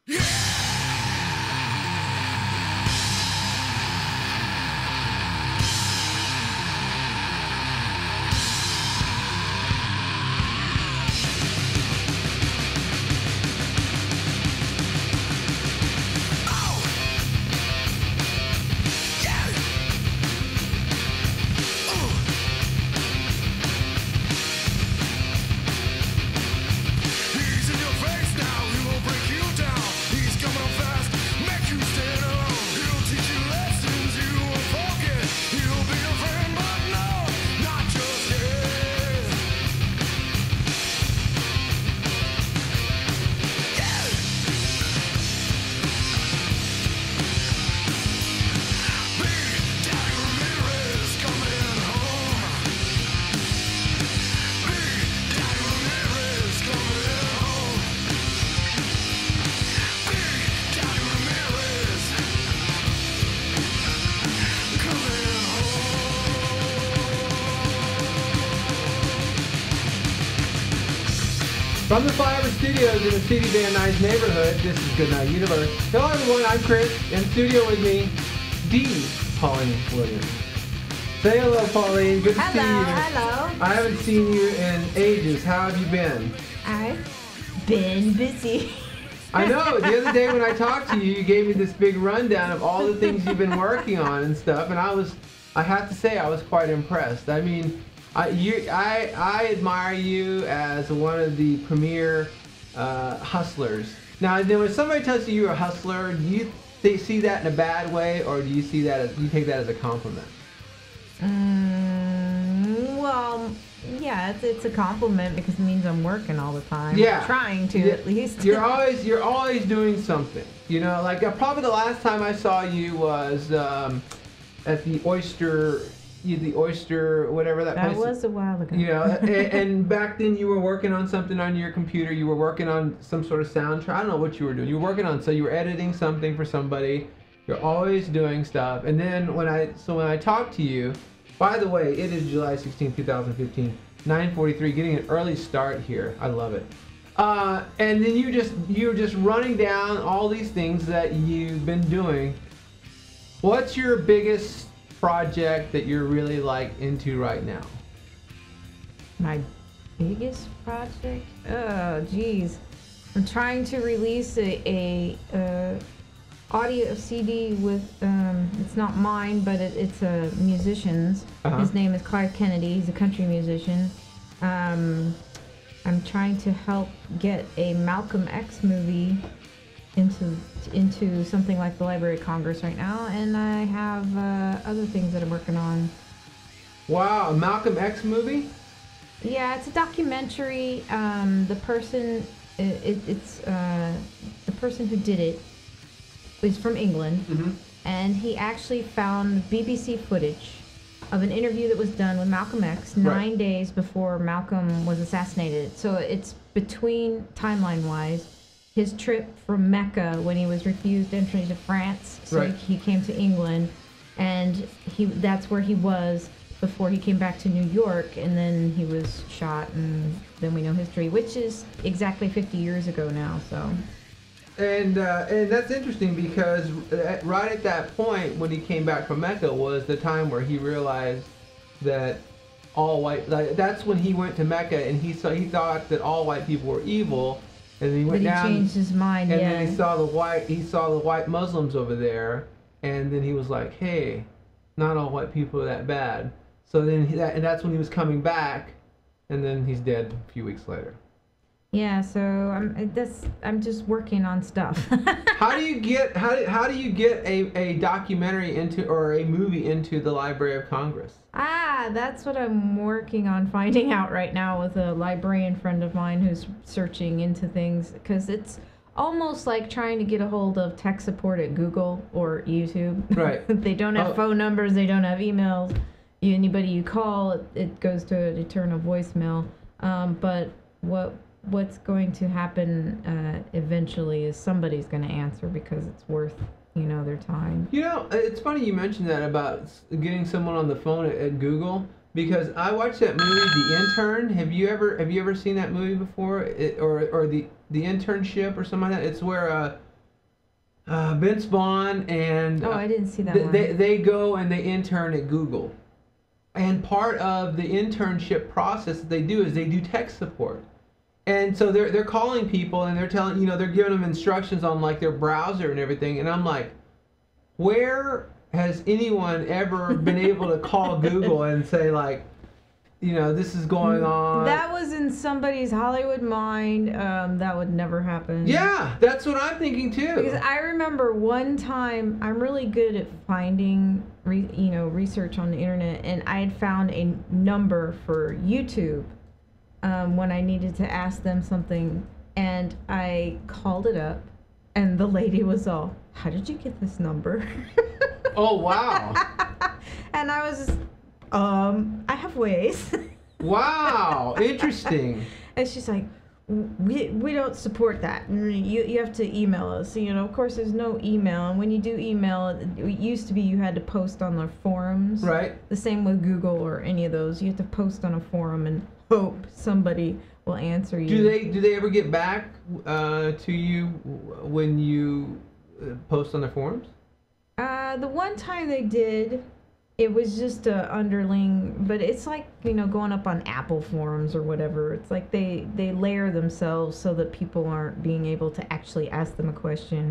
From the Flyover Studios in the CD Van Nuys neighborhood, this is Goodnight Universe. Hello everyone, I'm Chris. In studio with me, D. Pauline Williams. Say hello, Pauline. Good to see you. Hello. I haven't seen you in ages. How have you been? I've been busy. I know. The other day when I talked to you, you gave me this big rundown of all the things you've been working on and stuff, and I have to say, I was quite impressed. I mean, I admire you as one of the premier hustlers. Now, when somebody tells you you're a hustler, do you see that in a bad way, or do you see that as, you take that as a compliment? Well, yeah, it's a compliment because it means I'm working all the time. Yeah, Trying to at least. You're always doing something. You know, like probably the last time I saw you was at the Oyster. The Oyster, whatever that place. That was a while ago. You know, and back then you were working on something on your computer. You were working on some sort of soundtrack. I don't know what you were doing. You were working on, so you were editing something for somebody. You're always doing stuff. And then when I talked to you, by the way, it is July 16, 2015, 9:43, getting an early start here. I love it. And then you're just running down all these things that you've been doing. What's your biggest project that you're really like into right now? My biggest project? Oh, geez. I'm trying to release a audio CD with, it's not mine, but it's a musician's. His name is Clive Kennedy. He's a country musician. I'm trying to help get a Malcolm X movie into something like the Library of Congress right now, and I have other things that I'm working on. Wow, a Malcolm X movie? Yeah, it's a documentary. The person, it's the person who did it is from England, and he actually found BBC footage of an interview that was done with Malcolm X 9 days before Malcolm was assassinated. So it's between, timeline-wise, his trip from Mecca when he was refused entry to France, so he came to England, and that's where he was before he came back to New York, and then he was shot, and then we know history, which is exactly 50 years ago now. So, and that's interesting because right at that point when he came back from Mecca was the time where he realized that all white, like, that's when he went to Mecca and he thought that all white people were evil. And then he went down, changed his mind, and then he saw the white Muslims over there, and then he was like, "Hey, not all white people are that bad." So then that's when he was coming back, and then he's dead a few weeks later. Yeah, so I'm just working on stuff. How do you get a documentary into, or a movie into the Library of Congress? That's what I'm working on finding out right now with a librarian friend of mine who's searching into things, because it's almost like trying to get a hold of tech support at Google or YouTube. Right. They don't have phone numbers, they don't have emails. Anybody you call, it goes to an eternal voicemail. But what's going to happen eventually is somebody's going to answer because it's worth, their time. It's funny you mentioned that about getting someone on the phone at Google, because I watched that movie, The Intern. Have you ever seen that movie before? Or the Internship or something like that? It's where Vince Vaughn and Oh, I didn't see that one. they go and they intern at Google, and part of the internship process that they do is they do tech support, and so they're calling people and they're telling they're giving them instructions on like their browser and everything, and I'm like, where has anyone ever been able to call Google and say like, this is going on? That was in somebody's Hollywood mind. That would never happen. Yeah, that's what I'm thinking too. Because I remember one time, I'm really good at finding, research on the internet, and I had found a number for YouTube when I needed to ask them something, and I called it up, and the lady was all, "How did you get this number?" Oh wow. And I was just, I have ways. Wow, interesting. And she's like, we don't support that. You have to email us. Of course, there's no email. And when you do email, it used to be you had to post on the forums. Right. The same with Google or any of those. You have to post on a forum and hope somebody will answer you. Do they ever get back to you when you post on the forums? The one time they did, it was just a underling, but it's like, going up on Apple forums or whatever. It's like they layer themselves so that people aren't being able to actually ask them a question.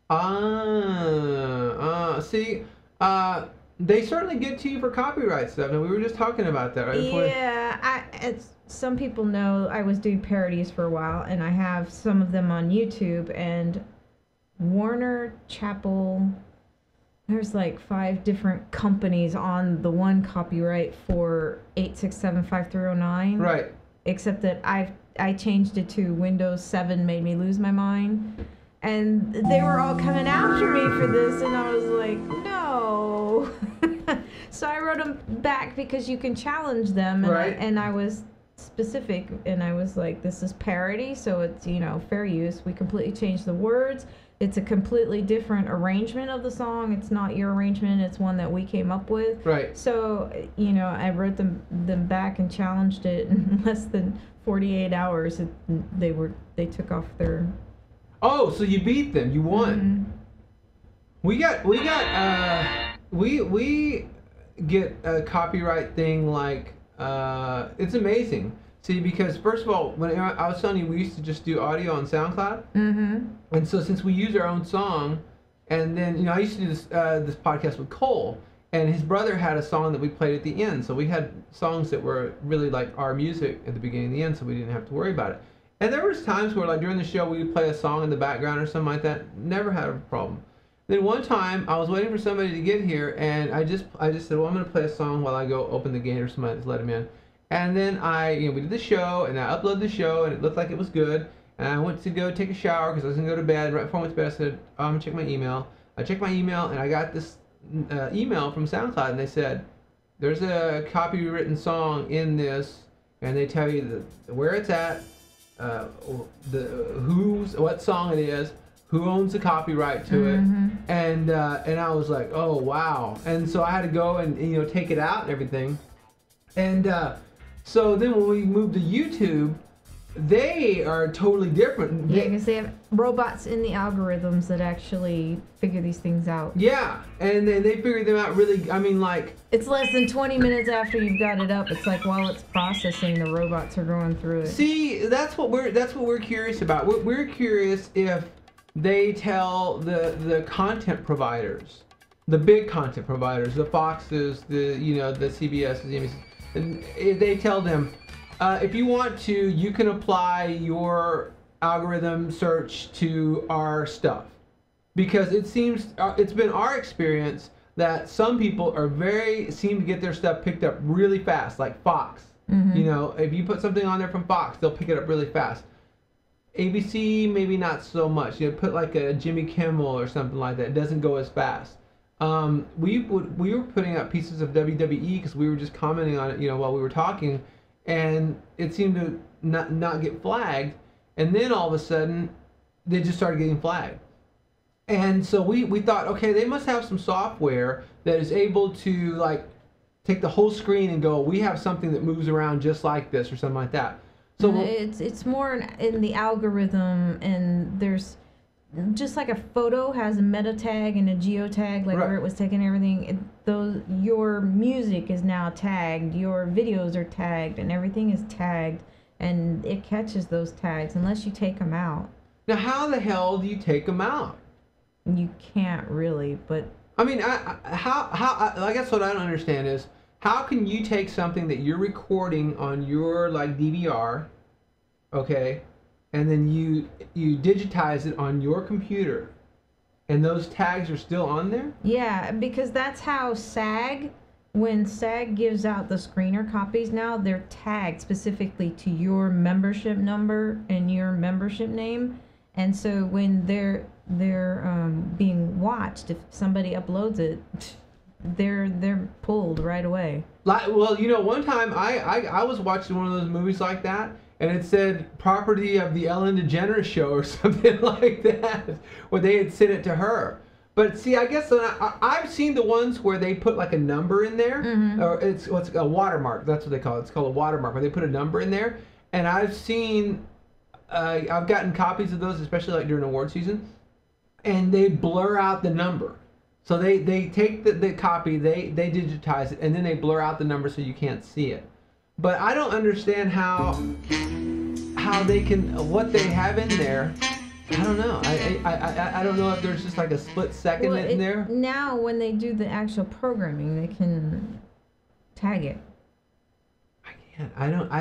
See, they certainly get to you for copyright stuff, and we were just talking about that, right? Yeah, some people know I was doing parodies for a while, and I have some of them on YouTube, and Warner Chappell... There's like 5 different companies on the one copyright for 8675309. Right. Except that I changed it to Windows 7 made me lose my mind. And they were all coming after me for this, and I was like, no. So I wrote them back because you can challenge them. And right. And I was specific, and I was like, this is parody, so it's, fair use. We completely changed the words. It's a completely different arrangement of the song. It's not your arrangement. It's one that we came up with. Right. So, I wrote them back and challenged it in less than 48 hours. They took off their... Oh, so you beat them. You won. Mm-hmm. We get a copyright thing like, it's amazing. See, because first of all, when I was telling you, we used to just do audio on SoundCloud. Mm-hmm. And so since we use our own song, and then, I used to do this podcast with Cole, and his brother had a song that we played at the end. So we had songs that were really like our music at the beginning and the end, so we didn't have to worry about it. And there was times where, like, during the show, we would play a song in the background or something like that. Never had a problem. Then one time, I was waiting for somebody to get here, and I just said, well, I'm going to play a song while I go open the gate or somebody to let him in. And then we did the show, and I uploaded the show, and it looked like it was good. And I went to go take a shower because I was going to go to bed. Right before I went to bed, I said, I'm going to check my email. I checked my email, and I got this email from SoundCloud, and they said, there's a copywritten song in this, and they tell you where it's at, what song it is, who owns the copyright to it, and I was like, oh wow. And so I had to go and take it out and everything. And so then when we moved to YouTube, they are totally different. Yeah, because they have robots in the algorithms that actually figure these things out. Yeah, and then they figured them out really, like... It's less than 20 minutes after you've got it up. It's like while it's processing, the robots are going through it. See, that's what we're curious about. We're curious if they tell the content providers, the big content providers, the Foxes, the CBS, the NBC, and they tell them, if you want to, you can apply your algorithm search to our stuff. Because it seems, it's been our experience that some people seem to get their stuff picked up really fast, like Fox. Mm-hmm. If you put something on there from Fox, they'll pick it up really fast. ABC, maybe not so much. Put like a Jimmy Kimmel or something like that. It doesn't go as fast. We were putting up pieces of WWE because we were just commenting on it, while we were talking, and it seemed to not get flagged, and then all of a sudden, they just started getting flagged. And so we thought, okay, they must have some software that is able to like take the whole screen and go, we have something that moves around just like this or something like that. So it's more in the algorithm, and there's just like a photo has a meta tag and a geo tag, like Right. where it was taking everything. Your music is now tagged, your videos are tagged, and everything is tagged, and it catches those tags unless you take them out. Now, how the hell do you take them out? You can't really, but I mean, I guess what I don't understand is how can you take something that you're recording on your like DVR, okay, and then you digitize it on your computer, and those tags are still on there? yeah, because that's how when SAG gives out the screener copies now, they're tagged specifically to your membership number and your membership name. And so when they're being watched, if somebody uploads it, they're pulled right away. Like, well, one time I was watching one of those movies like that, and it said property of the Ellen DeGeneres show or something like that, where they had sent it to her. But see, I guess I've seen the ones where they put like a number in there, or it's what's a watermark. That's what they call it. It's called a watermark, where they put a number in there. And I've seen, I've gotten copies of those, especially like during award season, and they blur out the number. So they take the copy, they digitize it, and then they blur out the number so you can't see it. But I don't understand how they can, what they have in there. I don't know. I don't know if there's just like a split second in there. Now, when they do the actual programming, they can tag it. I can't.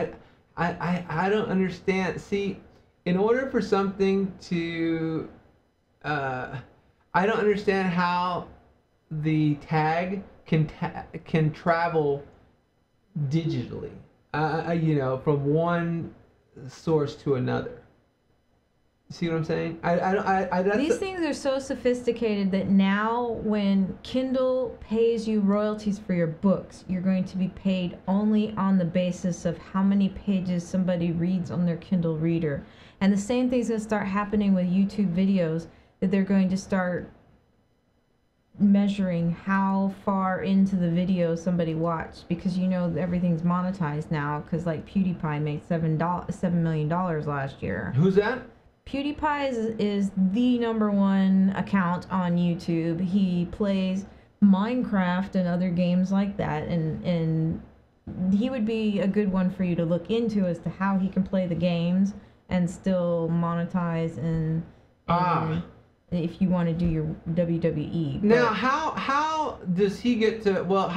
I don't understand. See, in order for something to, I don't understand how the tag can travel digitally. From one source to another. See what I'm saying? These things are so sophisticated that now when Kindle pays you royalties for your books, you're going to be paid only on the basis of how many pages somebody reads on their Kindle reader. And the same thing's going to start happening with YouTube videos, that they're going to start measuring how far into the video somebody watched, because everything's monetized now, because like PewDiePie made $7 million last year. Who's that? PewDiePie is the #1 account on YouTube. He plays Minecraft and other games like that, and he would be a good one for you to look into as to how he can play the games and still monetize and if you want to do your WWE. Now, how does he get to? Well,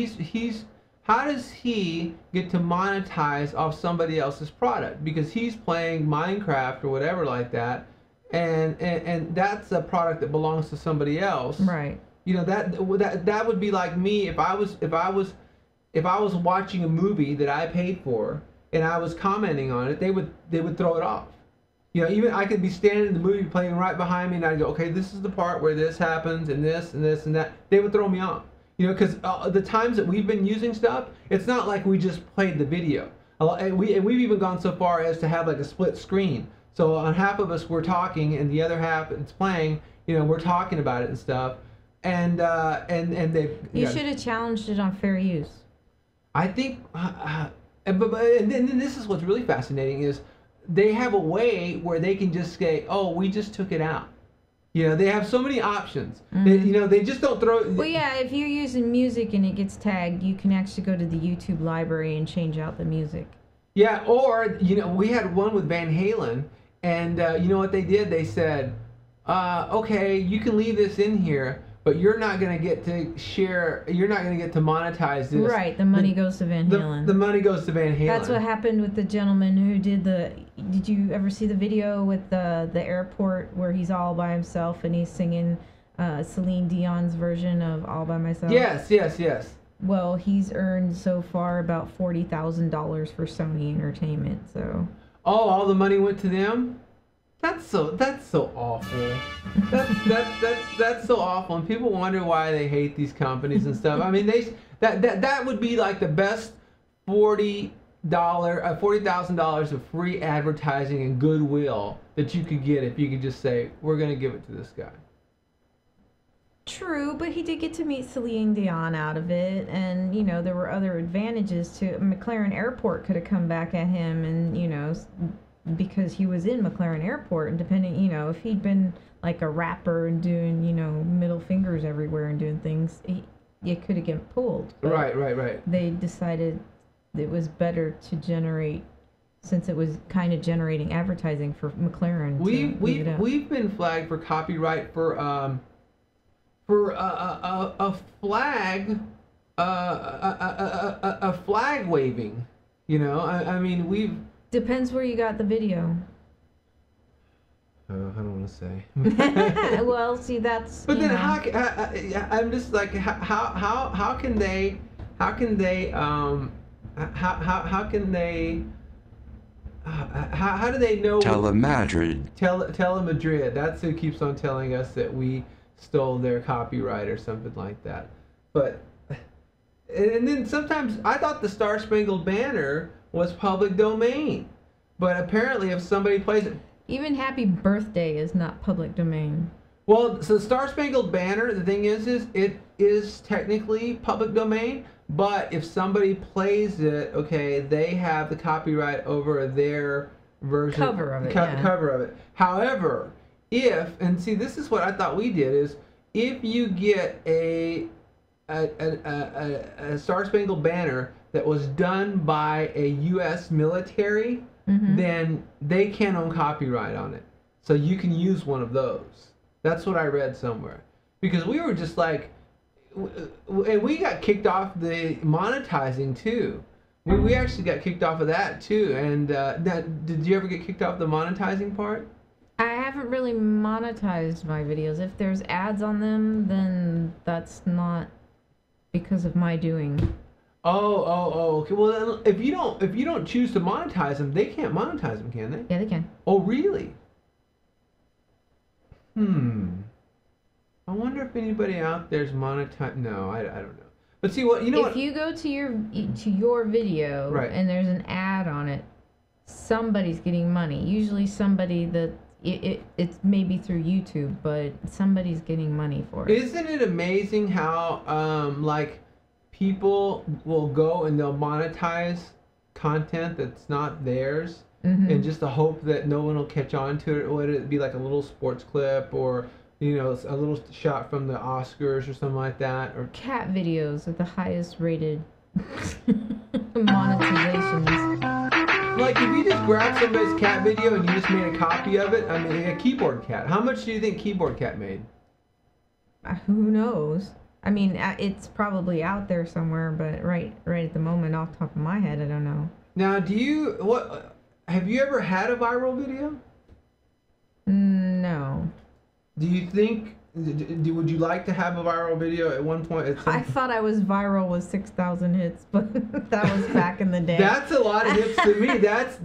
how does he get to monetize off somebody else's product? Because he's playing Minecraft or whatever like that, and that's a product that belongs to somebody else. Right. That would be like me if I was watching a movie that I paid for and I was commenting on it, they would throw it off. Even I could be standing in the movie playing right behind me, and I'd go, okay, this is the part where this happens, and this and this and that. They would throw me off. Because the times that we've been using stuff, it's not like we just played the video. And we've even gone so far as to have like a split screen. So on half of us we're talking, and the other half it's playing. We're talking about it and stuff. And they. You should have challenged it on fair use. I think, and then this is what's really fascinating is they have a way where they can just say, oh, we just took it out. They have so many options. They just don't throw. Well, yeah, if you're using music and it gets tagged, you can actually go to the YouTube library and change out the music. Yeah, or we had one with Van Halen, and you know what they did? They said, okay, you can leave this in here, but you're not gonna get to share. You're not gonna get to monetize this. Right, the money goes to Van Halen. The money goes to Van Halen. That's what happened with the gentleman who did Did you ever see the video with the airport where he's all by himself and he's singing Celine Dion's version of All by Myself? Yes. Well, he's earned so far about $40,000 for Sony Entertainment. So. Oh, all the money went to them? That's so awful. That's so awful, and people wonder why they hate these companies and stuff. I mean, that would be like the best $40,000 of free advertising and goodwill that you could get if you could just say, we're gonna give it to this guy. True, but he did get to meet Celine Dion out of it, and there were other advantages to McLaren Airport could have come back at him and because he was in McLaren Airport, and depending, if he'd been like a rapper and doing, middle fingers everywhere and doing things, it could have get pulled. But Right. they decided it was better to generate, since it was kind of generating advertising for McLaren. We've been flagged for copyright for a flag, a flag waving. I mean, we've. Depends where you got the video. I don't want to say. Well, see, that's. But then I'm just like, how can they how do they know? Telemadrid. That's who keeps on telling us that we stole their copyright or something like that. But and then sometimes I thought the Star Spangled Banner was public domain, but apparently if somebody plays it. Even Happy Birthday is not public domain. Well, so Star Spangled Banner, the thing is it is technically public domain, but if somebody plays it, okay, they have the copyright over their version. Cover of it, Cover of it. However, and see, this is what I thought we did, is if you get a Star Spangled Banner that was done by a U.S. military, then they can't own copyright on it. So you can use one of those. That's what I read somewhere. Because we were just like, and we got kicked off the monetizing too. We actually got kicked off of that too. And did you ever get kicked off the monetizing part? I haven't really monetized my videos. If there's ads on them, then that's not because of my doing. Oh, okay. Well, if you don't choose to monetize them, they can't monetize them, can they? Yeah, they can. Oh, really? I wonder if anybody out there's monetized. No, I don't know. But see what if you go to your video, right, and there's an ad on it, somebody's getting money. Usually somebody that it's maybe through YouTube, but somebody's getting money for it. Isn't it amazing how like people will go and they'll monetize content that's not theirs, and just the hope that no one will catch on to it? Would it be like a little sports clip or a little shot from the Oscars or something like that? Or cat videos are the highest rated monetizations. Like if you just grab somebody's cat video and you just made a copy of it, I mean, a Keyboard Cat. How much do you think Keyboard Cat made? Who knows? I mean, it's probably out there somewhere, but right at the moment, off the top of my head, I don't know. Now, have you ever had a viral video? No. Do you think, would you like to have a viral video at one point? I thought I was viral with 6,000 hits, but that was back in the day. That's a lot of hits to me. That's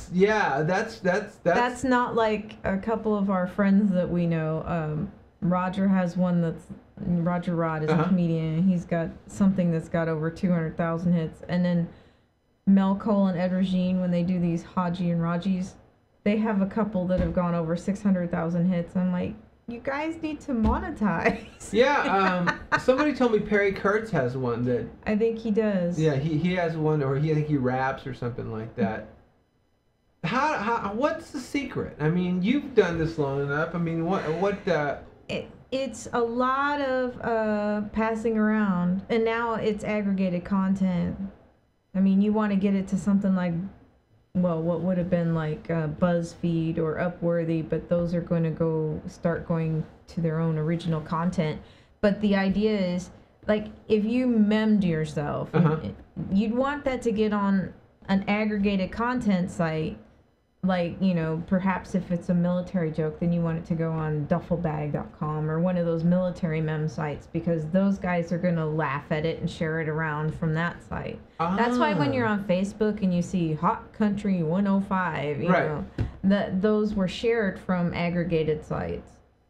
not like a couple of our friends that we know. Roger has one that's, Roger Rod is a comedian, and he's got something that's got over 200,000 hits. And then Mel Cole and Ed Regine, when they do these Haji and Rajis, they have a couple that have gone over 600,000 hits. I'm like, you guys need to monetize. Yeah, somebody told me Perry Kurtz has one that. I think he does. Yeah, he has one, or I think he raps or something like that. What's the secret? I mean, you've done this long enough. I mean, It's a lot of passing around, and now it's aggregated content. I mean, you want to get it to something like, well, what would have been like BuzzFeed or Upworthy, but those are going to start going to their own original content. But the idea is, like, if you memmed yourself, you'd want that to get on an aggregated content site. Like, perhaps if it's a military joke, then you want it to go on duffelbag.com or one of those military mem sites, because those guys are going to laugh at it and share it around from that site. That's why when you're on Facebook and you see Hot Country 105, you know, those were shared from aggregated sites.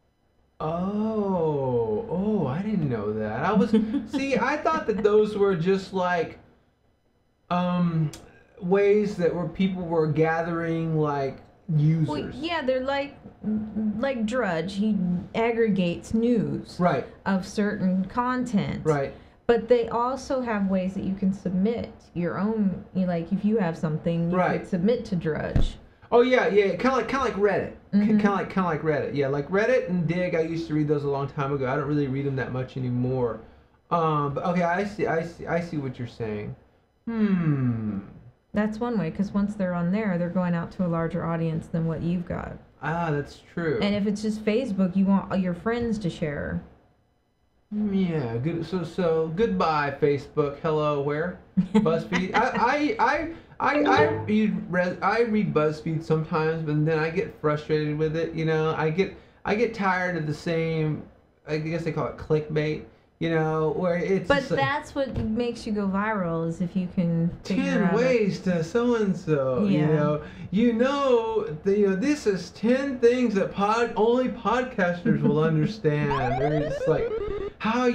Oh, I didn't know that. I thought that those were just like, ways that where people were gathering like users. Well, yeah, they're like Drudge. He aggregates news of certain content. Right. But they also have ways that you can submit your own. Like if you have something, you could submit to Drudge. Oh yeah, yeah, kind of like Reddit, kind of like Reddit. Yeah, like Reddit and Dig. I used to read those a long time ago. I don't really read them that much anymore. But okay, I see what you're saying. Hmm. That's one way, because once they're on there, they're going out to a larger audience than what you've got. Ah, that's true. And if it's just Facebook, you want all your friends to share. Yeah, good. So goodbye, Facebook. Hello, where? BuzzFeed. I read BuzzFeed sometimes, but then I get frustrated with it. You know, I get tired of the same. I guess they call it clickbait. You know, where it's. But that's what makes you go viral, is if you can figure 10 out ways to so and so. Yeah. You know, this is 10 things that only podcasters will understand. Or it's like, how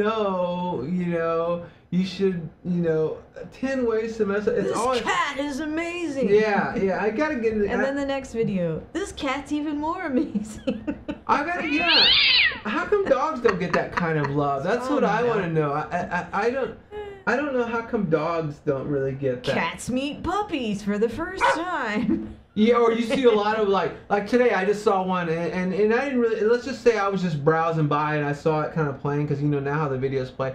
you should 10 ways to mess up. It's this cat is amazing. Yeah, I gotta get into. And then the next video, this cat's even more amazing. Yeah. How come dogs don't get that kind of love? That's what I want to know. I don't know how come dogs don't really get that. Cats meet puppies for the first time. Yeah, or you see a lot of like today I just saw one and I didn't really, let's just say I was just browsing by and I saw it kind of playing, because now how the videos play.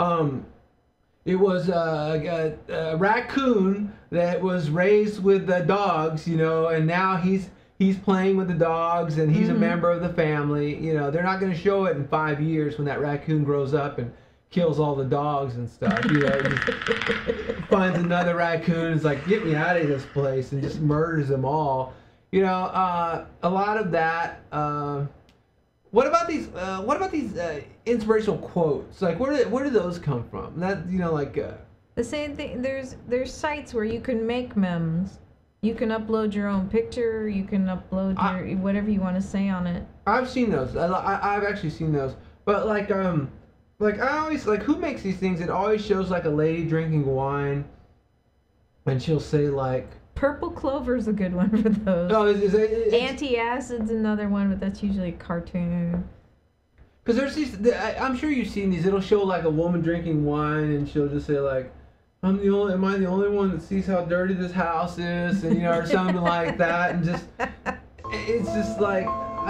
It was a raccoon that was raised with dogs, and now he's playing with the dogs and he's a member of the family. They're not going to show it in 5 years when that raccoon grows up and kills all the dogs and stuff. Just finds another raccoon and is like, get me out of this place, and just murders them all. A lot of that. What about these inspirational quotes? Like, where do those come from? That the same thing. There's sites where you can make memes. You can upload your own picture. You can upload your whatever you want to say on it. I've seen those. I've actually seen those. But like I always who makes these things? It always shows like a lady drinking wine, and she'll say like. Purple Clover's a good one for those. Oh, Anti-Acid's another one, but that's usually a cartoon. Because there's these, I'm sure you've seen these. It'll show like a woman drinking wine, and she'll just say like, am I the only one that sees how dirty this house is, and or something like that, and just, it's just like,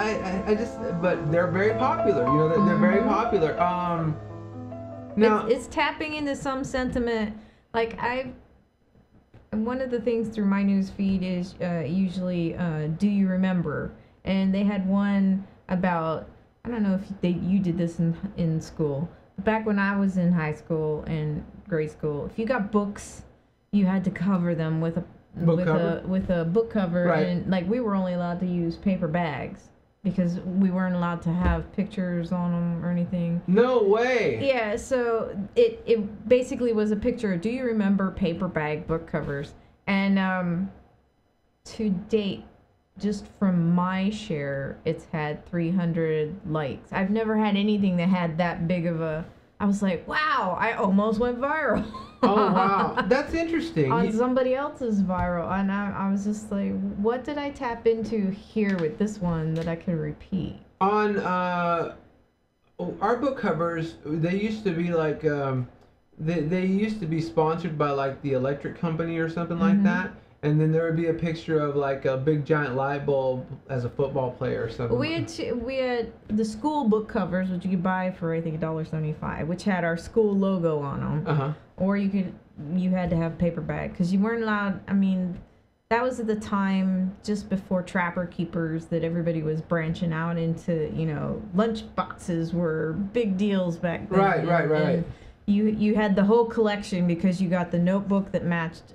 but they're very popular. They're very popular. Now it's tapping into some sentiment. Like one of the things through my news feed is usually do you remember? And they had one about, I don't know if you did this in school. Back when I was in high school and grade school, if you got books, you had to cover them with a book cover, right. And like we were only allowed to use paper bags because we weren't allowed to have pictures on them or anything. No way. Yeah, so it basically was a picture of, do you remember paper bag book covers? And to date, just from my share, it's had 300 likes. I've never had anything that had that big of a... I was like, wow, I almost went viral. Oh, wow. That's interesting. On somebody else's viral. And I was just like, what did I tap into here with this one that I could repeat? On our book covers, they used to be like, they used to be sponsored by like the electric company or something like that. And then there would be a picture of like a big giant light bulb as a football player or something. We had the school book covers, which you could buy for I think $1.75, which had our school logo on them. Or you had to have paper bag because you weren't allowed. I mean, that was at the time just before Trapper Keepers that everybody was branching out into. Lunch boxes were big deals back then. Right. You had the whole collection because you got the notebook that matched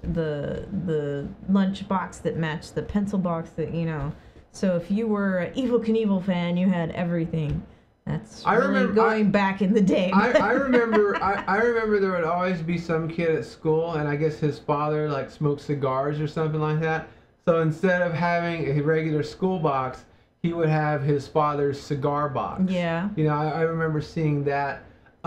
the lunch box that matched the pencil box that So if you were an Evel Knievel fan, you had everything. That's going back in the day. I remember there would always be some kid at school, and I guess his father like smoked cigars or something like that. So instead of having a regular school box, he would have his father's cigar box. Yeah. I remember seeing that.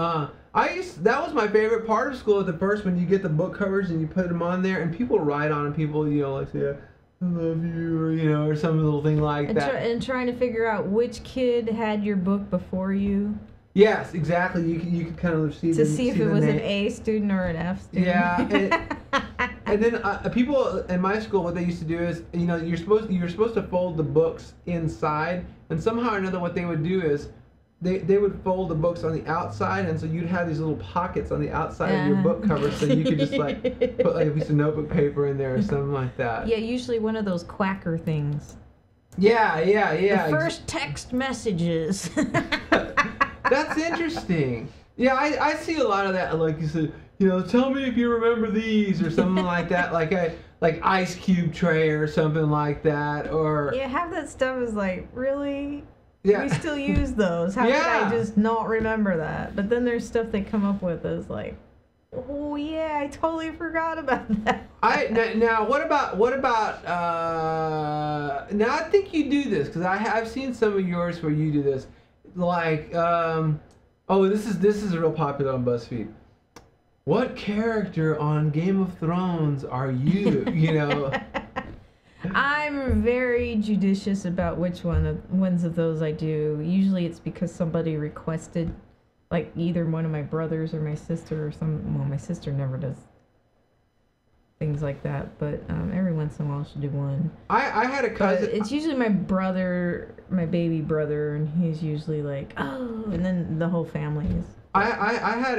That was my favorite part of school at the first, when you get the book covers and you put them on there and people write on them. People, like say, I love you, or some little thing like that. And trying to figure out which kid had your book before you. Yes, exactly. You could kind of see if it was an A student or an F student. Yeah. And then people in my school, what they used to do is, you're supposed to fold the books inside, and somehow or another, what they would do is, they would fold the books on the outside, and so you'd have these little pockets on the outside of your book cover, so you could just like put like a piece of notebook paper in there or something like that. Yeah, usually one of those quacker things. Yeah. The first text messages. That's interesting. Yeah, I see a lot of that. Like you said, tell me if you remember these or something like that. Like ice cube tray or something like that. Or yeah, half that stuff is like, really? Yeah. We still use those. How could I just not remember that? But then there's stuff they come up with that's like, oh yeah, I totally forgot about that. Now what about now I think you do this because I've seen some of yours where you do this, like this is real popular on BuzzFeed. What character on Game of Thrones are you? I'm very judicious about which ones of those I do. Usually it's because somebody requested, like either one of my brothers or my sister or my sister never does things like that, but every once in a while she'll do one. I had a cousin. But it's usually my brother, my baby brother, and he's usually like, oh, and then the whole family is. I had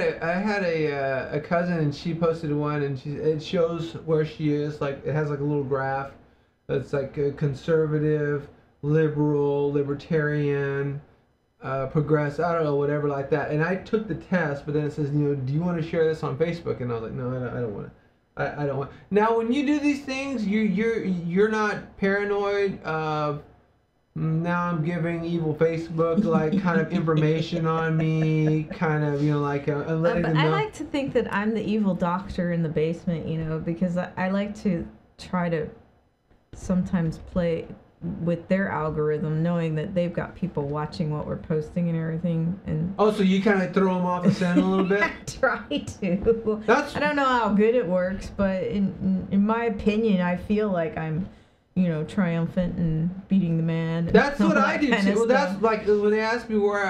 a cousin, and she posted one, and it shows where she is. Like it has like a little graph. That's like a conservative, liberal, libertarian, progressive, I don't know, whatever like that. And I took the test, but then it says, do you want to share this on Facebook? And I was like, no, I don't want to. I don't want. Now, when you do these things, you're not paranoid of now I'm giving evil Facebook like kind of information on me, kind of like I'm letting them know. I like to think that I'm the evil doctor in the basement, because I like to try to sometimes play with their algorithm, knowing that they've got people watching what we're posting and everything. And so you kind of throw them off the scent a little bit. I try to. I don't know how good it works, but in my opinion, I feel like I'm, triumphant and beating the man. That's what I do too. Well, that's like when they ask me where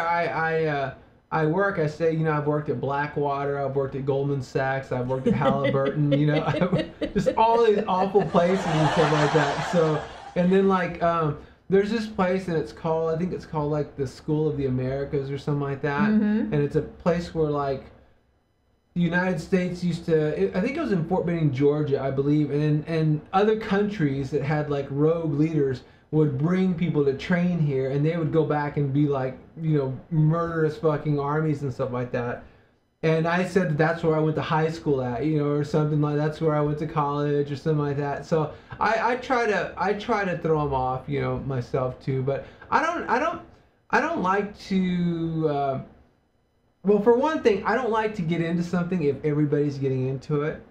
I work, I say, I've worked at Blackwater, I've worked at Goldman Sachs, I've worked at Halliburton, just all these awful places and stuff like that. So, and then there's this place and I think it's called like the School of the Americas or something like that. Mm-hmm. And it's a place where like the United States used to, I think it was in Fort Benning, Georgia, I believe, and other countries that had like rogue leaders would bring people to train here, and they would go back and be like, murderous fucking armies and stuff like that. And I said that's where I went to high school at, or something like that's where I went to college or something like that. So I try to throw them off, myself too. But I don't like to. Well, for one thing, I don't like to get into something if everybody's getting into it.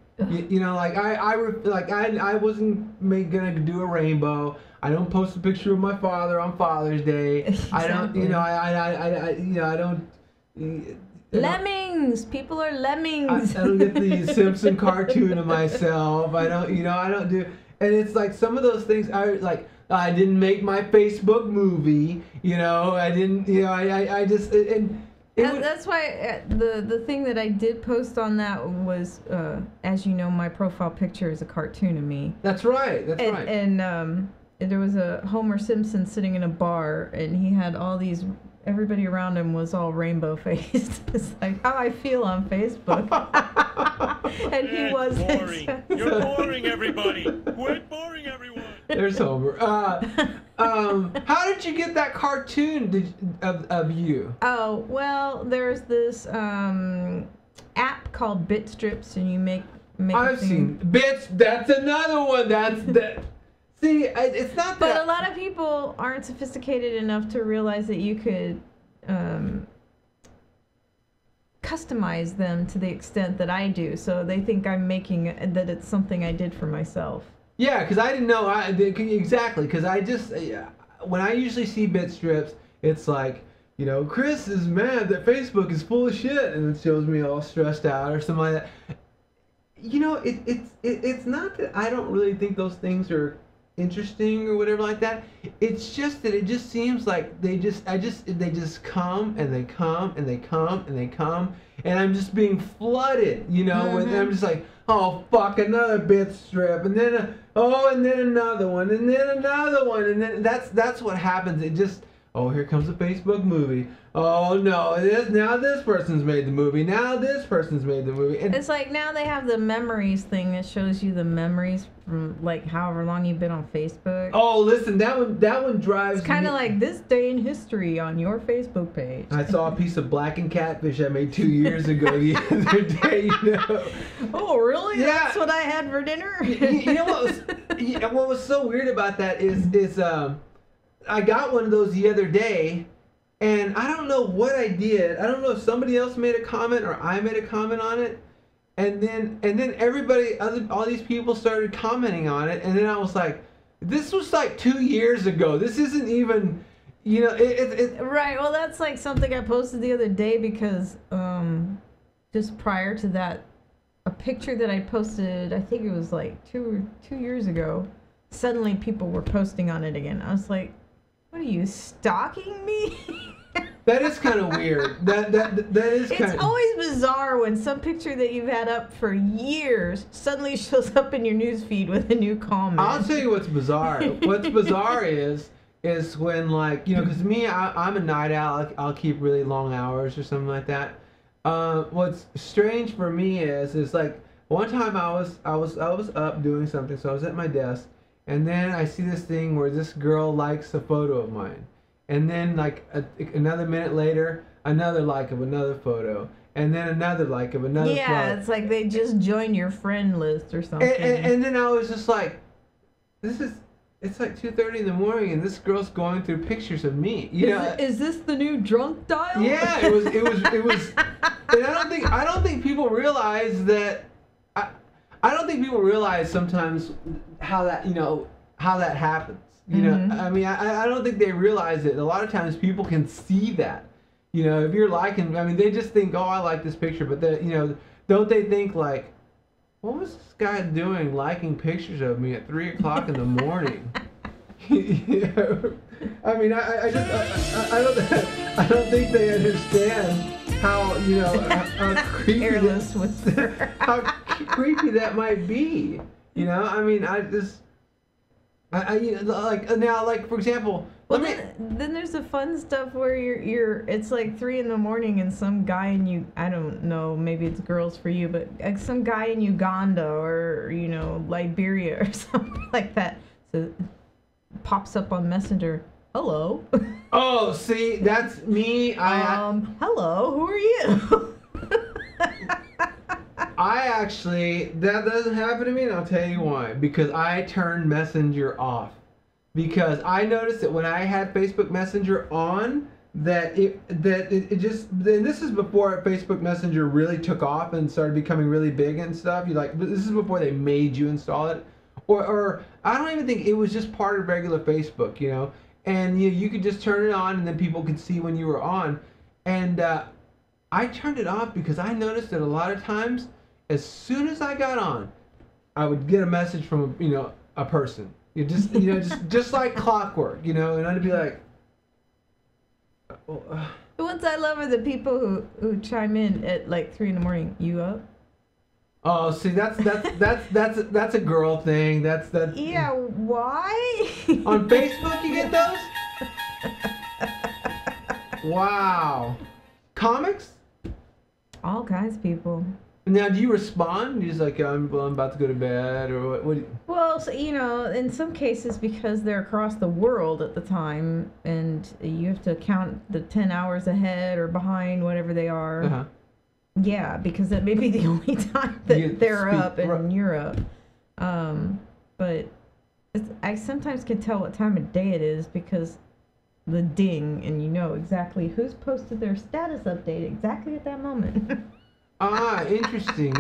I wasn't gonna do a rainbow. I don't post a picture of my father on Father's Day. Exactly. I don't, I don't. Lemmings. People are lemmings. I don't get the Simpson cartoon of myself. I don't do. And it's like some of those things. I didn't make my Facebook movie. I didn't. I just and. That's why the thing that I did post on that was, as you know, my profile picture is a cartoon of me. That's right. Right. And there was a Homer Simpson sitting in a bar, and he had all these. Everybody around him was all rainbow faced. It's like how I feel on Facebook. And he wasn't. Boring. You're boring everybody. Quit boring everyone. There's Homer. How did you get that cartoon of you? Oh, well, there's this app called Bitstrips, and you make I've seen Bits. That's another one. That. See, it's not that. But a lot of people aren't sophisticated enough to realize that you could customize them to the extent that I do. So they think I'm making that it's something I did for myself. Yeah, because I didn't know. Exactly, because I just when I usually see Bitstrips, it's like, Chris is mad that Facebook is full of shit, and it shows me all stressed out or something like that. It's not that I don't really think those things are interesting or whatever like that. It's just that it just seems like they just come and they come and they come and they come, and I'm just being flooded, you know, with I'm just like, oh fuck, another bit strip, and then and then another one, and then another one, and then that's what happens. It just, oh, here comes a Facebook movie. Oh no, now this person's made the movie. Now this person's made the movie. And it's like now they have the memories thing that shows you the memories from like however long you've been on Facebook. oh, listen, that one drives It's kind me. of like this day in history on your Facebook page. I saw a piece of blackened catfish I made 2 years ago the other day, you know. Oh, really? Yeah. That's what I had for dinner? You know what was so weird about that is I got one of those the other day, and I don't know what I did. I don't know if somebody else made a comment or I made a comment on it, and then everybody, all these people started commenting on it, and then I was like, this was like 2 years ago. This isn't even, you know, it Right. Well, that's like something I posted the other day because just prior to that, a picture that I posted, I think it was like two years ago, suddenly people were posting on it again. I was like, what are you, stalking me? that is kind of weird. That is kind It's of. always bizarre when some picture that you've had up for years suddenly shows up in your newsfeed with a new comment. I'll tell you what's bizarre. What's bizarre is when, like, you know, because me, I'm a night owl. I'll keep really long hours or something like that. What's strange for me is like one time I was up doing something, so I was at my desk, and then I see this thing where this girl likes a photo of mine, and then like another minute later, another like of another photo, and then another like of another photo. Yeah, it's like they just joined your friend list or something. And then I was just like, it's like 2:30 in the morning, and this girl's going through pictures of me. You know, Is this the new drunk dial? yeah, it was, and I don't think people realize that. I don't think people realize sometimes how that happens. You know, I mean, I don't think they realize it. A lot of times people can see that. You know, if you're liking, I mean, they just think, oh, I like this picture, but you know, don't they think like, what was this guy doing liking pictures of me at 3 o'clock in the morning? You know? I mean, I don't think they understand how, you know, how creepy Airless whisper. how creepy that might be. You know, I mean, you know, like now, like for example, Well, then there's the fun stuff where you're it's like 3 in the morning and some guy in I don't know, maybe it's girls for you, but some guy in Uganda or, you know, Liberia or something like that. So it pops up on Messenger. Hello. Oh, see, that's me. Hello, who are you? I actually, that doesn't happen to me, and I'll tell you why. Because I turned Messenger off. Because I noticed that when I had Facebook Messenger on, that it just, and this is before Facebook Messenger really took off and started becoming really big and stuff. This is before they made you install it, or I don't even think it was just part of regular Facebook, you know. And you could just turn it on, and then people could see when you were on. And I turned it off because I noticed that a lot of times, as soon as I got on, I would get a message from a person. Just like clockwork, you know, and I'd be like, The ones I love are the people who chime in at like 3 in the morning. You up? oh, see, that's a girl thing. That's. Yeah, why? On Facebook, you get those? Wow. Comics? All kinds of people. Now, do you respond? You're just like, I'm about to go to bed, or what? Well, so, you know, in some cases, because they're across the world at the time, and you have to count the 10 hours ahead or behind, whatever they are. Uh-huh. Yeah, because that may be the only time that they're up in Europe. But I sometimes can tell what time of day it is because the ding, and you know exactly who's posted their status update exactly at that moment. Ah, interesting.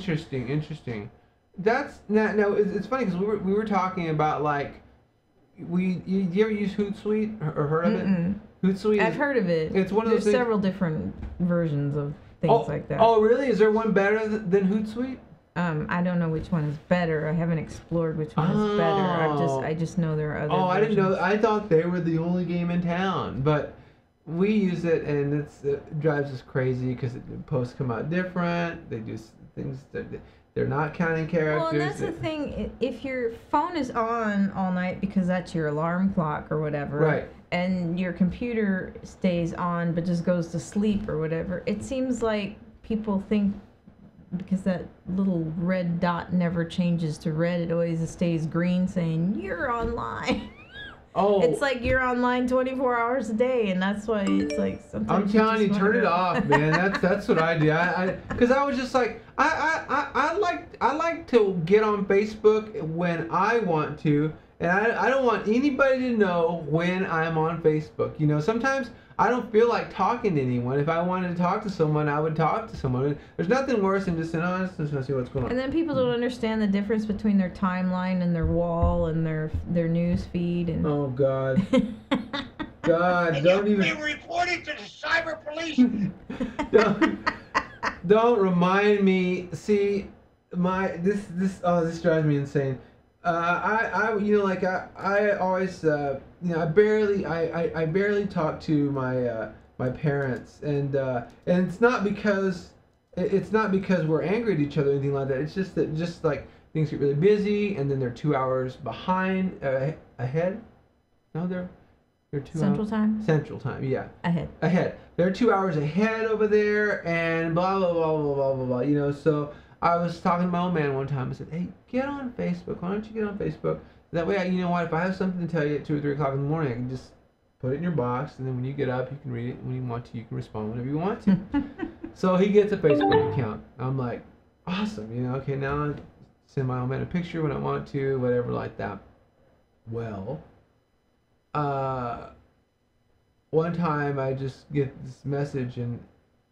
That's now. It's funny because we were talking about like you ever use Hootsuite or heard of it? Hootsuite. I've heard of it. It's one of those There's things. several different versions of things like that. Oh, really? Is there one better than Hootsuite? I don't know which one is better. I haven't explored which one is better. I just know there are other. Oh, I didn't know. versions. I thought they were the only game in town, but we use it, and it drives us crazy because posts come out different. They do things that they're not counting characters. Well, and that's the thing. If your phone is on all night because that's your alarm clock or whatever, Right. and your computer stays on but just goes to sleep or whatever, it seems like people think because that little red dot never changes to red, it always stays green saying you're online. Oh, It's like you're online 24 hours a day, and that's why it's like sometimes. I'm telling you, just turn wanna it go- off, man. That's what I do. Because I was just like, I like to get on Facebook when I want to, and I don't want anybody to know when I'm on Facebook. You know, sometimes I don't feel like talking to anyone. If I wanted to talk to someone, I would talk to someone. There's nothing worse than just saying, oh, let's just see what's going on. And then people don't understand the difference between their timeline and their wall and their news feed and. Oh God, God, And don't you'll even. be reported to the cyber police. don't remind me. See, this drives me insane. I always I barely talk to my parents, and it's not because we're angry at each other or anything like that. It's just that like things get really busy, and then they're 2 hours behind ahead. No, they're 2 Central hours. time? Central time, yeah. Ahead. They're 2 hours ahead over there, and blah blah blah blah blah blah blah. You know, so I was talking to my old man one time. I said, "Hey, get on Facebook. Why don't you get on Facebook? That way, you know what? If I have something to tell you at 2 or 3 o'clock in the morning, I can just put it in your box, and then when you get up, you can read it. When you want to, you can respond whenever you want to." So he gets a Facebook account. I'm like, awesome. You know, okay, now I send my old man a picture when I want to, whatever like that. Well, one time I just get this message, and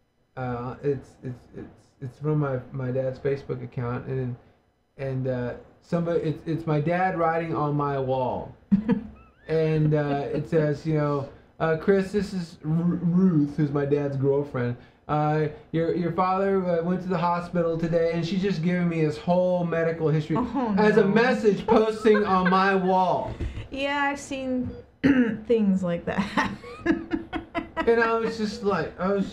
it's from my dad's Facebook account, and somebody it's my dad writing on my wall, and it says, you know, Chris, this is Ruth, who's my dad's girlfriend. Your father went to the hospital today, and she's just giving me his whole medical history Oh, as a no. message posting on my wall. Yeah, I've seen things like that. And I was just like,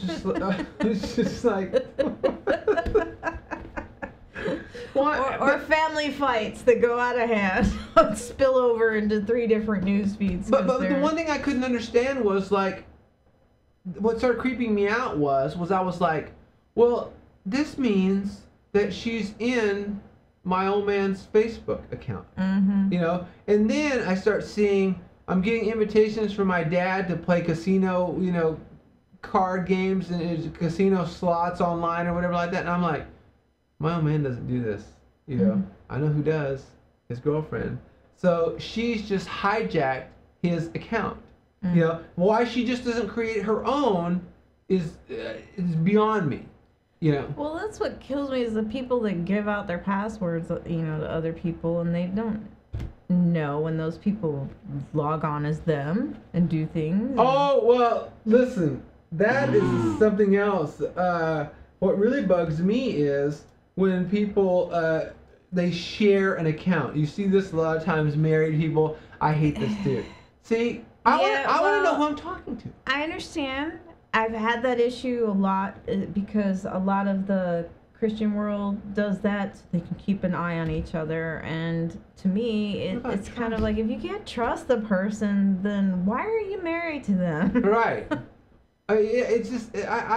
what? Or family fights that go out of hand spill over into 3 different news feeds. But 'cause the they're- one thing I couldn't understand was like, what started creeping me out was I was like, well, this means that she's in my old man's Facebook account, you know. And then I start seeing I'm getting invitations from my dad to play casino, you know, card games and casino slots online or whatever like that, and I'm like, my old man doesn't do this, you know. I know who does, his girlfriend. So she's just hijacked his account. You know, why she just doesn't create her own is beyond me. You know. Well, that's what kills me is the people that give out their passwords, you know, to other people, and they don't know when those people log on as them and do things. Oh well, listen, that is something else. What really bugs me is when people they share an account. You see this a lot of times. Married people. I hate this too. See, I want to know well, who I'm talking to. I understand. I've had that issue a lot because a lot of the Christian world does that so they can keep an eye on each other. And to me, What about it's kind of trust? like if you can't trust the person, then why are you married to them? Right. It's just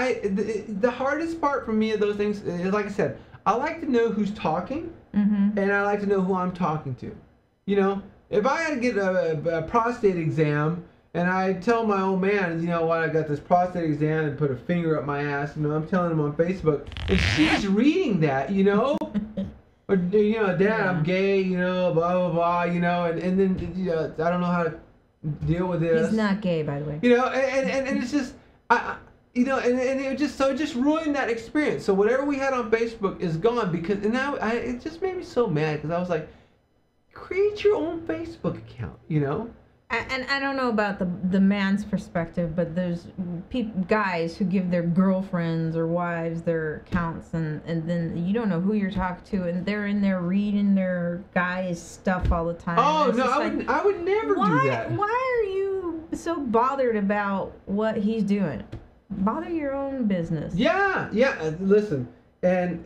the hardest part for me of those things is, like I said, I like to know who's talking, and I like to know who I'm talking to. You know, if I had to get a prostate exam, and I tell my old man, you know what, I got this prostate exam, and put a finger up my ass, you know, I'm telling him on Facebook, and she's reading that, you know, or you know, Dad, I'm gay, you know, blah blah blah, you know, and then you know, I don't know how to deal with this. He's not gay, by the way. You know, and it's just, you know, and it just ruined that experience. So whatever we had on Facebook is gone because, and now it just made me so mad because I was like, create your own Facebook account, you know, And I don't know about the man's perspective, but there's guys who give their girlfriends or wives their accounts, and then you don't know who you're talking to, and they're in there reading their guy's stuff all the time. Oh It's no, just I would never do that. Why are you so bothered about what he's doing? Bother your own business. Yeah. Listen, and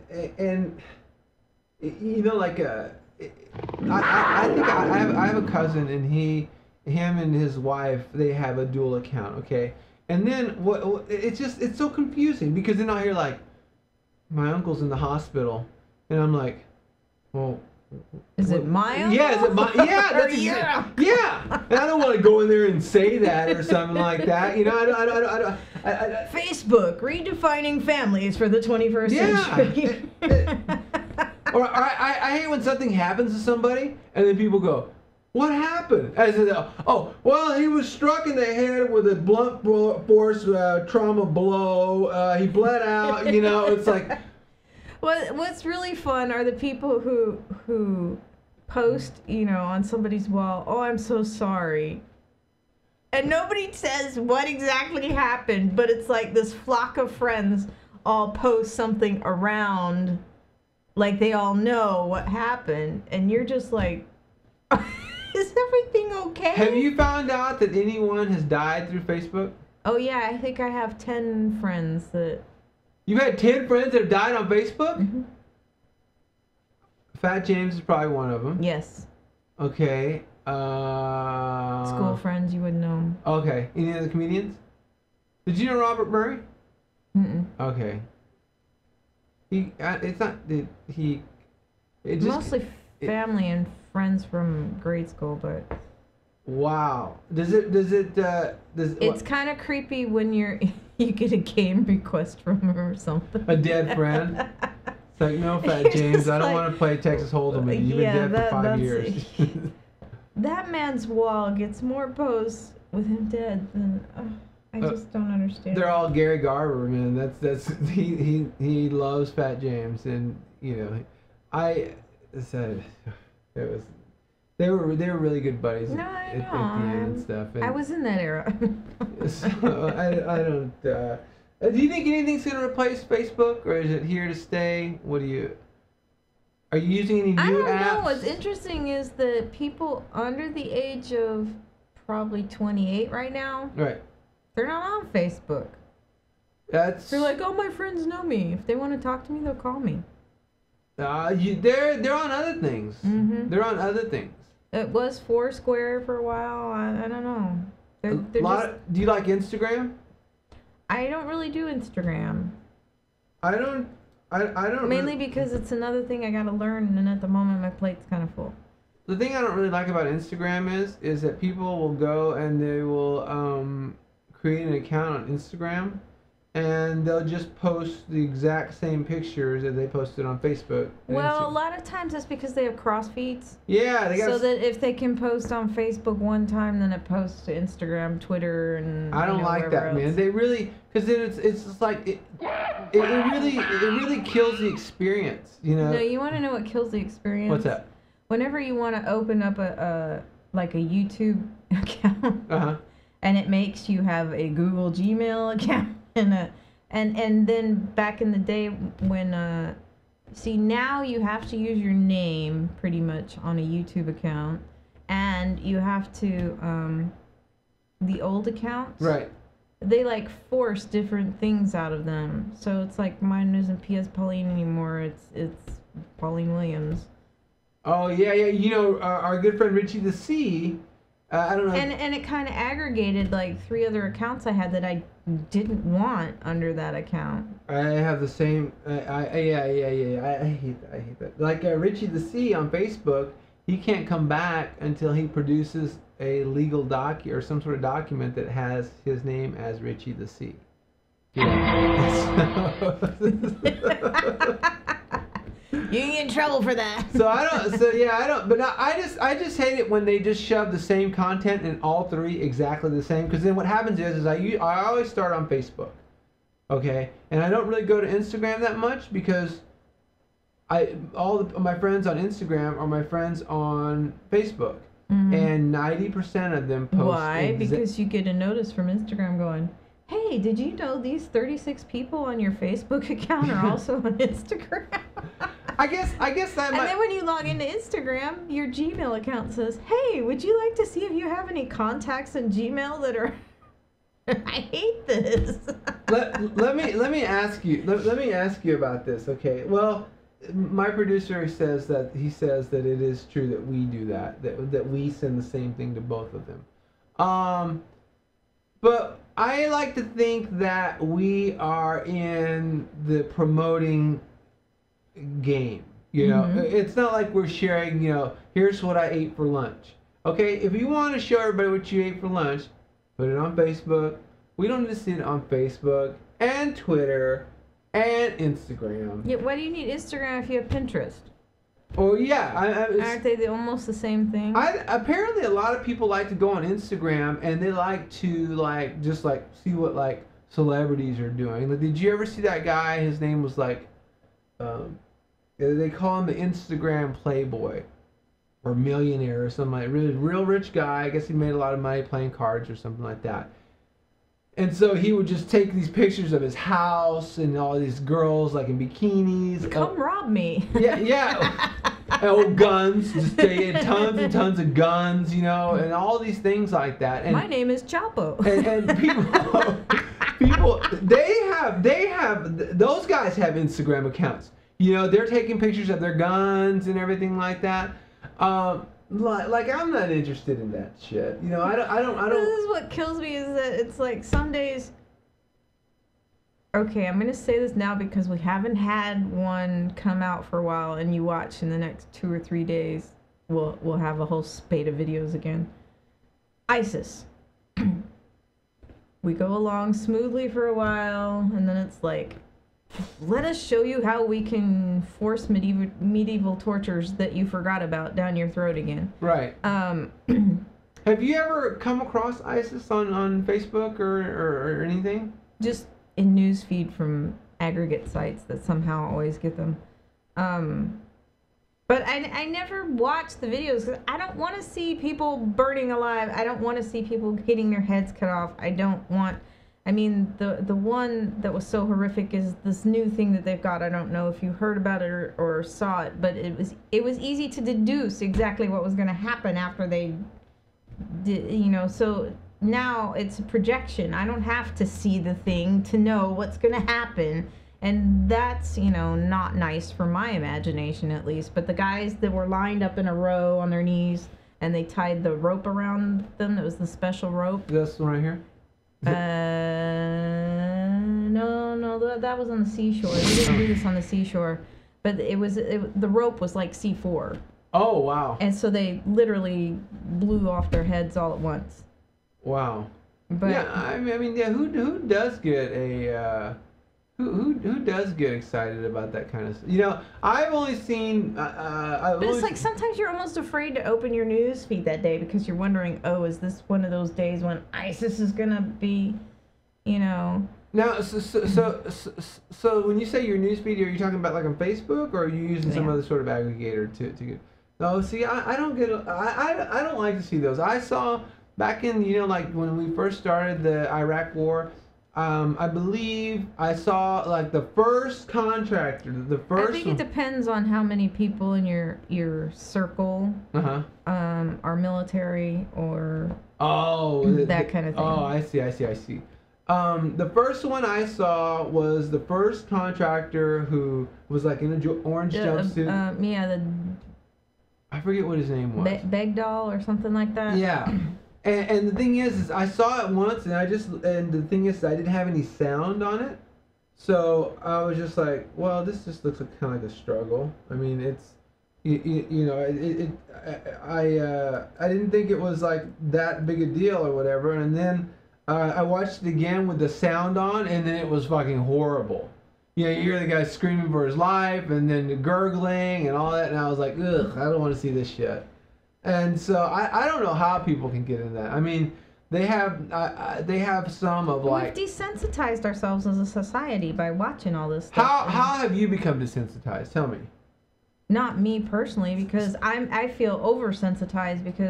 you know, like I think I have a cousin, and him and his wife, they have a dual account, okay? And then what it's so confusing, because then I hear like, my uncle's in the hospital, and I'm like, well, is it my uncle? Yeah, is it my? Yeah, that's your yeah. And I don't want to go in there and say that or something like that, you know. I Facebook redefining families for the 21st century. Or I hate when something happens to somebody, and then people go, what happened? I said, oh, well, he was struck in the head with a blunt force trauma blow. He bled out, you know. It's like... What's really fun are the people who post, you know, on somebody's wall, oh, I'm so sorry. And nobody says what exactly happened, but it's like this flock of friends all post something around, like they all know what happened, and you're just like... Is everything okay? Have you found out that anyone has died through Facebook? Oh yeah, I think I have 10 friends that... You've had 10 friends that have died on Facebook? Mm-hmm. Fat James is probably one of them. Yes. Okay. School friends, you would know him. Okay. Any other comedians? Did you know Robert Murray? Mm-mm. Okay. It's not... It just... Mostly family and friends from grade school, but... Wow. It's kind of creepy when you get a game request from him or something. A dead friend? It's like, no, Fat James, I don't want to play Texas Hold'em with you. You've been dead for 5 years. That man's wall gets more posts with him dead than... I just don't understand. They're all Gary Garver, man. That's he loves Fat James, and you know, I said it was they were really good buddies no, at I the end and stuff. And I was in that era. so I don't. Do you think anything's gonna replace Facebook, or is it here to stay? Are you using any new apps? I don't know. What's interesting is that people under the age of probably 28 right now. Right. They're not on Facebook. They're like, oh, my friends know me. If they want to talk to me, they'll call me. They're on other things. Mm-hmm. They're on other things. It was Foursquare for a while. I don't know. Do you like Instagram? I don't really do Instagram. I don't. Mainly because it's another thing I gotta learn, and at the moment my plate's kind of full. The thing I don't really like about Instagram is that people will go and they will create an account on Instagram, and they'll just post the exact same pictures that they posted on Facebook. Well, a lot of times it's because they have cross feeds. Yeah, they got. So that if they can post on Facebook one time, then it posts to Instagram, Twitter, and I don't like that, man. They really, because then it's just like it really kills the experience, you know. No, you want to know what kills the experience? What's that? Whenever you want to open up a YouTube account. Uh-huh. And it makes you have a Google Gmail account and then back in the day when see, now you have to use your name pretty much on a YouTube account, and you have to the old accounts, right, they like force different things out of them, so it's like mine isn't P.S. Pauline anymore, it's Pauline Williams. Oh yeah, you know, our good friend Richie the C. I don't know. And it kind of aggregated like 3 other accounts I had that I didn't want under that account. I have the same. I hate that. Like Richie the C on Facebook, he can't come back until he produces a legal or some sort of document that has his name as Richie the C. You know? You get in trouble for that. But I just hate it when they just shove the same content in all 3 exactly the same. Because then what happens is I always start on Facebook, okay, and I don't really go to Instagram that much because my friends on Instagram are my friends on Facebook. and 90% of them post. Why? Because you get a notice from Instagram going, hey, did you know these 36 people on your Facebook account are also on Instagram? I guess that And might. then when you log into Instagram, your Gmail account says, hey, would you like to see if you have any contacts in Gmail that are... I hate this. let me ask you. Let me ask you about this. Okay. Well, my producer says that it is true that we do that. That we send the same thing to both of them. But I like to think that we are in the promoting game. You know, it's not like we're sharing. You know, here's what I ate for lunch. Okay, if you want to show everybody what you ate for lunch, put it on Facebook. We don't need to see it on Facebook and Twitter and Instagram. Yeah, why do you need Instagram if you have Pinterest? Oh yeah, Aren't they almost the same thing? Apparently a lot of people like to go on Instagram and they like to just see what like celebrities are doing. Like, did you ever see that guy? His name was like, they call him the Instagram Playboy or millionaire or something like really real rich guy. I guess he made a lot of money playing cards or something like that. And so he would just take these pictures of his house and all these girls like in bikinis. Come rob me. Yeah. And guns, just taking tons and tons of guns, you know, and all these things like that. And my name is Chapo. and people, they have those guys have Instagram accounts. You know, they're taking pictures of their guns and everything like that. Like I'm not interested in that shit. You know, I don't. This is what kills me is that it's like some days. Okay, I'm gonna say this now because we haven't had one come out for a while, and you watch in the next 2 or 3 days, we'll have a whole spate of videos again. ISIS. We go along smoothly for a while, and then it's like, let us show you how we can force medieval tortures that you forgot about down your throat again. Right. Have you ever come across ISIS on Facebook or anything? Just in newsfeed from aggregate sites that somehow always get them. But I never watch the videos because I don't want to see people burning alive. I don't want to see people getting their heads cut off. I mean, the one that was so horrific is this new thing that they've got. I don't know if you heard about it or saw it, but it was easy to deduce exactly what was going to happen after they did, you know. So now it's a projection. I don't have to see the thing to know what's going to happen, and that's, you know, not nice for my imagination at least. But the guys that were lined up in a row on their knees and they tied the rope around them, that was the special rope. This one right here. No, that was on the seashore. We didn't do this on the seashore, but the rope was like C4. Oh wow! And so they literally blew off their heads all at once. Wow. But yeah, I mean, yeah. Who does get a who does get excited about that kind of stuff? You know, I've only seen. But it's like sometimes you're almost afraid to open your news feed that day because you're wondering, oh, is this one of those days when ISIS is gonna be, you know? Now, so when you say your news feed, are you talking about like on Facebook, or are you using some other sort of aggregator to get? No, see, I don't get. I don't like to see those. I saw back in, you know, like when we first started the Iraq War. I believe I saw like the first contractor, the first. I think it depends on how many people in your circle are military or that kind of thing. Oh, I see. The first one I saw was the first contractor who was like in an orange jumpsuit. I forget what his name was. Begdal or something like that. Yeah. And the thing is I saw it once, and the thing is I didn't have any sound on it, so I was just like, well, this just looks like kind of like a struggle. I mean, it's, you know, I didn't think it was like that big a deal or whatever, and then I watched it again with the sound on, and then it was fucking horrible. You know, you hear the guy screaming for his life, and then the gurgling and all that, and I was like, ugh, I don't want to see this shit. And so I don't know how people can get into that. I mean, they have some of like. We've desensitized ourselves as a society by watching all this stuff. How have you become desensitized? Tell me. Not me personally, because I feel oversensitized because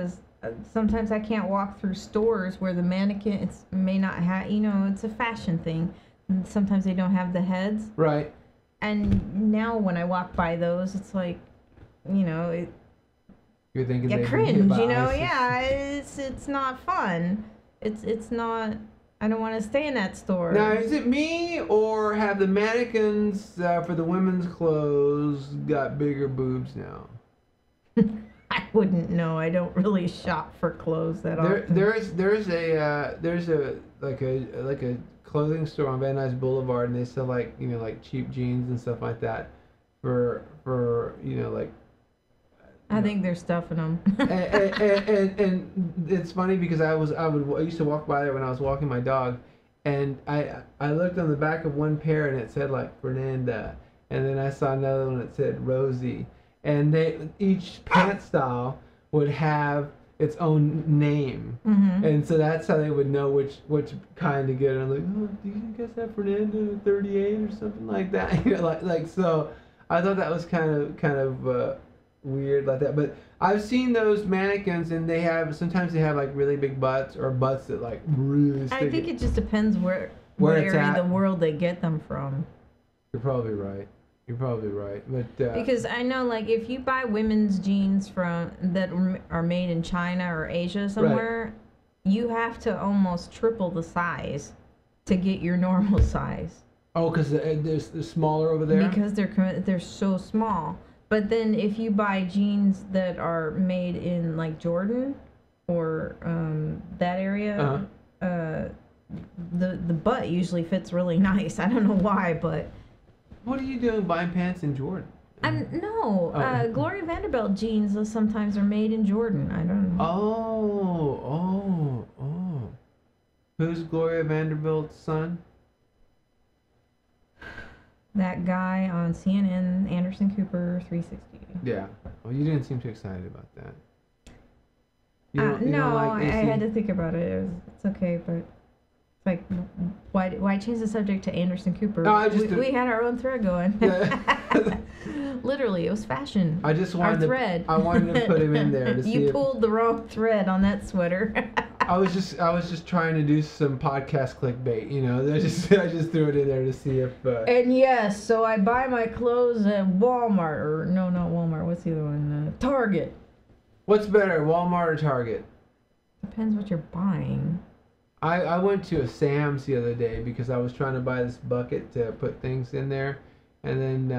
sometimes I can't walk through stores where the mannequins may not have, it's a fashion thing. And sometimes they don't have the heads. Right. And now when I walk by those, it's like, You're thinking you they've been cringe, hit by ISIS. yeah, it's not fun. It's not, I don't want to stay in that store. Now, is it me, or have the mannequins for the women's clothes got bigger boobs now? I wouldn't know. I don't really shop for clothes that often. There's a clothing store on Van Nuys Boulevard, and they sell like cheap jeans and stuff like that for like. I think they're stuffing them. and it's funny because I used to walk by there when I was walking my dog, and I looked on the back of one pair and it said like Fernanda, and then I saw another one that said Rosie, and each pant style would have its own name, and so that's how they would know which kind to get. And I'm like, oh, do you think that's that Fernanda 38 or something like that? like so. I thought that was kind of weird like that, but I've seen those mannequins, and sometimes they have like really big butts, or butts that like really stick. I think it just depends where it's area at. of the world they get them from. You're probably right, but Because I know, like, if you buy women's jeans that are made in China or Asia somewhere, you have to almost triple the size to get your normal size. oh, because they're smaller over there. Because they're so small. But then if you buy jeans that are made in like Jordan or that area, the butt usually fits really nice. I don't know why, but. What are you doing buying pants in Jordan? Gloria Vanderbilt jeans sometimes are made in Jordan. I don't know. Oh. Who's Gloria Vanderbilt's son? That guy on CNN, Anderson Cooper, 360. Yeah. Well, you didn't seem too excited about that. No, like I AC? had to think about it. It's okay, but it's like, why change the subject to Anderson Cooper? No, we had our own thread going. Yeah. Literally, it was fashion. I just our wanted thread. I wanted to put him in there to see. You pulled the wrong thread on that sweater. I was just trying to do some podcast clickbait, I just threw it in there to see if. And yes, so I buy my clothes at Walmart, or no, not Walmart. What's the other one? Target. What's better, Walmart or Target? Depends what you're buying. I went to a Sam's the other day because I was trying to buy this bucket to put things in there, and then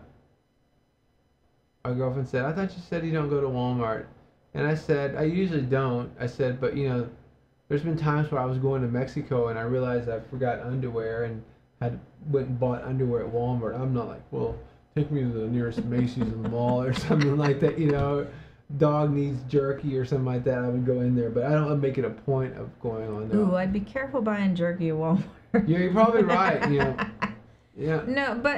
our girlfriend said, "I thought you said you don't go to Walmart." And I said, "I usually don't." I said, "But there's been times where I was going to Mexico and I realized I forgot underwear and went and bought underwear at Walmart. I'm not like, well, take me to the nearest Macy's in the mall or something like that, dog needs jerky or something like that. I would go in there, but I don't make it a point of going on there." Ooh, I'd be careful buying jerky at Walmart. Yeah, you're probably right. Yeah. No, but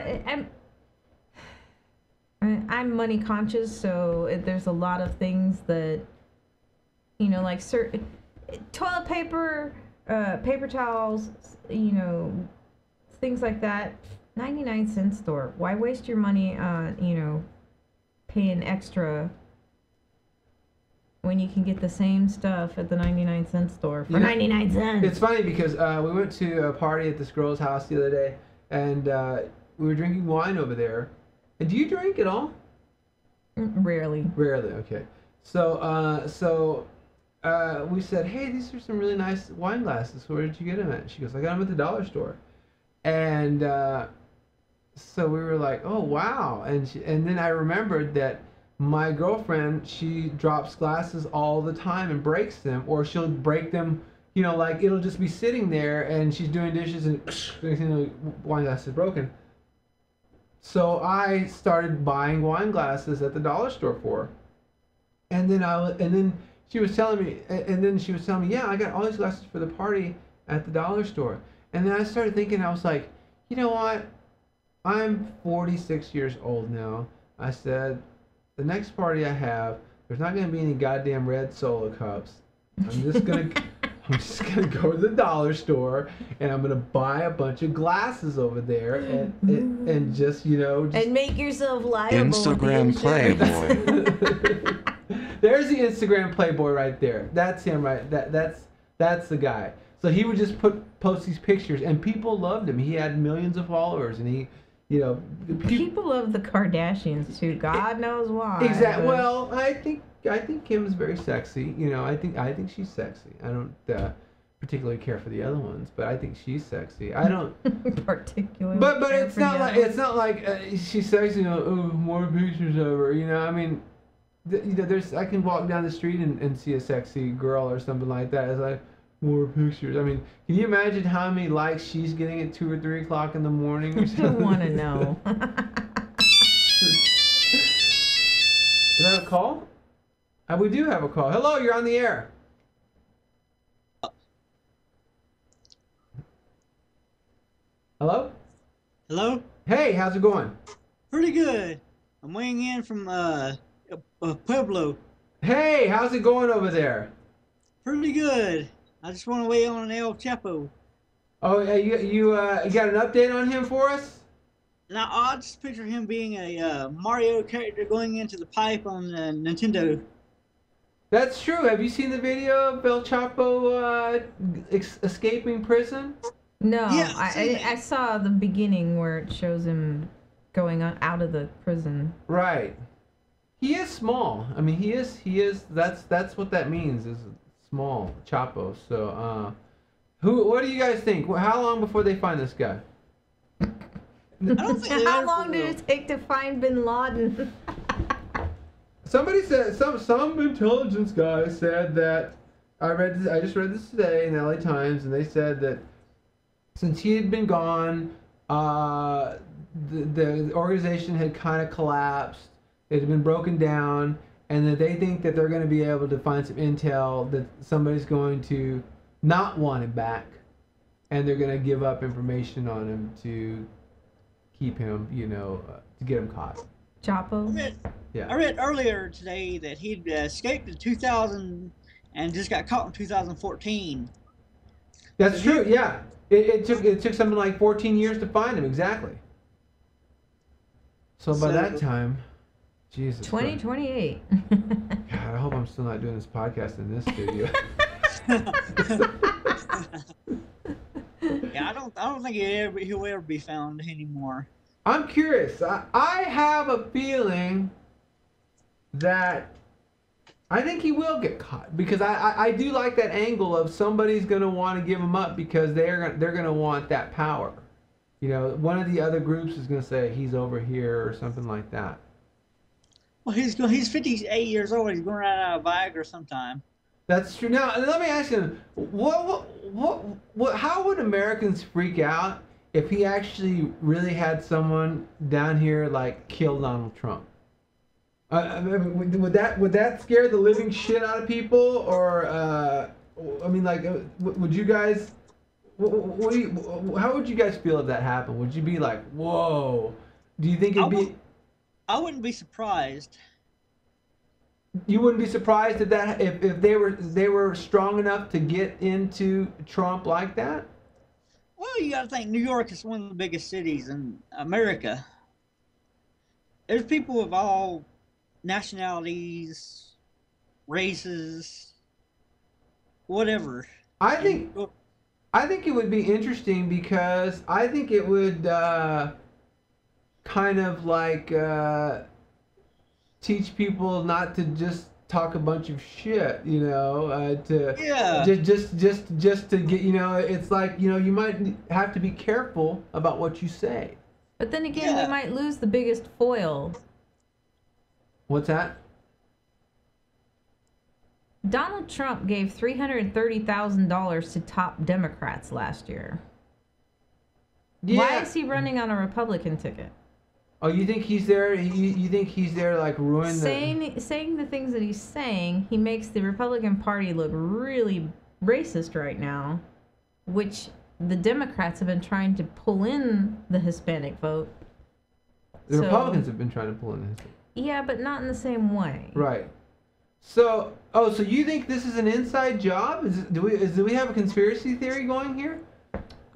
I'm money conscious, so there's a lot of things that, like certain toilet paper, paper towels, things like that. 99-cent store. Why waste your money on, paying extra when you can get the same stuff at the 99-cent store for 99 cents? It's funny because we went to a party at this girl's house the other day, and we were drinking wine over there. And do you drink at all? Rarely. Rarely, okay. So we said, "Hey, these are some really nice wine glasses. Where did you get them at?" She goes, "I got them at the dollar store." And so we were like, "Oh, wow." And then I remembered that my girlfriend, she drops glasses all the time and breaks them, or she'll break them, like it'll just be sitting there and she's doing dishes and wine glass is broken. So I started buying wine glasses at the dollar store for her. And then she was telling me, yeah, I got all these glasses for the party at the dollar store. And then I started thinking, I was like, you know what? I'm 46 years old now. I said, the next party I have, there's not going to be any goddamn red Solo cups. I'm just gonna go to the dollar store and I'm gonna buy a bunch of glasses over there and just and make yourself liable. Instagram Playboy. There's the Instagram playboy right there. That's him, right? That's the guy. So he would just post these pictures, and people loved him. He had millions of followers, and he, you know, People love the Kardashians too. God knows why. Exactly. but- Well, I think Kim's very sexy. You know, I think she's sexy. I don't particularly care for the other ones, but I think she's sexy. I don't. particularly. But care it's for not the like she's sexy. You know, oh, more pictures of her. You know, I mean, you know, I can walk down the street and see a sexy girl or something like that. It's like more pictures. I mean, can you imagine how many likes she's getting at 2 or 3 o'clock in the morning? Or I something? want to know. Is that a call? We do have a call. Hello, you're on the air. Hello? Hello? Hey, how's it going? Pretty good. I'm weighing in from Pueblo. Hey, how's it going over there? Pretty good. I just want to weigh on El Chapo. Oh, you got an update on him for us? Now, I just picture him being a Mario character going into the pipe on Nintendo. That's true. Have you seen the video of El Chapo escaping prison? No, Yeah, I've seen I saw the beginning where it shows him going out of the prison. Right. He is small. I mean, he is. That's what that means. Is small Chapo. So, what do you guys think? How long before they find this guy? I don't think How long did it take to find Bin Laden? Somebody said some intelligence guy said that I just read this today in the LA Times, and they said that since he had been gone, the organization had kind of collapsed. It had been broken down, and that they think that they're going to be able to find some intel that somebody's going to not want him back, and they're going to give up information on him to keep him, to get him caught. Chapo? Yeah. I read earlier today that he'd escaped in 2000 and just got caught in 2014. That's true. Yeah. It took something like 14 years to find him exactly. So by that time, Jesus. Christ. 2028. God, I hope I'm still not doing this podcast in this studio. Yeah, I don't think he'll ever be found anymore. I'm curious. I have a feeling that I think he will get caught because I do like that angle of somebody's gonna want to give him up because they're gonna want that power. One of the other groups is gonna say he's over here or something like that. Well, he's 58 years old. He's going right out of Viagra sometime. That's true. Now let me ask you, how would Americans freak out if he actually really had someone down here like kill Donald Trump? I mean, would that scare the living shit out of people, or would you guys? How would you guys feel if that happened? Would you be like, whoa? Do you think it'd be? I wouldn't be surprised. You wouldn't be surprised if they were strong enough to get into Trump like that? Well, you got to think New York is one of the biggest cities in America. There's people of all nationalities, races, whatever. I think it would be interesting because I think it would kind of like teach people not to just talk a bunch of shit, just to get, it's like, you might have to be careful about what you say. But then again, we might lose the biggest foil. What's that? Donald Trump gave $330,000 to top Democrats last year. Yeah. Why is he running on a Republican ticket? Oh, you think he's there? You think he's there to, like, ruin saying the things that he's saying, he makes the Republican Party look really racist right now, which the Democrats have been trying to pull in the Hispanic vote. The Republicans have been trying to pull in the Hispanic. Yeah, but not in the same way. Right. So you think this is an inside job? Do we have a conspiracy theory going here?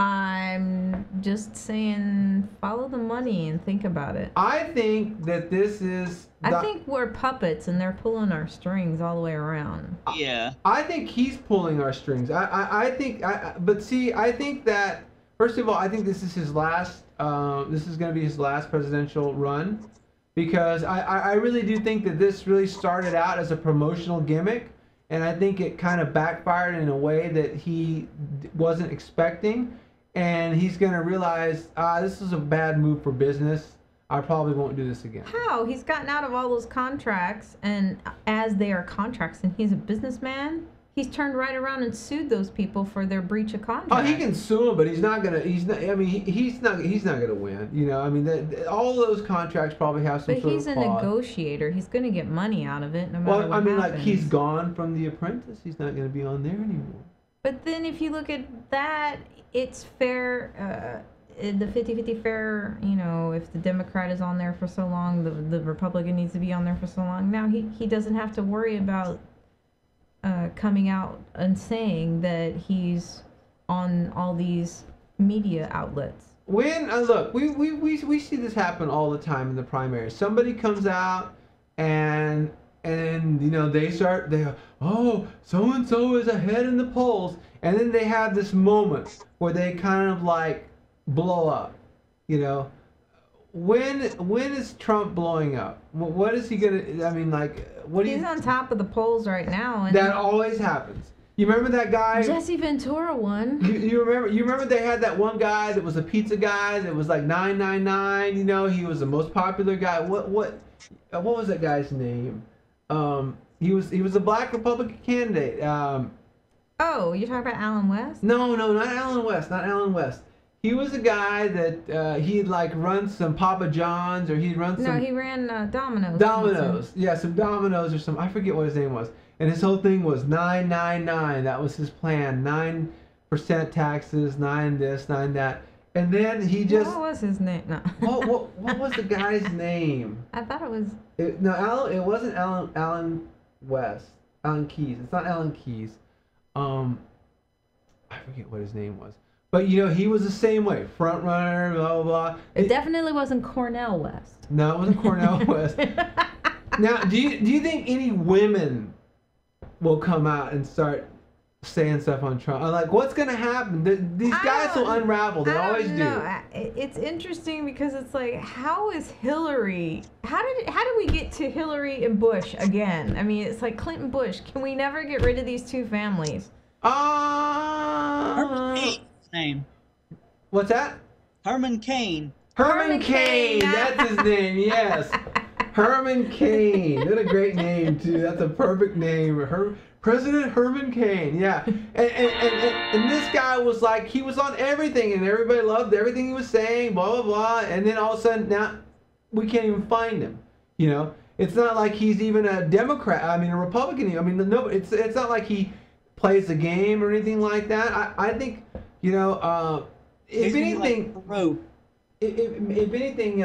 I'm just saying, follow the money and think about it. I think that this is. I think we're puppets and they're pulling our strings all the way around. Yeah. I think he's pulling our strings. I think. But see, I think that first of all, I think this is his last. This is going to be his last presidential run, because I really do think that this really started out as a promotional gimmick, and I think it kind of backfired in a way that he wasn't expecting, and he's going to realize this is a bad move for business. I probably won't do this again. How? He's gotten out of all those contracts, and as they are contracts, and he's a businessman, he's turned right around and sued those people for their breach of contract. Oh, he can sue him, but he's not gonna. He's not. I mean, he's not. He's not gonna win. You know. I mean, all those contracts probably have some But sort he's of a clause. negotiator. He's going to get money out of it no matter Well, what I mean, happens. like he's gone from The Apprentice. He's not gonna be on there anymore. But then if you look at that, it's fair. The 50-50 fair, you know, if the Democrat is on there for so long, the Republican needs to be on there for so long. Now he doesn't have to worry about coming out and saying that he's on all these media outlets. When look, we see this happen all the time in the primaries. Somebody comes out and you know they oh, so and so is ahead in the polls, and then they have this moment where they kind of like blow up. You know, when is Trump blowing up? What is he gonna? I mean, like, what do you? He's on top of the polls right now, and That always happens. You remember that guy? Jesse Ventura won. You remember they had that one guy that was a pizza guy that was like 999. You know, he was the most popular guy. What was that guy's name? He was a black Republican candidate. Oh, you're talking about Alan West? No, not Alan West. Not Alan West. He was a guy that he'd like run some Papa John's, or he'd run some. No, he ran Domino's. Domino's. Yeah, some Domino's or some. I forget what his name was. And his whole thing was 999. That was his plan. 9% taxes, 9 this, 9 that. And then he just. What was his name? No. What was the guy's name? I thought it was. It wasn't Alan West. Alan Keyes. It's not Alan Keyes. I forget what his name was. But you know, he was the same way. Front runner, blah blah blah. It definitely wasn't Cornel West. No, it wasn't Cornel West. Now, do you think any women will come out and start saying stuff on Trump? Like, what's gonna happen? These guys will unravel. They always do. It's interesting because it's like, how is Hillary? How did we get to Hillary and Bush again? I mean, it's like Clinton Bush. Can we never get rid of these two families? Herman Cain's name. What's that? Herman Cain. Herman Cain. Cain. That's his name. Yes. Herman Cain. What a great name too. That's a perfect name. President Herman Cain. Yeah. And this guy was like, he was on everything, and everybody loved everything he was saying. Blah blah blah. And then all of a sudden now we can't even find him. You know, it's not like he's even a Democrat. I mean, a Republican. I mean, no. It's not like he plays a game or anything like that. I think, you know, if anything, if anything,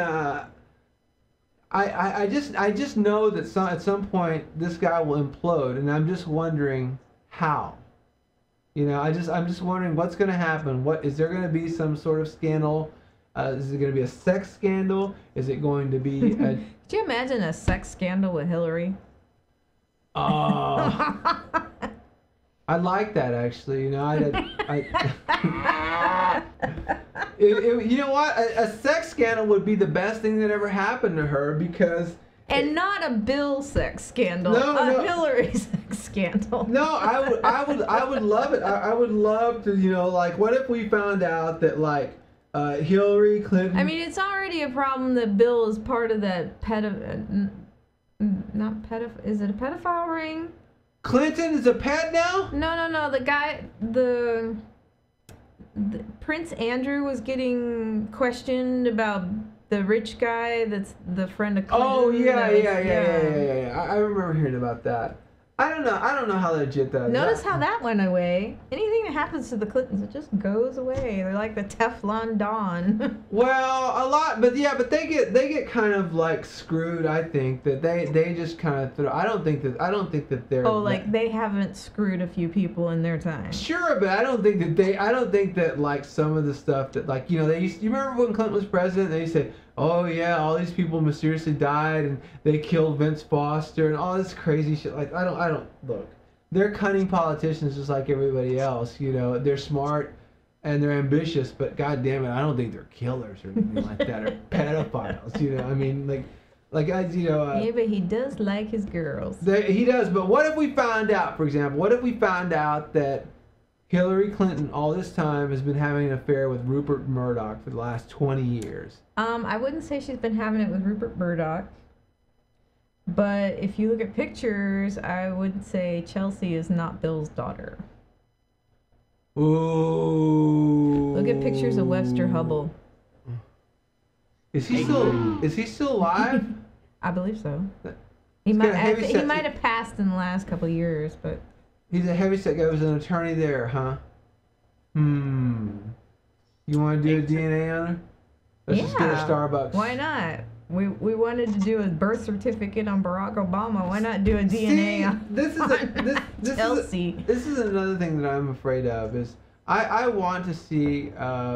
I just know that at some point this guy will implode, and I'm just wondering how. You know, I'm just wondering what's going to happen. What is there going to be some sort of scandal? Is it going to be a sex scandal? Is it going to be a? Could you imagine a sex scandal with Hillary? I like that actually. You know, you know what? A sex scandal would be the best thing that ever happened to her, because. And not a Bill sex scandal. No. Hillary sex scandal. No, I would love it. I would love to, you know, like, what if we found out that, like, Hillary Clinton. I mean, it's already a problem that Bill is part of that is it a pedophile ring? Clinton is a pet now? No. The guy, the Prince Andrew was getting questioned about the rich guy that's the friend of Clinton. Oh yeah. I remember hearing about that. I don't know. I don't know how legit that is. Notice how that went away. Anything that happens to the Clintons, it just goes away. They're like the Teflon Don. Well, a lot, but they get kind of like screwed. I think that they just kind of throw. I don't think that they're. Oh, like they haven't screwed a few people in their time. Sure, but I don't think that like some of the stuff that like you remember when Clinton was president? They said, oh yeah, all these people mysteriously died and they killed Vince Foster and all this crazy shit. Like I don't look. They're cunning politicians just like everybody else. They're smart and they're ambitious, but god damn it, I don't think they're killers or anything like that or pedophiles. I mean, yeah, but he does like his girls. He does, but what if we found out, for example, that Hillary Clinton all this time has been having an affair with Rupert Murdoch for the last 20 years? I wouldn't say she's been having it with Rupert Murdoch. But if you look at pictures, I would say Chelsea is not Bill's daughter. Ooh. Look at pictures of Webster Hubble. Is he still alive? I believe so. He might have passed in the last couple of years, but he's a heavyset guy. Was an attorney there, huh? You want to do a DNA on her? Let's just get her Starbucks. Why not? We wanted to do a birth certificate on Barack Obama. Why not do a DNA on Chelsea? This is another thing that I'm afraid of. Is I want to see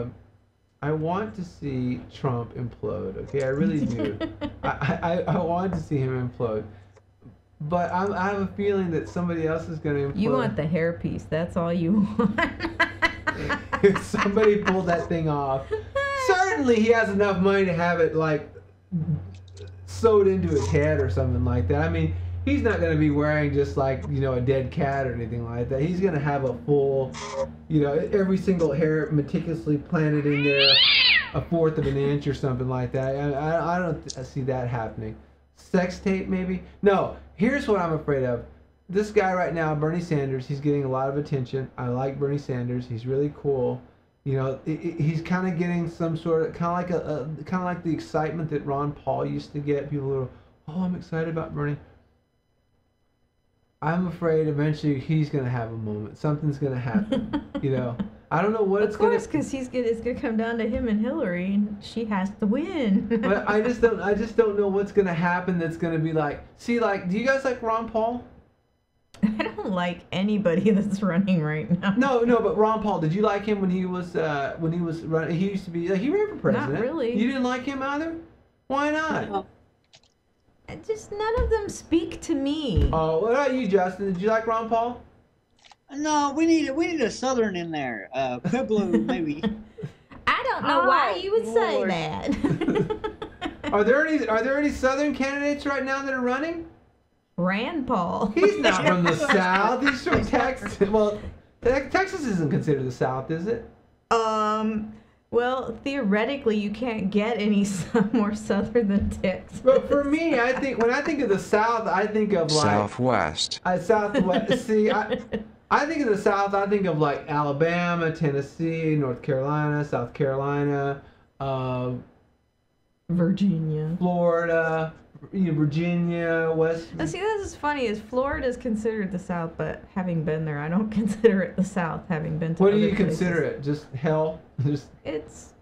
Trump implode. Okay, I really do. I want to see him implode. But I have a feeling that somebody else is going to implode. You want the hairpiece. That's all you want. If somebody pulled that thing off, certainly he has enough money to have it like sewed into his head or something like that. I mean, he's not going to be wearing just like, a dead cat or anything like that. He's going to have a full, every single hair meticulously planted in there, a fourth of an inch or something like that. I don't see that happening. Sex tape, maybe? No, here's what I'm afraid of. This guy right now, Bernie Sanders, he's getting a lot of attention. I like Bernie Sanders. He's really cool. He's kind of getting some sort of kind of like the excitement that Ron Paul used to get. People are, oh, I'm excited about Bernie. I'm afraid eventually he's gonna have a moment. Something's gonna happen. I don't know what it's gonna. Of course, because it's gonna come down to him and Hillary, and she has to win. But I just don't know what's gonna happen. That's gonna be like. See, like, do you guys like Ron Paul? I don't like anybody that's running right now. No, but Ron Paul, did you like him when he was running? He used to be he ran for president. Not really. You didn't like him either? Why not? No. Just none of them speak to me. Oh, what about you, Justin? Did you like Ron Paul? No, we need a Southern in there. Pueblo, maybe. I don't know why you would say Lord. that. Are there any Southern candidates right now that are running? Rand Paul. He's not from the South. He's from Texas. Well, Texas isn't considered the South, is it? Well, theoretically, you can't get any more southern than Texas. But for me, when I think of the South, I think of like Southwest. Southwest. See, I think of the South. I think of like Alabama, Tennessee, North Carolina, South Carolina, Virginia, Florida, Virginia, West. Now, see, this is funny. Is Florida is considered the South, but having been there, I don't consider it the South. Having been to What do other you places. consider it? Just hell? It's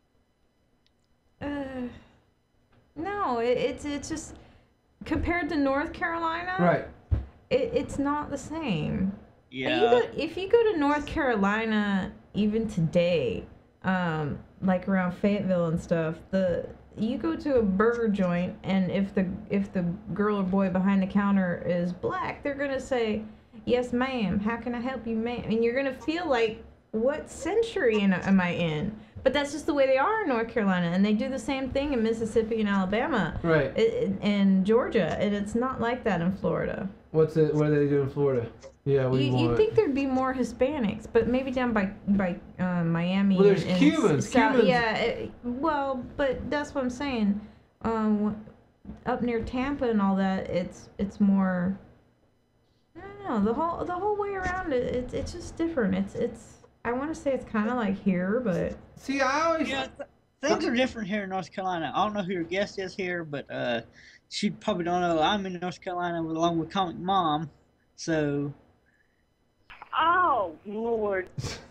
no, it's just compared to North Carolina. Right. It's not the same. Yeah. If you go to North Carolina, even today, like around Fayetteville and stuff, you go to a burger joint, and if the girl or boy behind the counter is black, they're gonna say, "Yes, ma'am. How can I help you, ma'am?" And you're gonna feel like, what century am I in? But that's just the way they are in North Carolina, and they do the same thing in Mississippi and Alabama, Right. And Georgia, and it's not like that in Florida. What do they do in Florida? Yeah, You'd think there'd be more Hispanics, but maybe down by Miami. Well, there's and Cubans. South, Cubans. Yeah, but that's what I'm saying. Up near Tampa and all that, it's more. I don't know, the whole way around it's just different. It's I want to say it's kind of like here, but See, I always. Yeah, things are different here in North Carolina. I don't know who your guest is here, but she probably don't know. I'm in North Carolina along with Comic Mom, So Oh, Lord.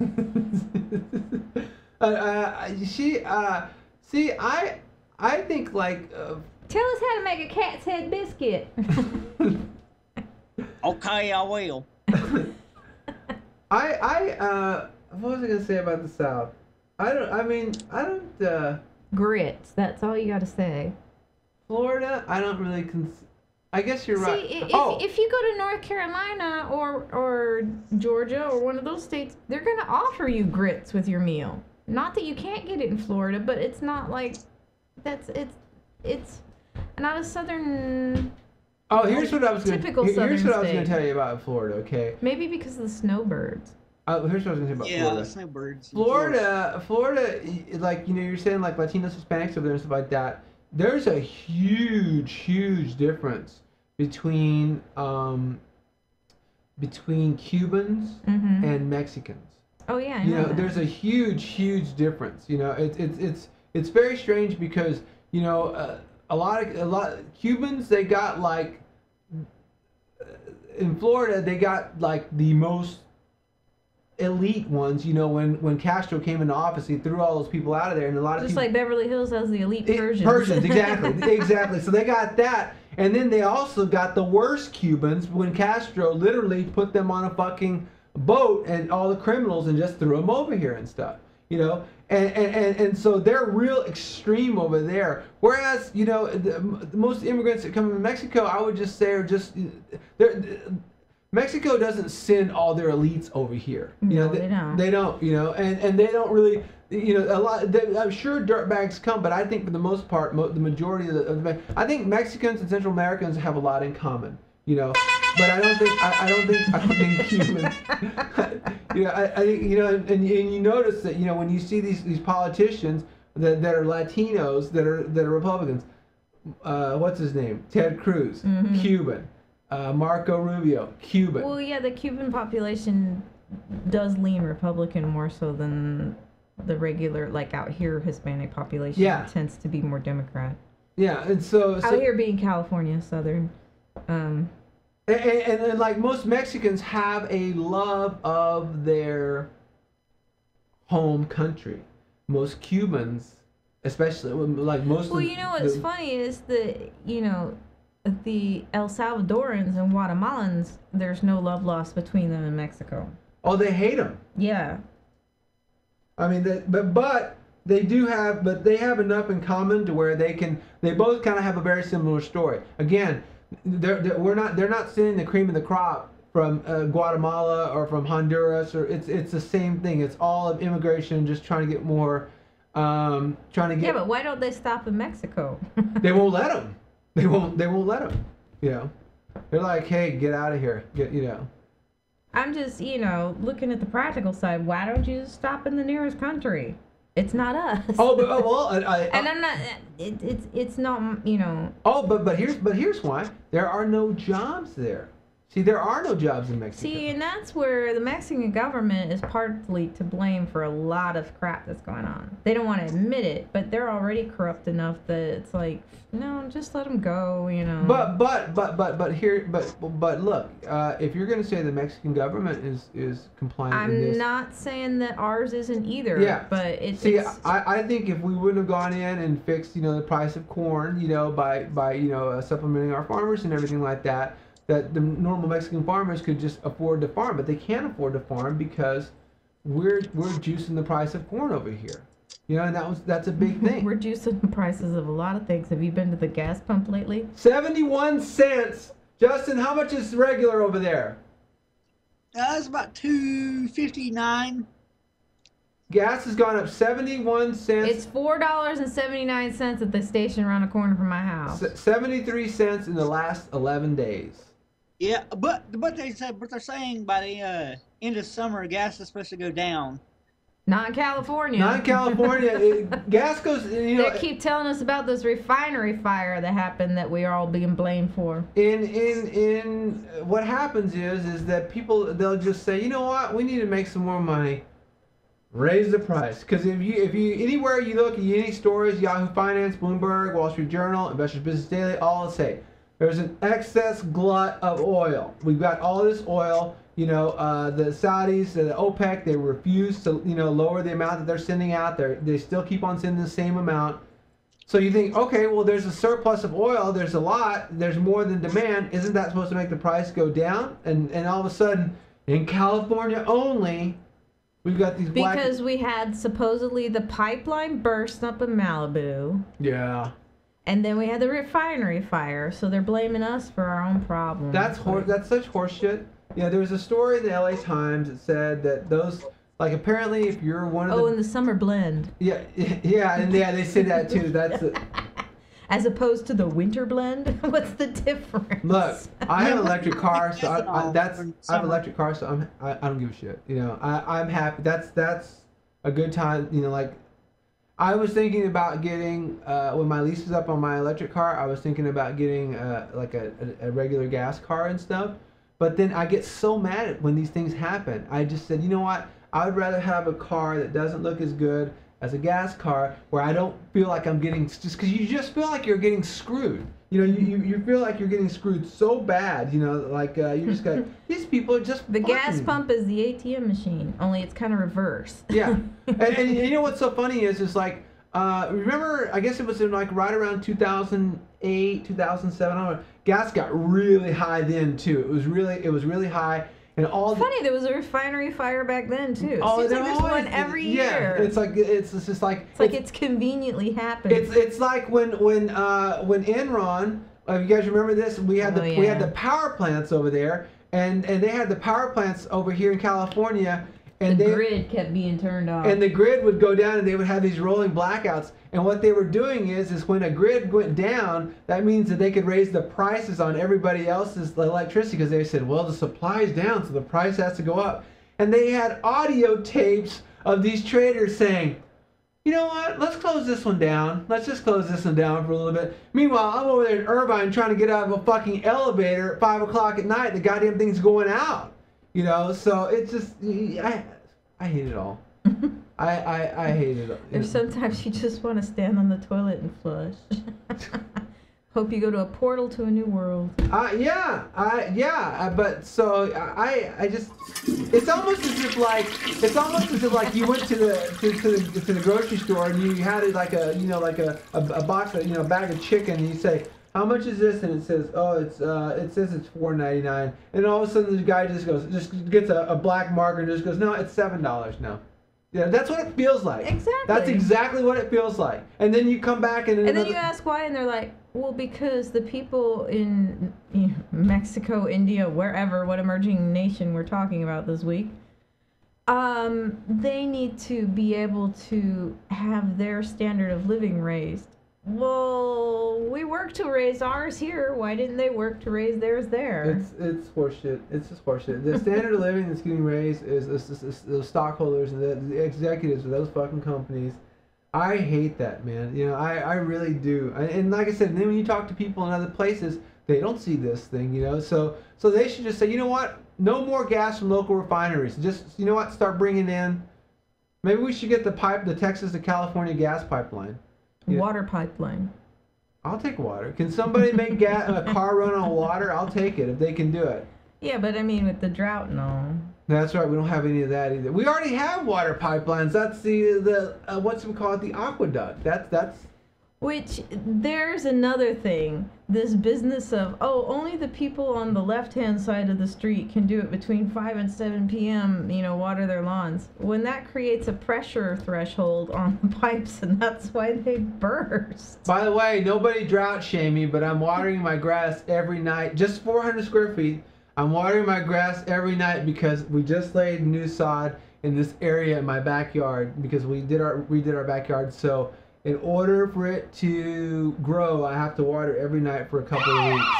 See, I think like. Tell us how to make a cat's head biscuit. okay, I will. What was I gonna say about the South? I don't. Grits. That's all you got to say. Florida, I don't really I guess you're right. See, if you go to North Carolina or Georgia or one of those states, they're gonna offer you grits with your meal. Not that you can't get it in Florida, but it's not like it's not a southern. Oh, here's what I was gonna. Typical Here's what I was southern gonna state. tell you about Florida. Okay. Maybe because of the snowbirds. Here's what I was gonna say about Yeah, Florida. snowbirds. Florida, like you're saying like Latinos, Hispanics over there and stuff like that. There's a huge difference between Cubans and Mexicans. Oh yeah, I You know, that. there's a huge difference. You know, it's very strange because you know a lot of Cubans, they got like in Florida they got like the most elite ones. You know, when Castro came into office, he threw all those people out of there, and a lot of Just people, like Beverly Hills has the elite Persians. Persians, exactly. So they got that, and then they also got the worst Cubans when Castro literally put them on a fucking boat and all the criminals and just threw them over here and stuff. You know, and so they're real extreme over there. Whereas you know the most immigrants that come from Mexico, I would just say are just Mexico doesn't send all their elites over here. You No, know, they don't. They don't. You know, and they don't really. You know, a lot. I'm sure dirtbags come, but I think for the most part, the majority of the I think Mexicans and Central Americans have a lot in common. You know, but I don't think Cubans. You know, I think you know, and you notice that you know when you see these politicians that are Latinos that are Republicans. What's his name? Ted Cruz, Cuban. Marco Rubio, Cuban. Well, yeah, the Cuban population does lean Republican more so than the regular, like out here, Hispanic population. Yeah. Tends to be more Democrat. Yeah, and so Out here being California, Southern. and like most Mexicans have a love of their home country. Most Cubans, especially like most. Well, you know what's funny is that, you know, the El Salvadorans and Guatemalans, there's no love lost between them and Mexico. Oh, they hate them. Yeah. I mean, but they have enough in common to where they both kind of have a very similar story. Again, they're not sending the cream of the crop from Guatemala or from Honduras, or it's the same thing. It's all of immigration, just trying to get more, Yeah, but why don't they stop in Mexico? They won't let them. They won't let them. You know, they're like, hey, get out of here. You know. I'm just, you know, looking at the practical side. Why don't you just stop in the nearest country? It's not us. Oh, but well, and I'm not. It's not. You know. Oh, but here's why. There are no jobs there. See, there are no jobs in Mexico. See, and that's where the Mexican government is partly to blame for a lot of crap that's going on. They don't want to admit it, but they're already corrupt enough that it's like, no, just let them go, you know. But look, if you're gonna say the Mexican government is compliant with this, I'm not saying that ours isn't either. Yeah. But it's. See, it's I think if we wouldn't have gone in and fixed, you know, the price of corn, you know, by you know supplementing our farmers and everything like that, that the normal Mexican farmers could just afford to farm, but they can't afford to farm because we're juicing the price of corn over here. You know, and that's a big thing. We're juicing the prices of a lot of things. Have you been to the gas pump lately? 71 cents. Justin, how much is regular over there? It's about $2.59. Gas has gone up 71 cents. It's $4.79 at the station around the corner from my house. 73 cents in the last 11 days. Yeah, but they're saying by the end of summer, gas is supposed to go down. Not in California. Not in California. Gas goes, you know. They keep telling us about this refinery fire that happened that we are all being blamed for. In what happens is that people, they'll just say, you know what, we need to make some more money. Raise the price, because if you anywhere you look at any stories, Yahoo Finance, Bloomberg, Wall Street Journal, Investors Business Daily, all say There's an excess glut of oil. We've got all this oil. You know, the Saudis, the OPEC, they refuse to, you know, lower the amount that they're sending out. They still keep on sending the same amount. So you think, okay, well, there's a surplus of oil. There's a lot. There's more than demand. Isn't that supposed to make the price go down? And all of a sudden, in California only, we've got these black... Because we had supposedly the pipeline burst up in Malibu. Yeah. And then we had the refinery fire, so they're blaming us for our own problems. That's such horseshit. Yeah, there was a story in the LA Times that said that those, like, apparently if you're one of the... Oh, in the summer blend. Yeah, and they say that too. That's it. As opposed to the winter blend? What's the difference? Look, I have an electric car, so I have an Summer. electric car, so I don't give a shit. You know, I'm happy. That's a good time. You know, like, I was thinking about getting when my lease was up on my electric car. I was thinking about getting like a regular gas car and stuff. But then I get so mad when these things happen. I just said, you know what? I would rather have a car that doesn't look as good as a gas car, where I don't feel like I'm getting, just because you just feel like you're getting screwed. You know, you feel like you're getting screwed so bad. You know, like you just got these people are just The gas fucking- pump is the ATM machine, only it's kind of reverse. Yeah, and you know what's so funny is like remember, I guess it was in like right around 2008, 2007. I don't know. Gas got really high then too. It was really high, and all. Funny, there was a refinery fire back then too. Oh, Seems like there there's always- one every yeah, year. it's like it's just like it's conveniently happened. it's like when Enron. You guys remember this? We had we had the power plants over there, and they had the power plants over here in California. And the grid kept being turned off. And the grid would go down, and they would have these rolling blackouts. And what they were doing is when a grid went down, that means that they could raise the prices on everybody else's electricity, because they said, well, the supply's down, so the price has to go up. And they had audio tapes of these traders saying, you know what, let's close this one down. Let's just close this one down for a little bit. Meanwhile, I'm over there in Irvine trying to get out of a fucking elevator at 5 o'clock at night. The goddamn thing's going out. You know, so it's just, I hate it all. I hate it all. There's sometimes you just want to stand on the toilet and flush. Hope you go to a portal to a new world. But so I just, it's almost as if like you went to the grocery store and you had it like a box of, a bag of chicken, and you say, how much is this? And it says, oh, it says it's $4.99. And all of a sudden the guy just gets a black marker and just goes, no, it's $7 now. Yeah, that's what it feels like. Exactly. That's exactly what it feels like. And then you come back and then you ask why, and they're like, well, because the people in Mexico, India, wherever, what emerging nation we're talking about this week, they need to be able to have their standard of living raised. Well, we work to raise ours here. Why didn't they work to raise theirs there? It's horseshit. It's just horseshit. The standard of living that's getting raised is the stockholders and the executives of those fucking companies. I hate that, man. You know, I really do. And like I said, then when you talk to people in other places, they don't see this thing, you know. So they should just say, you know what? No more gas from local refineries. Just, you know what? Start bringing in. Maybe we should get the Texas to California gas pipeline. Yeah. Water pipeline. I'll take water. Can somebody make a car run on water? I'll take it if they can do it. Yeah, but I mean, with the drought and all. That's right. We don't have any of that either. We already have water pipelines. That's the what's we call it, the aqueduct. That's. Which, there's another thing. This business of, only the people on the left-hand side of the street can do it between 5 and 7 p.m., water their lawns. When that creates a pressure threshold on the pipes, and that's why they burst. By the way, nobody drought shame me, but I'm watering my grass every night. Just 400 square feet. I'm watering my grass every night because we just laid new sod in this area in my backyard because we redid our backyard. So in order for it to grow, I have to water every night for a couple of weeks.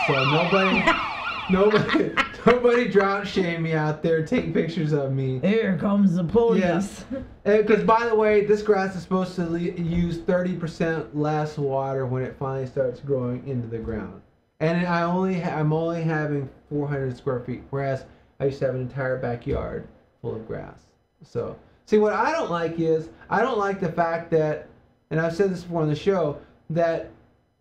So nobody drought shame me out there. Take pictures of me. Here comes the police. Yeah. Because by the way, this grass is supposed to use 30% less water when it finally starts growing into the ground. And I'm only having 400 square feet, whereas I used to have an entire backyard full of grass. So, see, what I don't like is, I don't like the fact that, and I've said this before on the show, that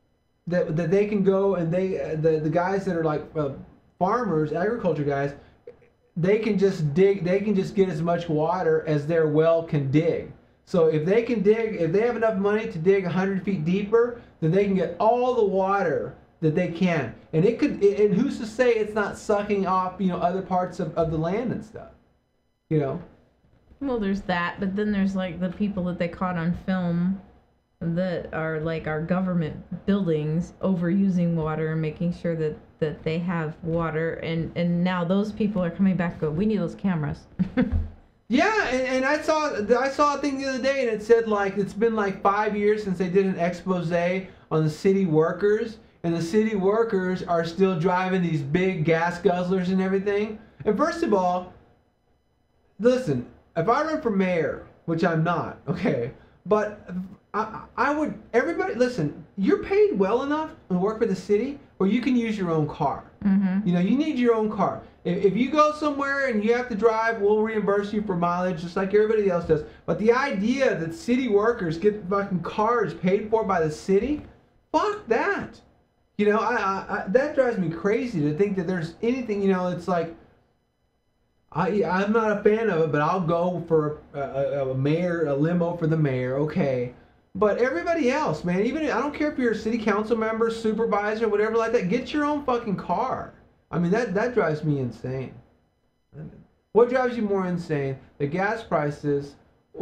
that they can go and the guys that are like farmers, agriculture guys, they can just dig. They can just get as much water as their well can dig. So if they can dig, if they have enough money to dig 100 feet deeper, then they can get all the water that they can. And it could. And who's to say it's not sucking off, other parts of the land and stuff, Well, there's that, but then there's like the people that they caught on film that are like our government buildings overusing water and making sure that they have water, and now those people are coming back and go, we need those cameras. Yeah, and I saw a thing the other day, and it said like it's been like 5 years since they did an expose on the city workers, and the city workers are still driving these big gas guzzlers and everything. And first of all, listen, if I run for mayor, which I'm not, okay, but I would, everybody, listen, you're paid well enough to work for the city where you can use your own car. Mm-hmm. You need your own car. If you go somewhere and you have to drive, we'll reimburse you for mileage just like everybody else does. But the idea that city workers get fucking cars paid for by the city, fuck that. That drives me crazy to think that there's anything, it's like, I'm not a fan of it, but I'll go for a mayor, a limo for the mayor, okay. But everybody else, man, even I don't care if you're a city council member, supervisor, whatever like that, get your own fucking car. I mean, that drives me insane. What drives you more insane, the gas prices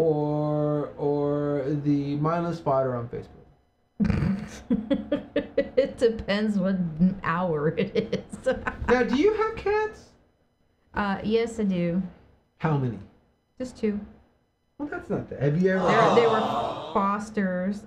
or the mindless spotter on Facebook? It depends what hour it is. Now, do you have cats? Yes, I do. How many? Just 2. Well, that's not that. Have you ever? They were fosters.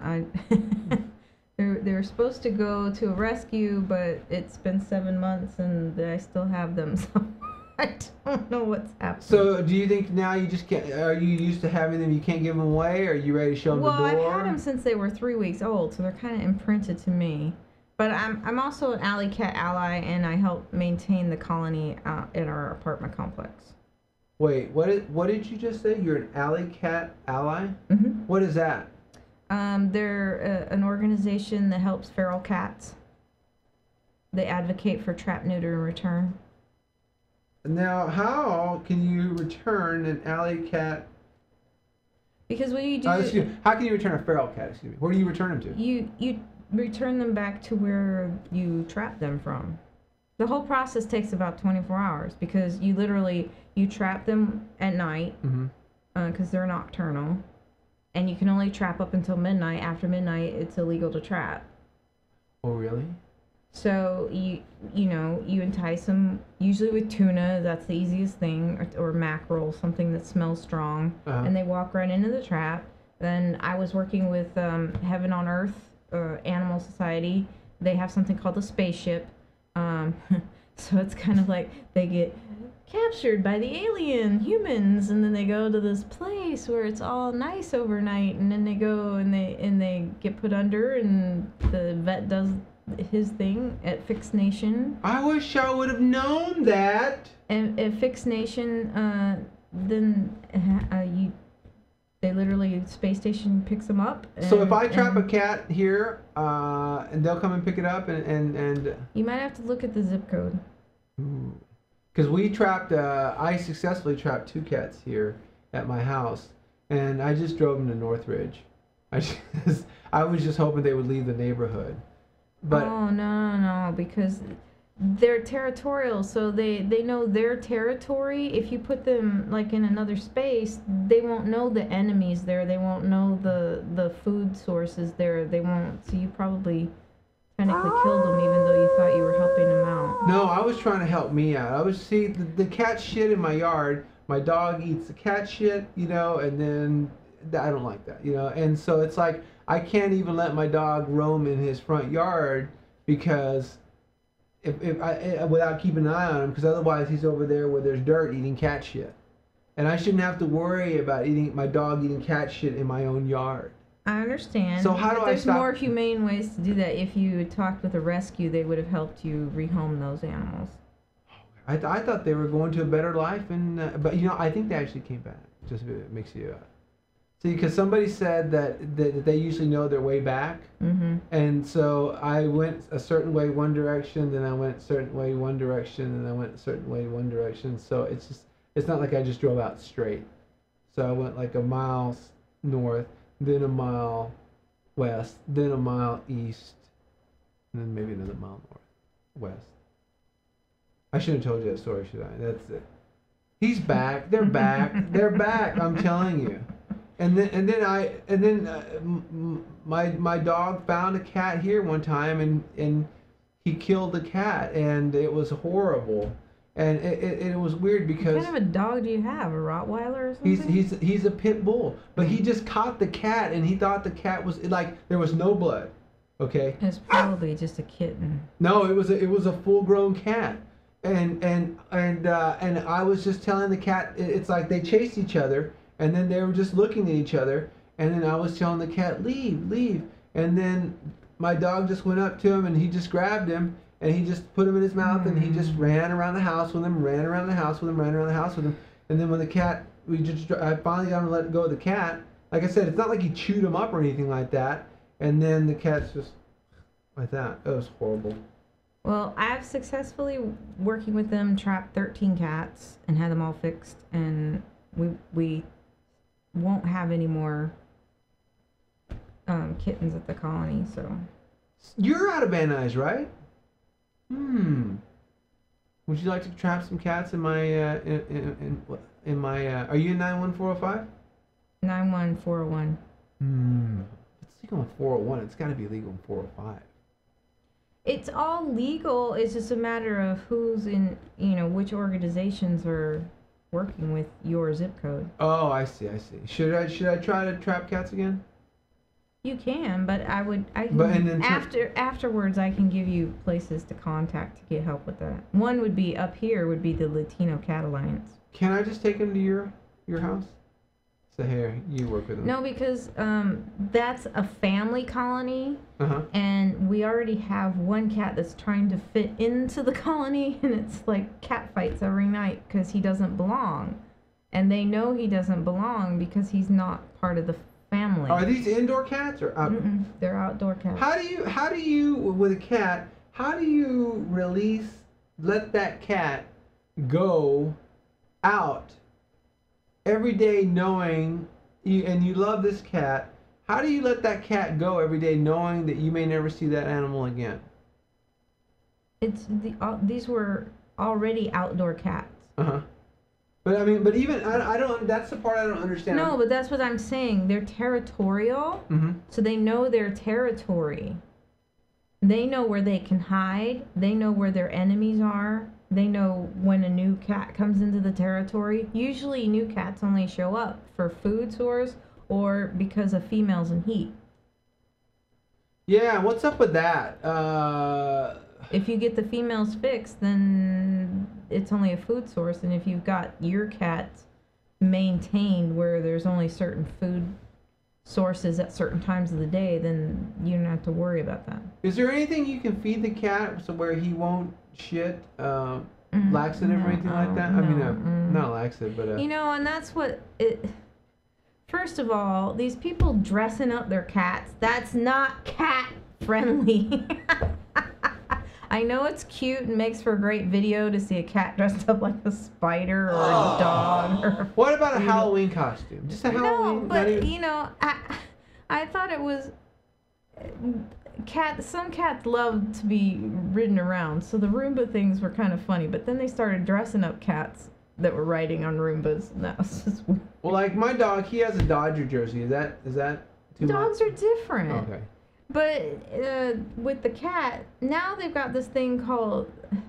They were supposed to go to a rescue, but it's been 7 months and I still have them, so I don't know what's happening. So, do you think now you just can't? Are you used to having them? You can't give them away? Or are you ready to show them the door? Well, I've had them since they were 3 weeks old, so they're kind of imprinted to me. But I'm also an alley cat ally, and I help maintain the colony in our apartment complex. Wait, what did you just say? You're an alley cat ally? Mm-hmm. What is that? They're an organization that helps feral cats. They advocate for trap, neuter, and return. Now, how can you return an alley cat? Because what you do... Excuse me, how can you return a feral cat? Excuse me. Where do you return them to? You return them back to where you trapped them from. The whole process takes about 24 hours because you trap them at night because they're nocturnal, and you can only trap up until midnight. After midnight, it's illegal to trap. Oh, really? So you entice them usually with tuna. That's the easiest thing, or mackerel, something that smells strong, and they walk right into the trap. Then I was working with Heaven on Earth Animal Society. They have something called the spaceship. So it's kind of like they get captured by the alien humans, and then they go to this place where it's all nice overnight, and then they go and they get put under, and the vet does his thing at Fix Nation. I wish I would have known that. And at Fix Nation, they literally, space station picks them up. So if I trap a cat here, and they'll come and pick it up, and you might have to look at the zip code. Because I successfully trapped 2 cats here at my house, and I just drove them to Northridge. I was just hoping they would leave the neighborhood. But oh no, because they're territorial, so they know their territory. If you put them like in another space, they won't know the enemies there. They won't know the food sources there. They won't. So you probably technically killed them, even though you thought you were helping them out. no, I was trying to help me out. The cat shit in my yard. My dog eats the cat shit, and then I don't like that, And so it's like I can't even let my dog roam in his front yard because if I without keeping an eye on him, because otherwise he's over there where there's dirt eating cat shit, and I shouldn't have to worry about my dog eating cat shit in my own yard. I understand. So how do I There's stop? more humane ways to do that. If you had talked with a rescue, they would have helped you rehome those animals. I thought they were going to a better life, but I think they actually came back. Just if it makes you see, because somebody said that they usually know their way back, Mm-hmm. And so I went a certain way one direction, then I went a certain way one direction, and I went a certain way one direction. So it's not like I just drove out straight. So I went like a mile north, then a mile west, then a mile east, and then maybe another mile west. I shouldn't have told you that story, should I? That's it. He's back. They're back. They're back. I'm telling you. And then my dog found a cat here one time, and he killed the cat, and it was horrible. And it was weird because What kind of a dog do you have? A Rottweiler or something? he's a pit bull, but he just caught the cat, and he thought the cat was like there was no blood. Okay. It's probably just a kitten. No, it was a full grown cat, and I was just telling the cat it's like they chased each other, and then they were just looking at each other, and then I was telling the cat leave, and then my dog just went up to him and he just grabbed him and he just put him in his mouth and he just ran around the house with him, ran around the house with him, and then when the cat I finally got him to let go of the cat. Like I said, it's not like he chewed him up or anything like that, and then the cat's just like that. It was horrible. Well, I've successfully, working with them, trapped 13 cats and had them all fixed, and we won't have any more kittens at the colony, so. You're out of Van Nuys, right? Would you like to trap some cats in my in my are you in 91405? 91401. It's legal in 401. It's got to be legal in 405. It's all legal. It's just a matter of who's in, which organizations are working with your zip code. Oh, I see. Should I try to trap cats again? You can, but afterwards I can give you places to contact to get help with that. One would be up here, would be the Latino Cat Alliance. Can I just take them to your house? So here, you work with them. No, because that's a family colony, Uh-huh. and we already have one cat that's trying to fit into the colony, and it's like cat fights every night because he doesn't belong. And they know he doesn't belong because he's not part of the family. Are these indoor cats or out? They're outdoor cats. How do you with a cat? How do you let that cat go out every day knowing you love this cat? How do you let that cat go every day knowing that you may never see that animal again? These were already outdoor cats. Uh-huh. But even I don't. That's the part I don't understand. No, but that's what I'm saying. They're territorial, so they know their territory. They know where they can hide. They know where their enemies are. They know when a new cat comes into the territory. Usually, new cats only show up for food source or because of females in heat. Yeah, what's up with that? If you get the females fixed, then it's only a food source, and if you've got your cats maintained where there's only certain food sources at certain times of the day, then you don't have to worry about that. Is there anything you can feed the cat so where he won't shit, laxative or anything like that? Not laxative, but and that's what it. First of all, these people dressing up their cats, that's not cat friendly. I know it's cute and makes for a great video to see a cat dressed up like a spider or a dog. Or, what about a Halloween costume? Just a Halloween. No, but I thought it was some cats love to be ridden around, so the Roomba things were kind of funny. But then they started dressing up cats that were riding on Roombas, and that was just weird. Well, like my dog, he has a Dodger jersey. Is that too much? Dogs are different. Okay. But with the cat, now they've got this thing called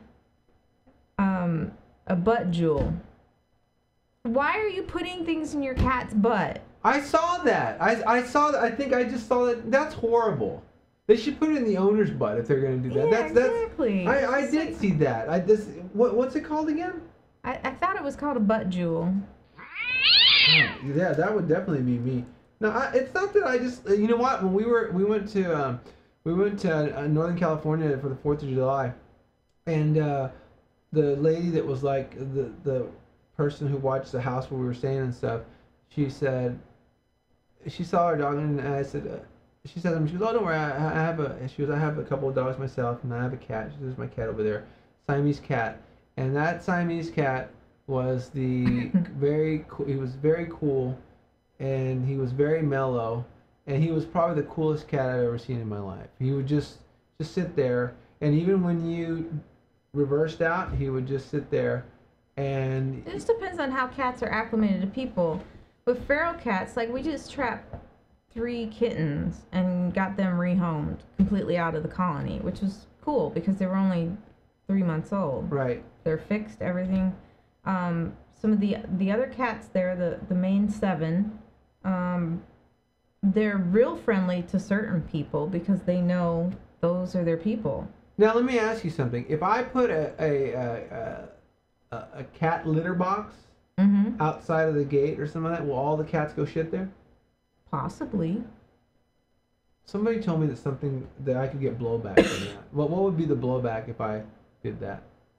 a butt jewel. Why are you putting things in your cat's butt? I saw that. I saw that. I think I just saw that. That's horrible. They should put it in the owner's butt if they're going to do that. Yeah, exactly. I did see that. What's it called again? I thought it was called a butt jewel. Oh, yeah, that would definitely be me. No, it's not that I just. You know what? When we went to Northern California for the 4th of July, and the lady that was like the person who watched the house where we were staying and stuff, she said she saw our dog, and I said, she said to me, she goes, oh, don't worry, I have I have a couple of dogs myself, and I have a cat. She says, there's my cat over there, Siamese cat, and that Siamese cat was he was very cool, and he was very mellow, and he was probably the coolest cat I've ever seen in my life. He would just sit there, and even when you reversed out, he would just sit there, and It just depends on how cats are acclimated to people. With feral cats, like we just trapped 3 kittens and got them rehomed completely out of the colony, which was cool because they were only 3 months old. right. They're fixed, everything. Some of the other cats there, the main 7, they're real friendly to certain people because they know those are their people. Now let me ask you something. If I put a cat litter box Mm-hmm. outside of the gate or something like that, will all the cats go shit there? Possibly. Somebody told me that I could get blowback from that. What would be the blowback if I did that?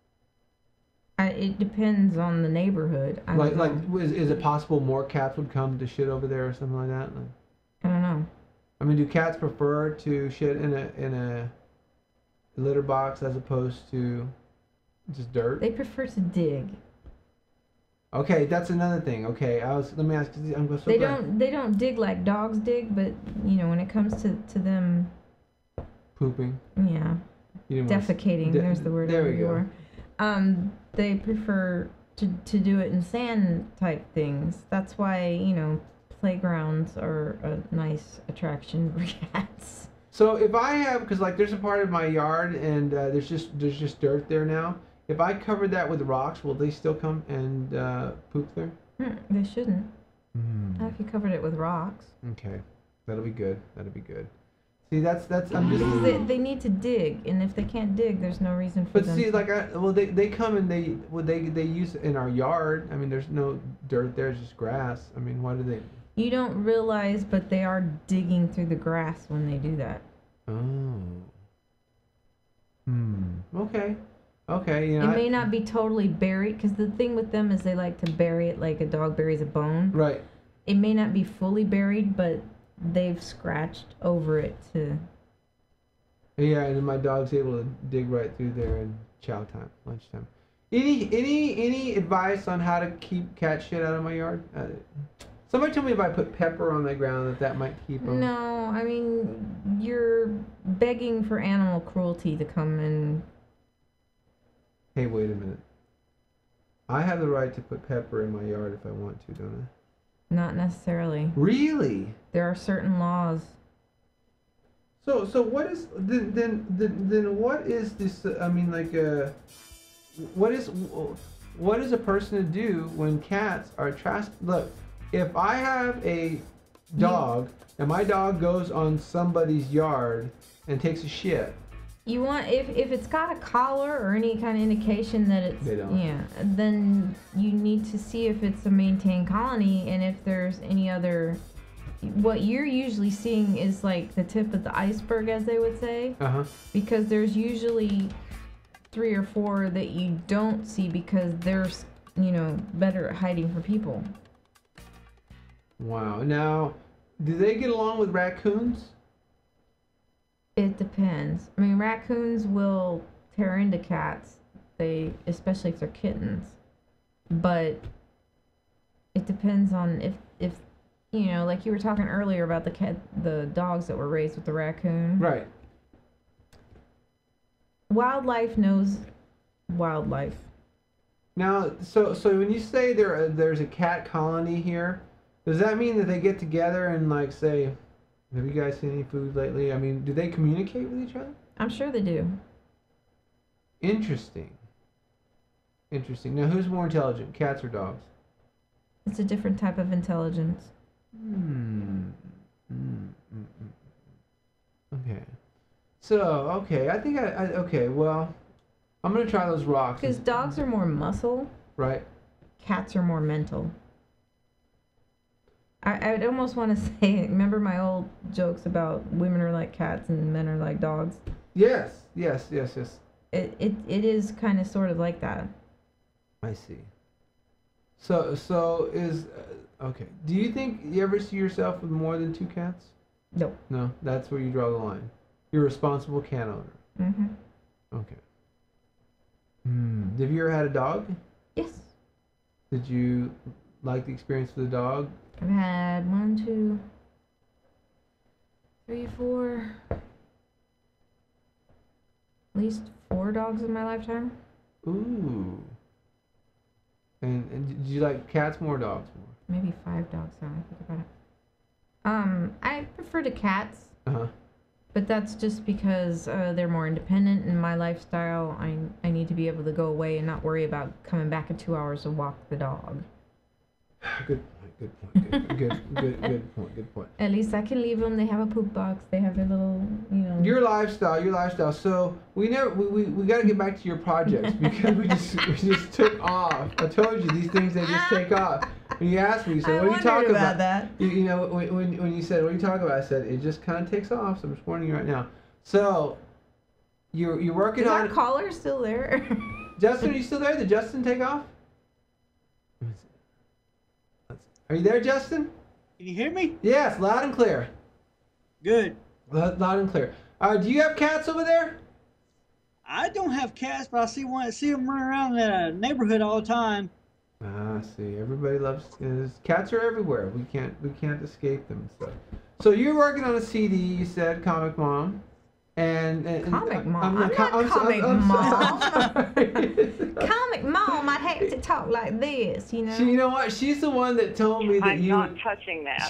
It depends on the neighborhood. I don't know. Is it possible more cats would come to shit over there or something like that? Like, I don't know. I mean, do cats prefer to shit in a litter box as opposed to just dirt? They prefer to dig. Okay, that's another thing. Okay, let me ask. I'm so They glad. don't dig like dogs dig, but you know when it comes to them, Pooping. yeah, You didn't wanna defecating. There's the word. There we I'm go. looking for. They prefer to do it in sand type things. That's why playgrounds are a nice attraction for cats. So if I have, because like there's a part of my yard and there's just dirt there now. If I covered that with rocks, will they still come and poop there? They shouldn't. Not if you covered it with rocks. Okay, that'll be good. That'll be good. See, that's I'm just. Because they need to dig, and if they can't dig, there's no reason for But them. see, like they come and they use it in our yard. I mean, there's no dirt there; it's just grass. I mean, why do they? You don't realize, but they are digging through the grass when they do that. Oh. Okay. Okay. You know. It may not be totally buried, because the thing with them is they like to bury it like a dog buries a bone. Right. It may not be fully buried, but they've scratched over it to. Yeah, and then my dog's able to dig right through there in chow time, lunchtime. Any advice on how to keep cat shit out of my yard? Somebody told me if I put pepper on the ground that might keep them. No, I mean, you're begging for animal cruelty to come and. Hey, wait a minute. I have the right to put pepper in my yard if I want to, don't I? Not necessarily. Really? There are certain laws. So what is then what is this? I mean, like, what is a person to do when cats are trash? Look, if I have a dog and my dog goes on somebody's yard and takes a shit. You want if it's got a collar or any kind of indication that it's They don't. yeah, then you need to see if it's a maintained colony and if there's any other. What you're usually seeing is like the tip of the iceberg, as they would say, because there's usually 3 or 4 that you don't see because they're better at hiding from people. Wow. Now, do they get along with raccoons? It depends. I mean, raccoons will tear into cats. Especially if they're kittens. But it depends on if like you were talking earlier about the dogs that were raised with the raccoon. Right. Wildlife knows wildlife. Now, so when you say there's a cat colony here, does that mean that they get together and like say, have you guys seen any food lately? I mean, do they communicate with each other? I'm sure they do. Interesting. Now, who's more intelligent, cats or dogs? It's a different type of intelligence. Okay. So, okay, I think okay, well, I'm going to try those rocks. Because dogs are more muscle, Right. cats are more mental. I'd almost want to say, remember my old jokes about women are like cats and men are like dogs? Yes. It is kind of sort of like that. I see. So is okay. Do you think you ever see yourself with more than 2 cats? Nope. No, that's where you draw the line. You're a responsible cat owner. Mm-hmm. Okay. Have you ever had a dog? Yes. Did you like the experience with the dog? I've had 1, 2, 3, 4, at least 4 dogs in my lifetime. Ooh. And did you like cats more or dogs more? Maybe 5 dogs now I think about it. I prefer the cats, Uh-huh. but that's just because they're more independent in my lifestyle. I need to be able to go away and not worry about coming back in 2 hours to walk the dog. Good point. Good point. At least I can leave them. They have a poop box. They have their little, Your lifestyle. So we got to get back to your projects because we just took off. I told you these things they just take off. When you asked me, you said, "What are you talking about?" That. You know, when you said, "What are you talking about?" I said, "It just kind of takes off." So I'm just warning you right now. So you're working Is on. our caller still there? Justin, are you still there? Did Justin take off? Are you there, Justin? Can you hear me? Yes, loud and clear. Good. Loud and clear. Do you have cats over there? I don't have cats, but I see them run around the neighborhood all the time. Ah, see, everybody loves cats are everywhere. We can't escape them and stuff. So you're working on a CD. You said Comic Mom, and Comic Mom. I'm Comic I'm Mom. sorry. Comic Mom, I'd have to talk like this, you know. You know what? She's the one that told me that I'm you. not touching that.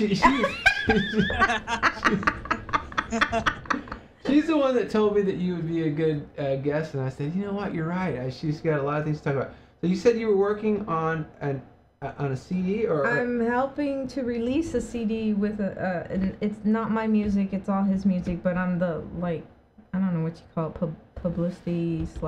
She's the one that told me that you would be a good guest, and I said, you know what? You're right. She's got a lot of things to talk about. So you said you were working on a CD, or I'm helping to release a CD with and it's not my music, it's all his music, but I'm the, I don't know what you call it, publicity /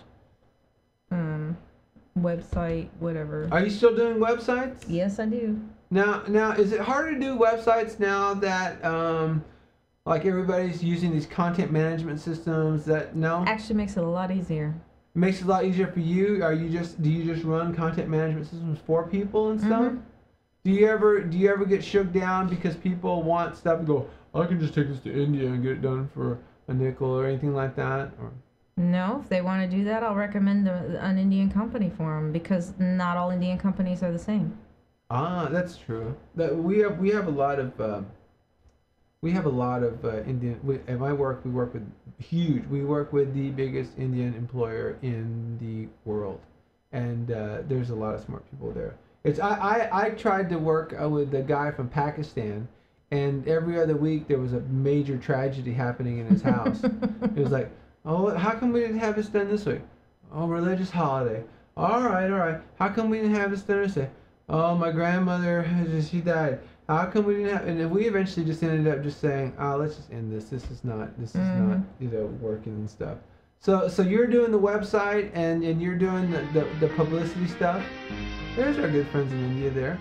website, whatever. Are you still doing websites? Yes, I do. Now, is it harder to do websites now that like everybody's using these content management systems? That no, Actually makes it a lot easier. makes it a lot easier for you. Do you just run content management systems for people and stuff? Do you ever get shook down because people want stuff and go, I can just take this to India and get it done for a nickel or anything like that? Or No, if they want to do that, I'll recommend an Indian company for them because not all Indian companies are the same. Ah, that's true. That we have a lot of Indian. At my work, we work with the biggest Indian employer in the world, and there's a lot of smart people there. I tried to work with a guy from Pakistan, and every other week there was a major tragedy happening in his house. It was like, oh, how come we didn't have this done this week? Oh, religious holiday. All right. How come we didn't have this done this way? Oh, my grandmother, she died. How come we didn't have? And we eventually just ended up just saying, oh, let's just end this. This is not working and stuff. So you're doing the website and you're doing the publicity stuff. There's our good friends in India there.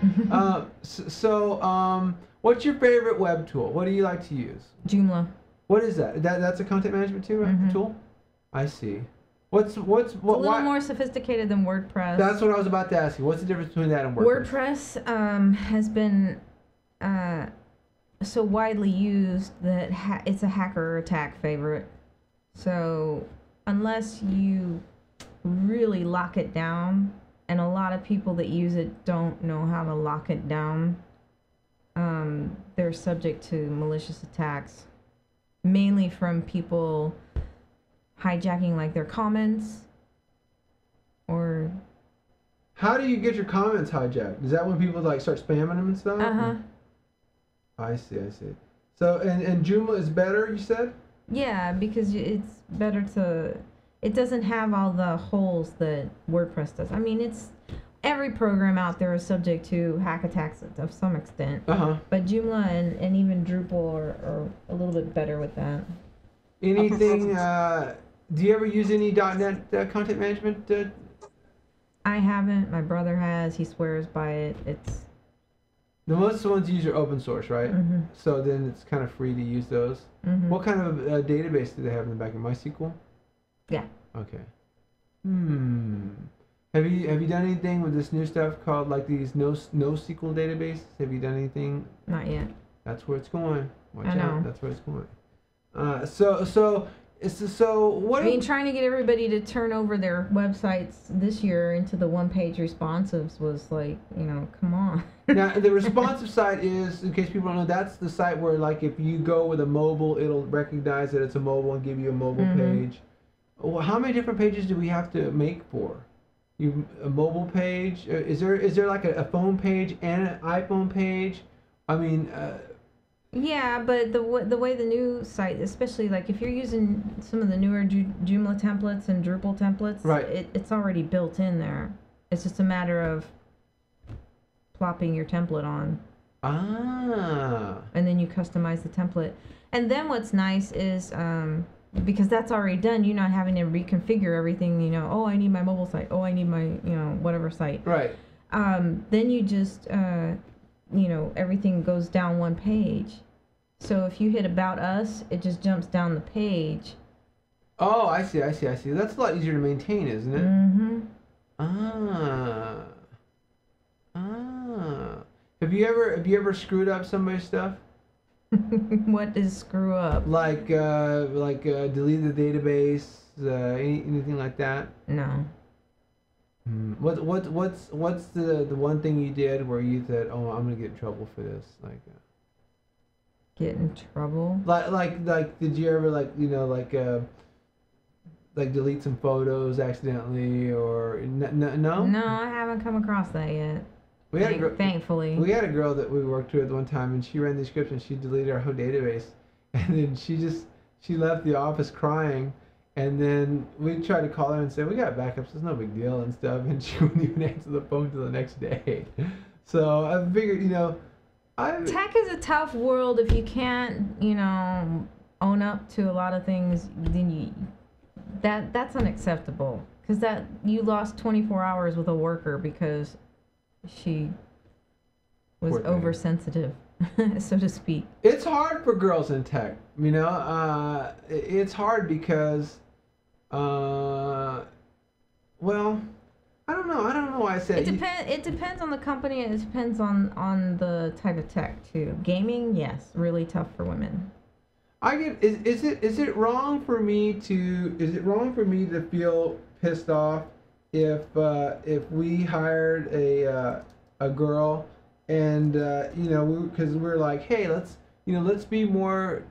What's your favorite web tool? What do you like to use? Joomla. What is that? That's a content management tool. I see. It's a little more sophisticated than WordPress. That's what I was about to ask you. What's the difference between that and WordPress? WordPress has been so widely used that it's a hacker attack favorite. So unless you really lock it down, and a lot of people that use it don't know how to lock it down, they're subject to malicious attacks, mainly from people hijacking like their comments or. How do you get your comments hijacked? Is that when people like start spamming them and stuff? I see. So and Joomla is better, you said? Yeah, because it's better to. It doesn't have all the holes that WordPress does. I mean, every program out there is subject to hack attacks of some extent. But Joomla and even Drupal are a little bit better with that. Anything? Do you ever use any .NET content management? I haven't. My brother has. He swears by it. It's. The most ones you use are open source, right? So then it's kind of free to use those. What kind of database do they have in the back end? MySQL? Yeah. Okay. Have you done anything with this new stuff called like these NoSQL databases? Have you done anything? Not yet. That's where it's going. Watch I know. out. That's where it's going. So what? I mean, trying to get everybody to turn over their websites this year into the one-page responsives was like, come on. Now, the responsive site is, in case people don't know, that's the site where, like, if you go with a mobile, it'll recognize that it's a mobile and give you a mobile page. Well, how many different pages do we have to make for? A mobile page? Is there like a phone page and an iPhone page? I mean. Yeah, but the way the new site, especially like if you're using some of the newer Joomla templates and Drupal templates, right. It's already built in there. It's just a matter of plopping your template on. Ah. And then you customize the template. And then what's nice is, because that's already done, you're not having to reconfigure everything, oh, I need my mobile site. Oh, I need my, whatever site. Right. Then you just, everything goes down one page. So if you hit About Us, it just jumps down the page. Oh, I see. That's a lot easier to maintain, isn't it? Mm-hmm. Have you ever screwed up somebody's stuff? What is screw up? Like delete the database, anything like that? No. What's the one thing you did where you said, oh, I'm gonna get in trouble for this? Get in trouble? Like did you ever like delete some photos accidentally or no? No, I haven't come across that yet. Thankfully. We had a girl that we worked with one time, and she ran these scripts and she deleted our whole database, and then she left the office crying. And then we tried to call her and say, we got backups, it's no big deal and stuff. And she wouldn't even answer the phone till the next day. So I figured, Tech is a tough world. If you can't, own up to a lot of things, then that's unacceptable. Because you lost 24 hours with a worker because she was oversensitive, so to speak. It's hard for girls in tech, it's hard because, well, I don't know why I said it depends on the company, and it depends on the type of tech too. Gaming, yes, really tough for women. Is it wrong for me to feel pissed off if we hired a girl and because we're like, hey, let's be more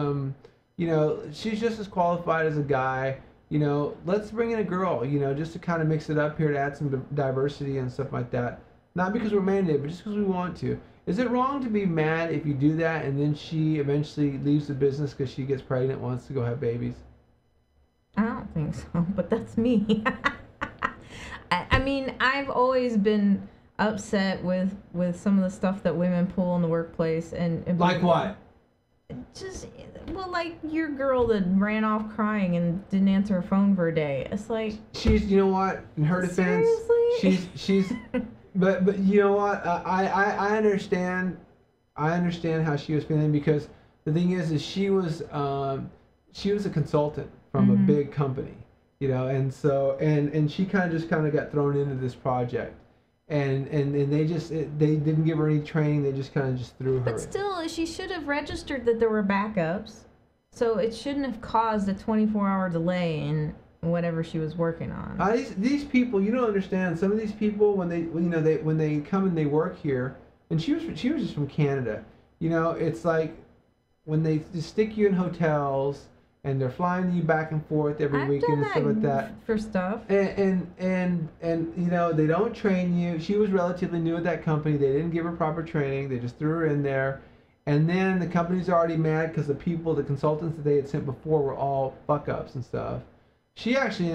she's just as qualified as a guy, let's bring in a girl, just to kind of mix it up here, to add some diversity and stuff like that. Not because we're mandated, but just because we want to. Is it wrong to be mad if you do that and then she eventually leaves the business because she gets pregnant, wants to go have babies? I don't think so, but that's me. I mean, I've always been upset with some of the stuff that women pull in the workplace and like what? Just, well, like your girl that ran off crying and didn't answer her phone for a day. It's like, she's, you know what, in her defense, seriously? she's but you know what, I understand how she was feeling, because the thing is she was a consultant from a big company, and so and she kind of got thrown into this project. And they didn't give her any training. They just kind of threw her. But still, she should have registered that there were backups, so it shouldn't have caused a 24-hour delay in whatever she was working on. These people, you don't understand. Some of these people, when they come and they work here, and she was just from Canada. It's like when they just stick you in hotels. And they're flying you back and forth every weekend and stuff like that. For stuff. And they don't train you. She was relatively new at that company. They didn't give her proper training. They just threw her in there. And then the company's already mad because the consultants that they had sent before were all fuck ups and stuff. In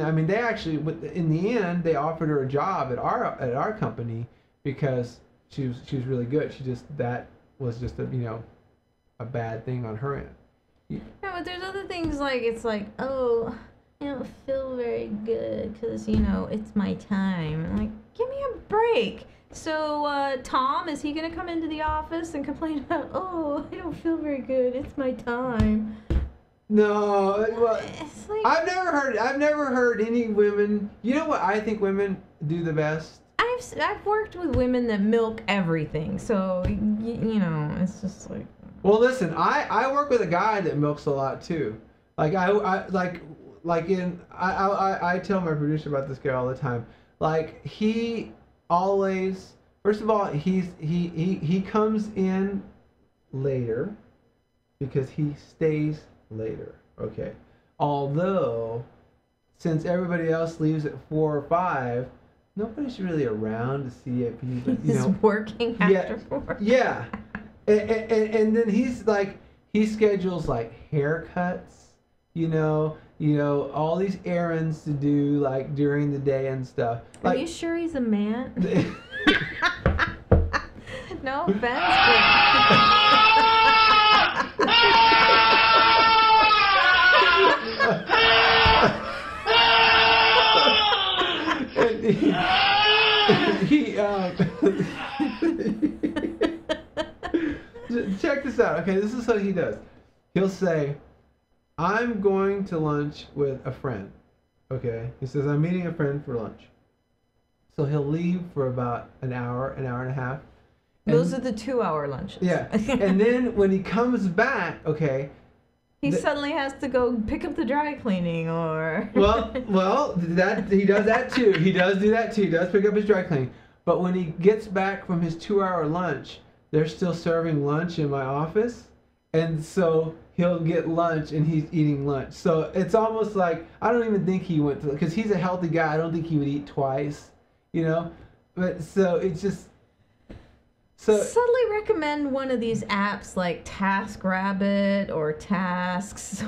the end, they offered her a job at our company because she was really good. That was just a bad thing on her end. No, but there's other things like, it's like, oh, I don't feel very good because, it's my time. I'm like, give me a break. So, Tom, is he going to come into the office and complain about, oh, I don't feel very good, it's my time? No, well, it's like, I've never heard any women, you know what I think women do the best? I've worked with women that milk everything, so, it's just like... Well, listen, I work with a guy that milks a lot too. Like I tell my producer about this guy all the time. Like he always, first of all, he comes in later because he stays later. Okay. Although, since everybody else leaves at 4 or 5, nobody's really around to see if he's working after 4. Yeah. And then he schedules like haircuts, all these errands to do like during the day and stuff. Are you sure he's a man? No offense, check this out. Okay, this is what he does. He'll say, I'm going to lunch with a friend. Okay, he says, I'm meeting a friend for lunch. So he'll leave for about an hour and a half. Those are the 2-hour lunches. Yeah. And then when he comes back, okay, he suddenly has to go pick up the dry cleaning or... well, that he does that too. He does do that too. He does pick up his dry cleaning. But when he gets back from his 2-hour lunch, they're still serving lunch in my office. And so he'll get lunch and he's eating lunch. So it's almost like, I don't even think he went to, because he's a healthy guy. I don't think he would eat twice, But so it's just... Subtly recommend one of these apps like TaskRabbit or Tasks.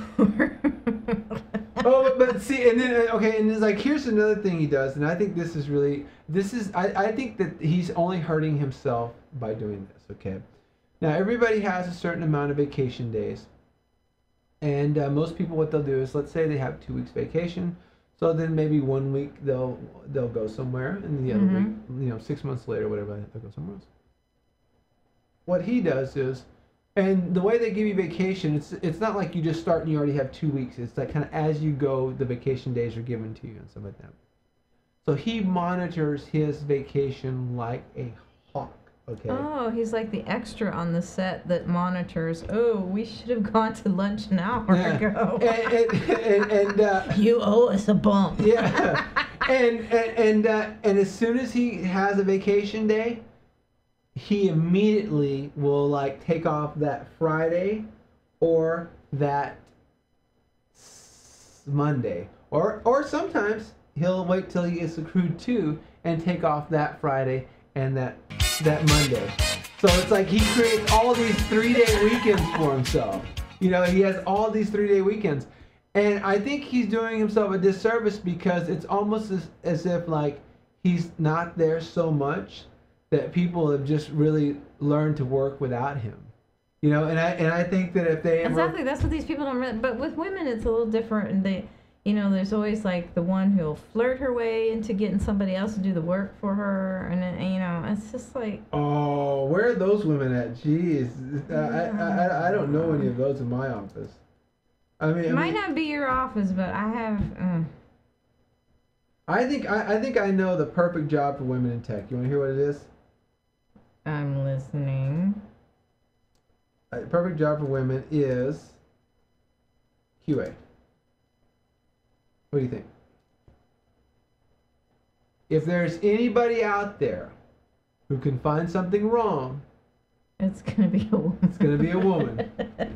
But see, and then and it's like, here's another thing he does, and I think this is really, I think that he's only hurting himself by doing this. Okay, now everybody has a certain amount of vacation days, and most people, what they'll do is, let's say they have 2 weeks vacation, so then maybe 1 week they'll go somewhere, and the other week, 6 months later, whatever, they'll go somewhere else. What he does is, and the way they give you vacation, it's not like you just start and you already have 2 weeks. It's like kind of as you go, the vacation days are given to you and stuff like that. So he monitors his vacation like a hawk. Okay. Oh, he's like the extra on the set that monitors. Oh, we should have gone to lunch an hour ago. And you owe us a bump. Yeah. And as soon as he has a vacation day, he immediately will like take off that Friday or that Monday, or sometimes he'll wait till he gets accrued 2 and take off that Friday and that Monday. So it's like he creates all these 3-day weekends for himself. He has all these 3-day weekends, and I think he's doing himself a disservice because it's almost as if like he's not there so much that people have just really learned to work without him, and I think that if they exactly, that's what these people don't really. But with women, it's a little different, and they, there's always like the one who'll flirt her way into getting somebody else to do the work for her, and then, it's just like. Oh, where are those women at? Jeez, I don't know any of those in my office. It might not be your office, but I have. I think I know the perfect job for women in tech. You want to hear what it is? I'm listening. The perfect job for women is QA. What do you think? If there's anybody out there who can find something wrong, it's gonna be a woman. It's gonna be a woman.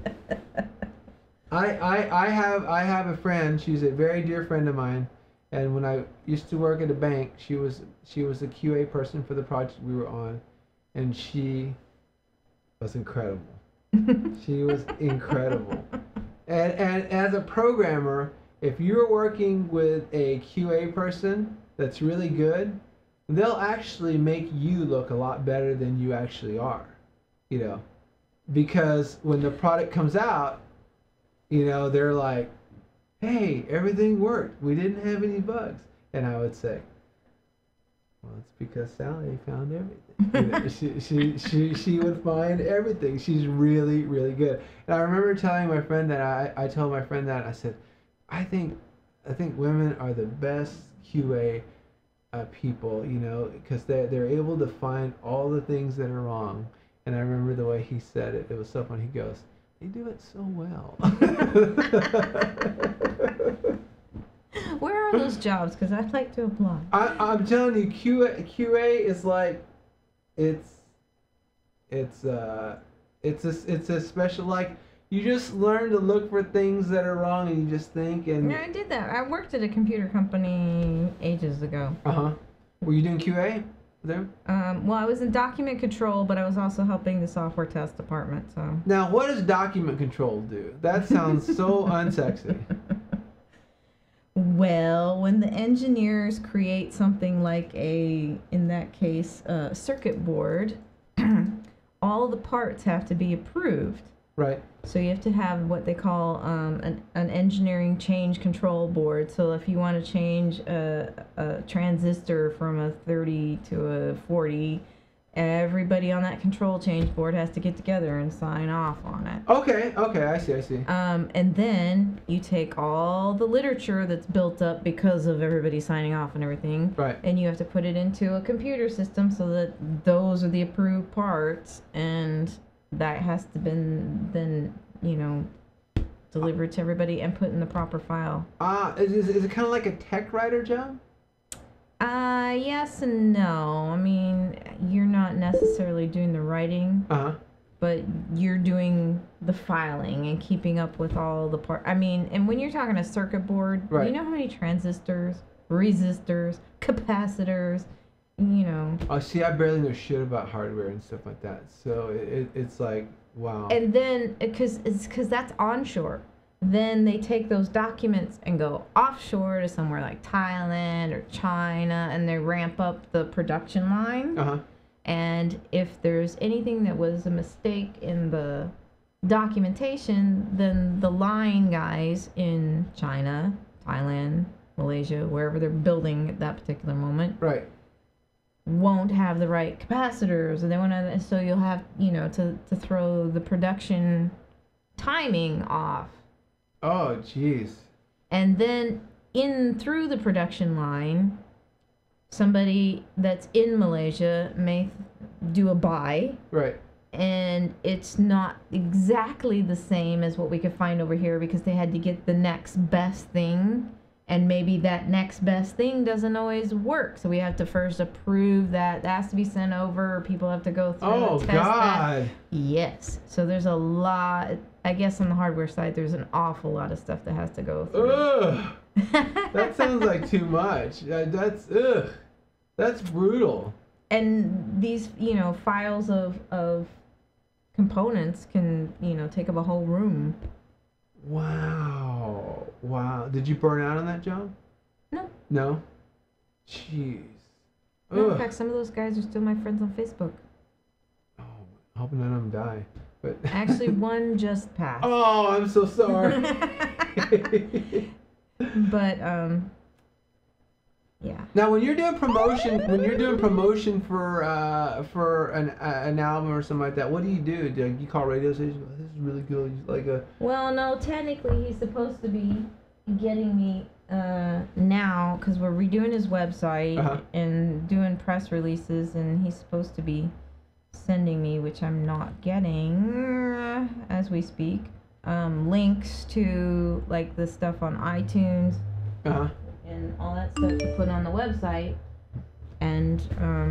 I have a friend. She's a very dear friend of mine, and when I used to work at a bank, she was a QA person for the project we were on. And she was incredible. She was incredible. And as a programmer, if you're working with a QA person that's really good, they'll actually make you look a lot better than you actually are. Because when the product comes out, they're like, hey, everything worked. We didn't have any bugs. And I would say, well, it's because Sally found everything. She would find everything. She's really, really good. And I remember telling my friend that I told my friend that I said, I think women are the best QA people, because they're able to find all the things that are wrong, And I remember the way he said it. It was so funny. He goes, "They do it so well." Where are those jobs? Because I'd like to apply. I'm telling you, QA is like, it's a special, like, you just learn to look for things that are wrong and you just think and. Yeah, I did that. I worked at a computer company ages ago. Were you doing QA there? Well, I was in document control, but I was also helping the software test department. So. Now, what does document control do? That sounds so unsexy. Well, when the engineers create something like in that case, a circuit board, all the parts have to be approved. Right. So you have to have what they call an engineering change control board. So if you want to change a transistor from a 30 to a 40, everybody on that control change board has to get together and sign off on it. Okay, I see. And then you take all the literature that's built up because of everybody signing off and everything, Right. and you have to put it into a computer system so that those are the approved parts, and that has to been then, delivered to everybody and put in the proper file. Is it kind of like a tech writer job? Yes and no. I mean, you're not necessarily doing the writing, but you're doing the filing and keeping up with all the parts. I mean, and when you're talking a circuit board, Right. you know how many transistors, resistors, capacitors, Oh, see, I barely know shit about hardware and stuff like that. So it's like, wow. And then, because that's onshore. Then they take those documents and go offshore to somewhere like Thailand or China, and they ramp up the production line. And if there's anything that was a mistake in the documentation, then the line guys in China, Thailand, Malaysia, wherever they're building at that particular moment, Right. won't have the right capacitors, and they want to, so you'll have, to throw the production timing off. Oh, jeez. And then through the production line, somebody that's in Malaysia may do a buy, Right. and it's not exactly the same as what we could find over here because they had to get the next best thing, and maybe that next best thing doesn't always work. So we have to first approve that has to be sent over. People have to go through and test God. that. Yes. So there's a lot. I guess on the hardware side, there's an awful lot of stuff that has to go through. Ugh. That sounds like too much. That's brutal. And these, files of components can, take up a whole room. Wow. Did you burn out on that job? No. No? Jeez. No, in fact, some of those guys are still my friends on Facebook. Oh, hoping none of them die. But Actually, one just passed. Oh, I'm so sorry. But, yeah. Now, when you're doing promotion for an album or something like that, what do? Do you call radio stations? This is really good. Like a. Well, no, technically he's supposed to be getting me now because we're redoing his website and doing press releases, and he's supposed to be sending me, which I'm not getting as we speak, links to like the stuff on iTunes. And all that stuff to put on the website, and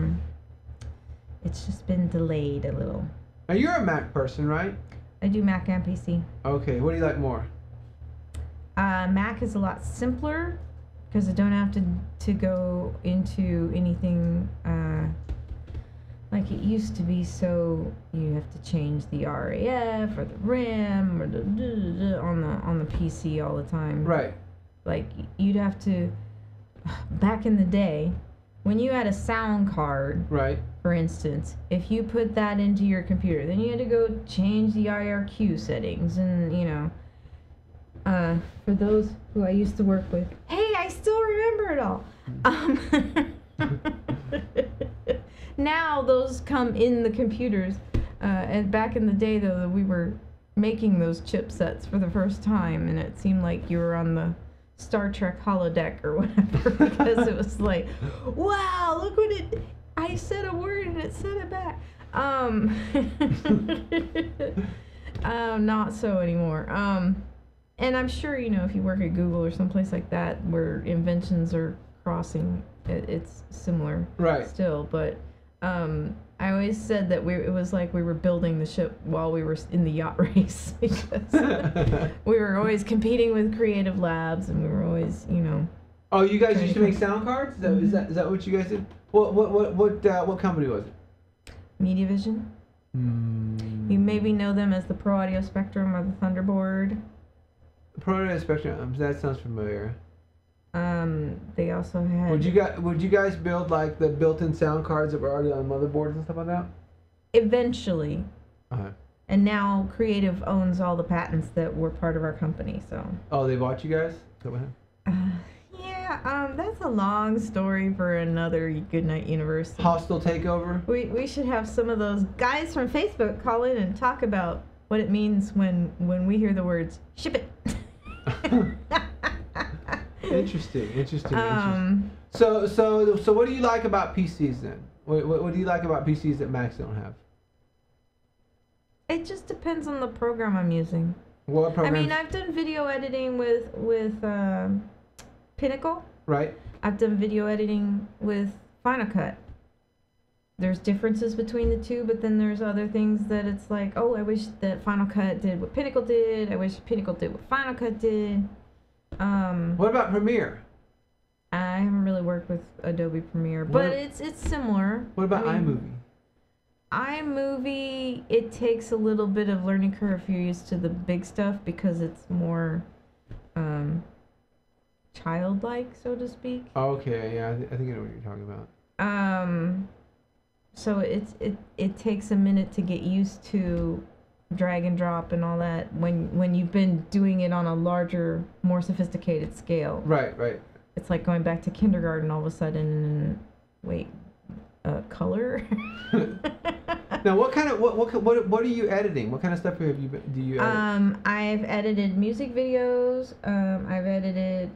it's just been delayed a little. Now, you're a Mac person, right? I do Mac and PC. Okay, what do you like more? Mac is a lot simpler because I don't have to go into anything like it used to be. So you have to change the RAF or the RAM or on the PC all the time. Right. Like, you'd have to, back in the day, when you had a sound card, Right. for instance, if you put that into your computer, then you had to go change the IRQ settings, and, for those who I used to work with, hey, I still remember it all. Now those come in the computers, and back in the day, though, we were making those chipsets for the first time, and it seemed like you were on the Star Trek holodeck or whatever, because it was like, wow, look what I said a word and it said it back. Not so anymore. And I'm sure, you know, if you work at Google or someplace like that where inventions are crossing, it's similar Right. still. But I always said that it was like we were building the ship while we were in the yacht race because we were always competing with creative labs and we were always, you know. Oh, you guys used to make sound cards? Is that what you guys did? What company was it? MediaVision. You maybe know them as the Pro Audio Spectrum or the Thunderboard. Pro Audio Spectrum. That sounds familiar. They also had. Would you guys build like the built-in sound cards that were already on motherboards and stuff like that? Eventually. Uh-huh. And now Creative owns all the patents that were part of our company. So. Oh, they bought you guys? Is that what happened? Yeah. That's a long story for another Goodnight University. Hostile takeover. We should have some of those guys from Facebook call in and talk about what it means when we hear the words "ship it." Interesting. So what do you like about PCs then? What do you like about PCs that Macs don't have? It just depends on the program I'm using. What programs? I mean, I've done video editing with Pinnacle. Right. I've done video editing with Final Cut. There's differences between the two, but then there's other things that it's like, oh, I wish that Final Cut did what Pinnacle did. I wish Pinnacle did what Final Cut did. What about Premiere? I haven't really worked with Adobe Premiere, but it's similar. What about iMovie? iMovie, it takes a little bit of learning curve if you're used to the big stuff because it's more childlike, so to speak. Okay, yeah, I think I know what you're talking about. So it takes a minute to get used to drag and drop and all that when you've been doing it on a larger, more sophisticated scale. Right. It's like going back to kindergarten all of a sudden. Wait, color? Now, what are you editing? What kind of stuff do you edit? I've edited music videos. I've edited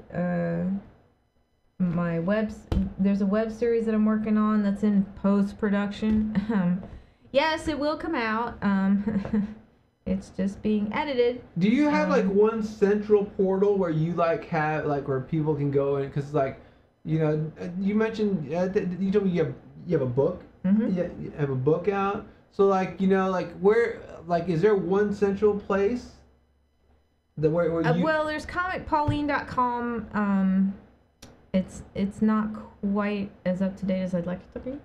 there's a web series that I'm working on that's in post-production. Yes, it will come out. It's just being edited. Do you have like one central portal where you have where people can go in? Because you mentioned you told me you have a book. Mm-hmm. You have a book out. So where is there one central place where you? Well, there's comicpauline.com. It's not quite as up to date as I'd like it to be.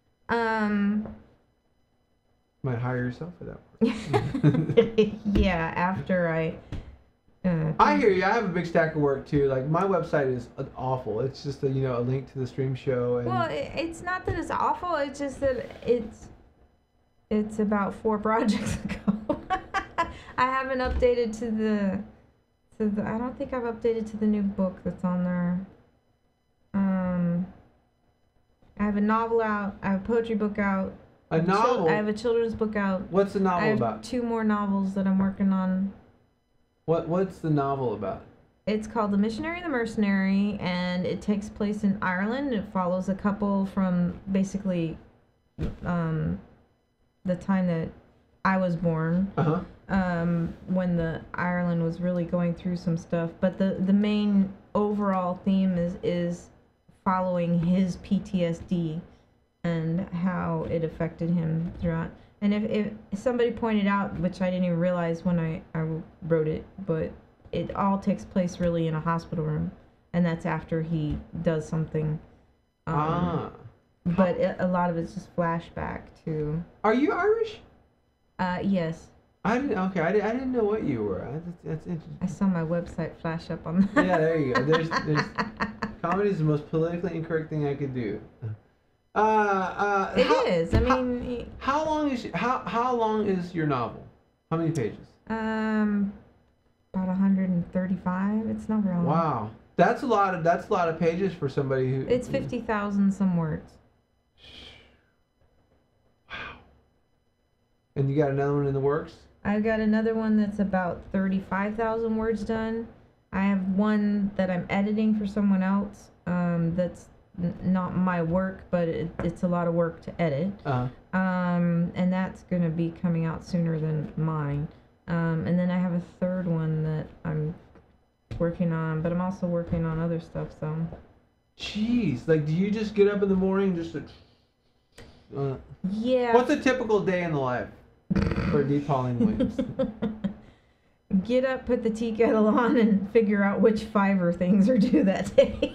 Might hire yourself for that one. Yeah, after I hear you. I have a big stack of work too. Like my website is awful. It's just a link to the stream show. And well, it's not that it's awful. It's just that it's about 4 projects ago. I haven't updated to the. I don't think I've updated to the new book that's on there. I have a novel out. I have a poetry book out. A novel? I have a children's book out. What's the novel about? I have 2 more novels that I'm working on. What's the novel about? It's called The Missionary and the Mercenary, and it takes place in Ireland. It follows a couple from basically the time that I was born. When the Ireland was really going through some stuff. But the main overall theme is following his PTSD and how it affected him throughout. And if somebody pointed out, which I didn't even realize when I wrote it, but it all takes place really in a hospital room, and that's after he does something. But a lot of it's just flashback to. Are you Irish? Yes. I didn't know what you were. That's interesting. I saw my website flash up on that. Yeah, there you go. There's comedy is the most politically incorrect thing I could do. It is. I mean, how long is your novel? How many pages? About 135. It's not very long. Wow, that's a lot of pages for somebody who. It's 50,000 some words. Wow. And you got another one in the works? I've got another one that's about 35,000 words done. I have one that I'm editing for someone else. That's not my work, but it's a lot of work to edit. And that's gonna be coming out sooner than mine. And then I have a third one that I'm working on, but I'm also working on other stuff. So. Jeez, like, do you just get up in the morning just to? Yeah. What's a typical day in the life for Deep Pauline Williams? Get up, put the tea kettle on, and figure out which Fiverr things are due that day.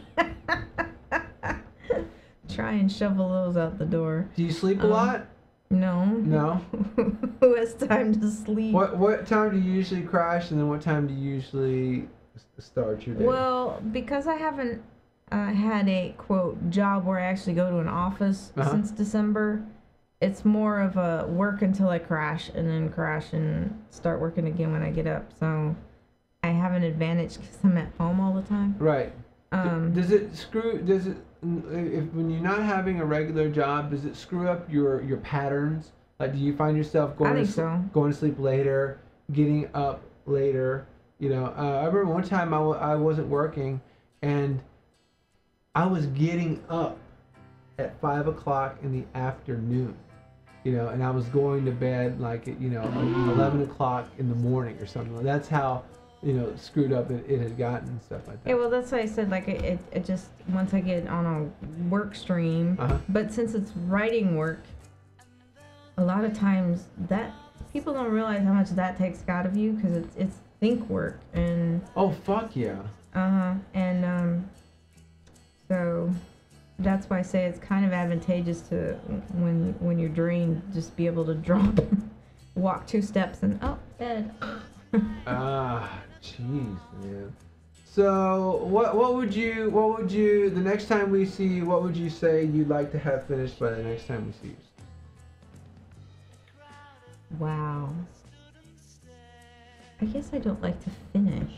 Try and shovel those out the door. Do you sleep a lot? No. No. Who has time to sleep? What time do you usually crash, and then what time do you usually start your day? Well, because I haven't had a quote job where I actually go to an office since December, it's more of a work until I crash and then crash and start working again when I get up. So I have an advantage because I'm at home all the time. Right. Does it if when you're not having a regular job, does it screw up your patterns? Like, do you find yourself going to sleep later, getting up later? You know, I remember one time I wasn't working, and I was getting up at 5 o'clock in the afternoon, you know, and I was going to bed like at, 11 o'clock in the morning or something. That's how, screwed up it had gotten and stuff like that. Yeah, well, that's why I said, like, it just, once I get on a work stream, but since it's writing work, a lot of times that, people don't realize how much that takes out of you, because it's think work, and... Oh, fuck yeah. So that's why I say it's kind of advantageous to, when you're drained, just be able to drop, walk 2 steps and, bed. Jeez, man. So what would you, the next time we see you, what would you say you'd like to have finished by the next time we see you? Wow. I guess I don't like to finish.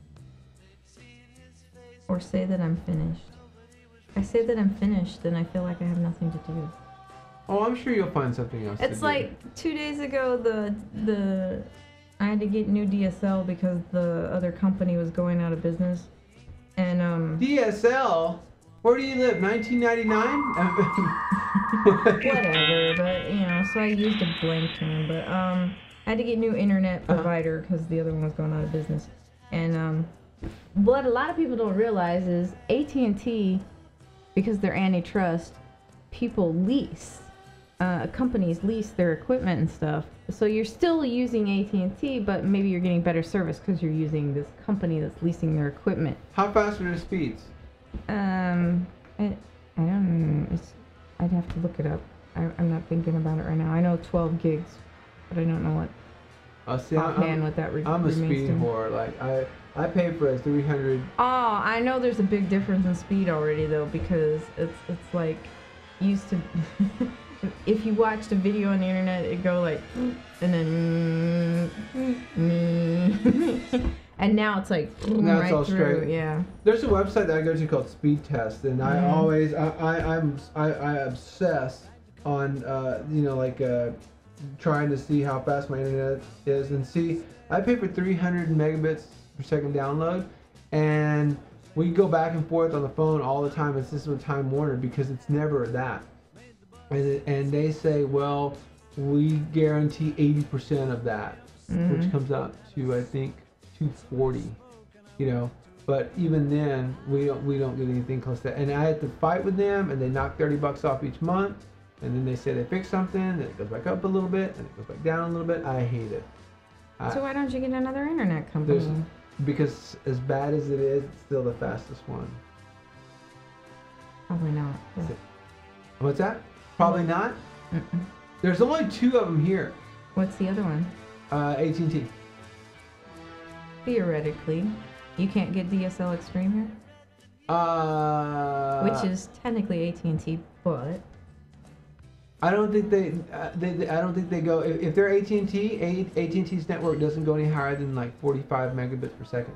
Or say that I'm finished. If I say that I'm finished, then I feel like I have nothing to do. Oh, I'm sure you'll find something else It's to like 2 days ago, I had to get new DSL because the other company was going out of business. And DSL? Where do you live? 1999? Whatever, but so I used a blank term, but I had to get new internet provider because the other one was going out of business. And what a lot of people don't realize is AT&T, because they're antitrust, people lease. Companies lease their equipment and stuff. So you're still using AT&T, but maybe you're getting better service because you're using this company that's leasing their equipment. How fast are the speeds? I don't know. I'd have to look it up. I'm not thinking about it right now. I know 12 gigs, but I don't know what offhand what that I'm a speed whore. Like I pay for a 300. Oh, I know there's a big difference in speed already though, because it's like used to. If you watched a video on the internet, it'd go like, and then, and now it's like, now right it's all through. straight. Yeah. There's a website that I go to called Speed Test, and I obsess on, trying to see how fast my internet is, and see, I pay for 300 megabits per second download, and we go back and forth on the phone all the time. It's just with Time Warner because it's never that. And they say, well, we guarantee 80% of that, which comes out to, I think, 240, but even then we don't get anything close to that. And I had to fight with them, and they knock $30 off each month, and then they say they fix something, and it goes back up a little bit, and it goes back down a little bit. I hate it. So why don't you get another internet company? Because as bad as it is, it's still the fastest one. Probably not. Yeah. What's that? Probably not? There's only 2 of them here. What's the other one? AT&T. Theoretically, you can't get DSL Extreme here? Which is technically AT&T, but... I don't think I don't think they go... If they're AT&T, AT&T's network doesn't go any higher than like 45 megabits per second.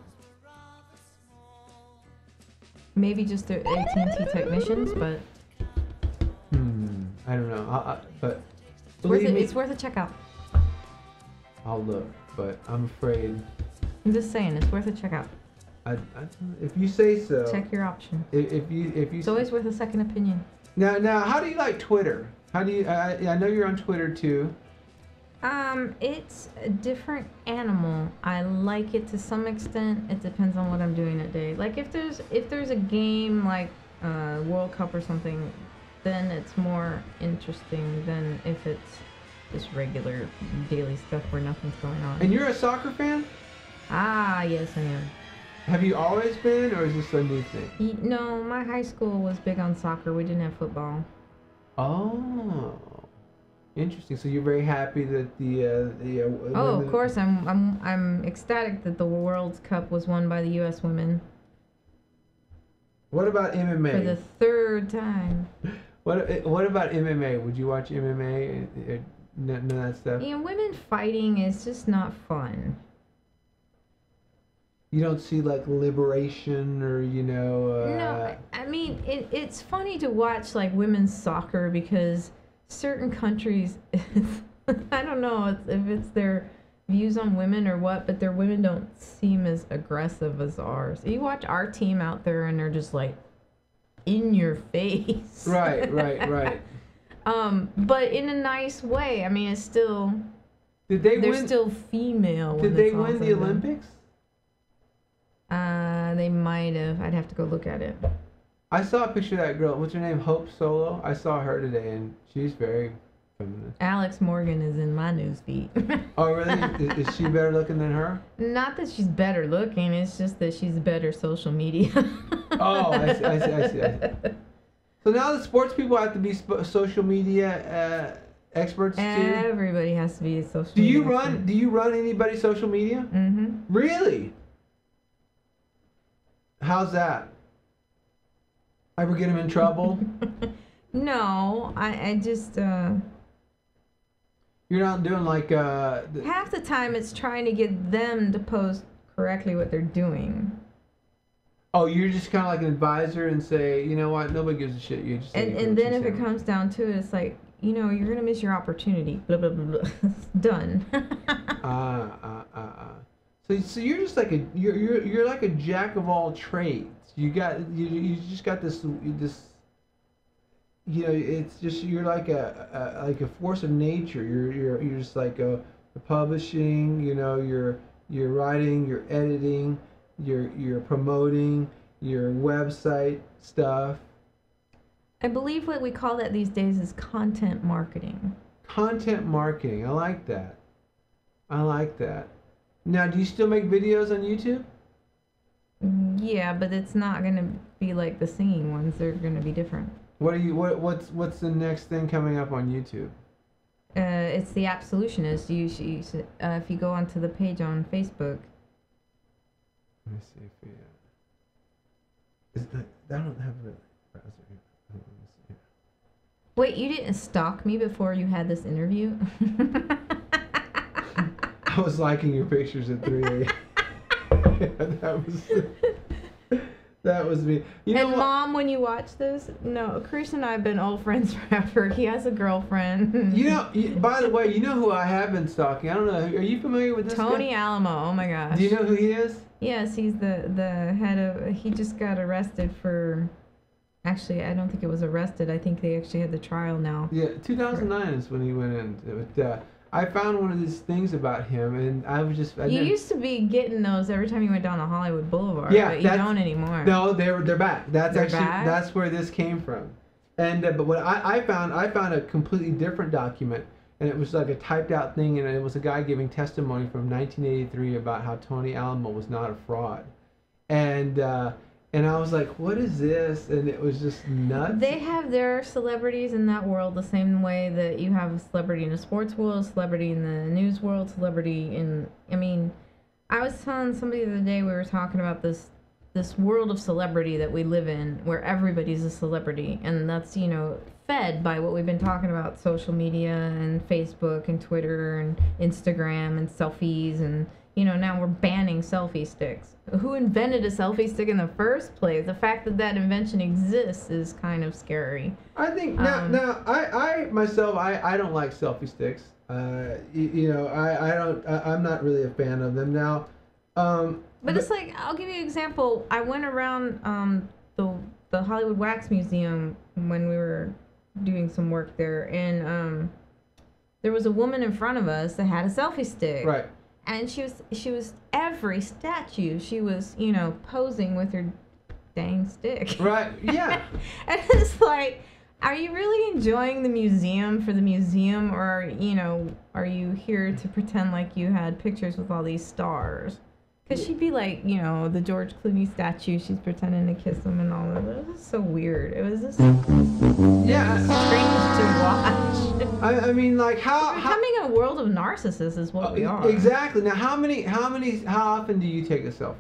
Maybe just their AT&T technicians, but... I don't know, but it's worth a checkout. I'll look, but I'm afraid. I'm just saying, it's worth a checkout. if you say so. Check your options. If you It's always worth a second opinion. now, how do you like Twitter? How do you? I know you're on Twitter too. It's a different animal. I like it to some extent. It depends on what I'm doing that day. Like if there's a game like World Cup or something, then it's more interesting than if it's just regular daily stuff where nothing's going on. And you're a soccer fan? Ah, yes, I am. Have you always been, or is this a new thing? No, my high school was big on soccer. We didn't have football. Oh, interesting. So you're very happy that the Oh, women- of course, I'm ecstatic that the World Cup was won by the U.S. women What about MMA? for the third time. What about MMA? Would you watch MMA? None of that stuff. You know, women fighting is just not fun. You don't see like liberation or No, I mean it's funny to watch like women's soccer because certain countries, I don't know if it's their views on women or what, but their women don't seem as aggressive as ours. You watch our team out there and they're just like in your face. Right. But in a nice way. I mean, it's still Did they they're win? still female. Did when they it's all win said the and done. Olympics? They might have. I'd have to go look at it. I saw a picture of that girl. What's her name? Hope Solo. I saw her today, and she's very feminine. Alex Morgan is in my newsfeed. Oh, really? Is she better looking than her? Not that she's better looking, it's just that she's better social media. Oh, I see. So now the sports people have to be social media experts too. Everybody has to be a social Do media you run? Do you run anybody's social media? Mm-hmm. Really? How's that? Ever get them in trouble? No, I just You're not doing like half the time it's trying to get them to post correctly what they're doing. Oh, you're just kind of like an advisor and say, you know what, nobody gives a shit. You just And then if it comes down to it, it's like, you know, you're gonna miss your opportunity. Blah blah blah blah. Done. So you're just like you're like a jack of all trades. You just got this it's just you're like a force of nature. You're just like a publishing. You're writing, you're editing, you're promoting your website stuff. I believe what we call that these days is content marketing. Content marketing. I like that. Now, do you still make videos on YouTube? Yeah, but it's not gonna be like the singing ones. They're gonna be different. What's the next thing coming up on YouTube? It's the Absolutionist. If you go onto the page on Facebook. Let me see if we. I don't have a browser here. Let me see. Wait, you didn't stalk me before you had this interview? I was liking your pictures at 3 a.m. That was me. You know And what? Mom, when you watch this, no, Chris and I have been old friends forever. He has a girlfriend. By the way, you know who I have been stalking? I don't know. Are you familiar with this Tony guy? Alamo. Oh my gosh. Do you know who he is? Yes, he's the head of. He just got arrested for. Actually, I don't think it was arrested. I think they actually had the trial now. Yeah, 2009 is when he went in. But, I found one of these things about him, and I was just. You used to be getting those every time you went down the Hollywood Boulevard, Yeah, but you don't anymore. No, they're back. They're back? That's where this came from. And but what I found a completely different document, and it was like a typed out thing, and it was a guy giving testimony from 1983 about how Tony Alamo was not a fraud, and I was like, what is this? And it was just nuts. They have their celebrities in that world the same way that you have a celebrity in the sports world, celebrity in the news world, celebrity in. I mean, I was telling somebody the other day, we were talking about this world of celebrity that we live in, where everybody's a celebrity, and that's fed by what we've been talking about, social media and Facebook and Twitter and Instagram and selfies, and now we're banning selfie sticks. Who invented a selfie stick in the first place? The fact that invention exists is kind of scary. I think now I myself I don't like selfie sticks. I'm not really a fan of them now. But it's like, I'll give you an example. I went around the Hollywood Wax Museum when we were doing some work there, and there was a woman in front of us that had a selfie stick. Right. And she was every statue. She was, posing with her dang stick. Right. Yeah. And it's like, are you really enjoying the museum for the museum, or are you here to pretend like you had pictures with all these stars? Because she'd be like, the George Clooney statue, she's pretending to kiss him and all of it. It was so weird. It was just strange to watch. I mean, like how becoming a world of narcissists is what we are. Exactly. Now, how often do you take a selfie?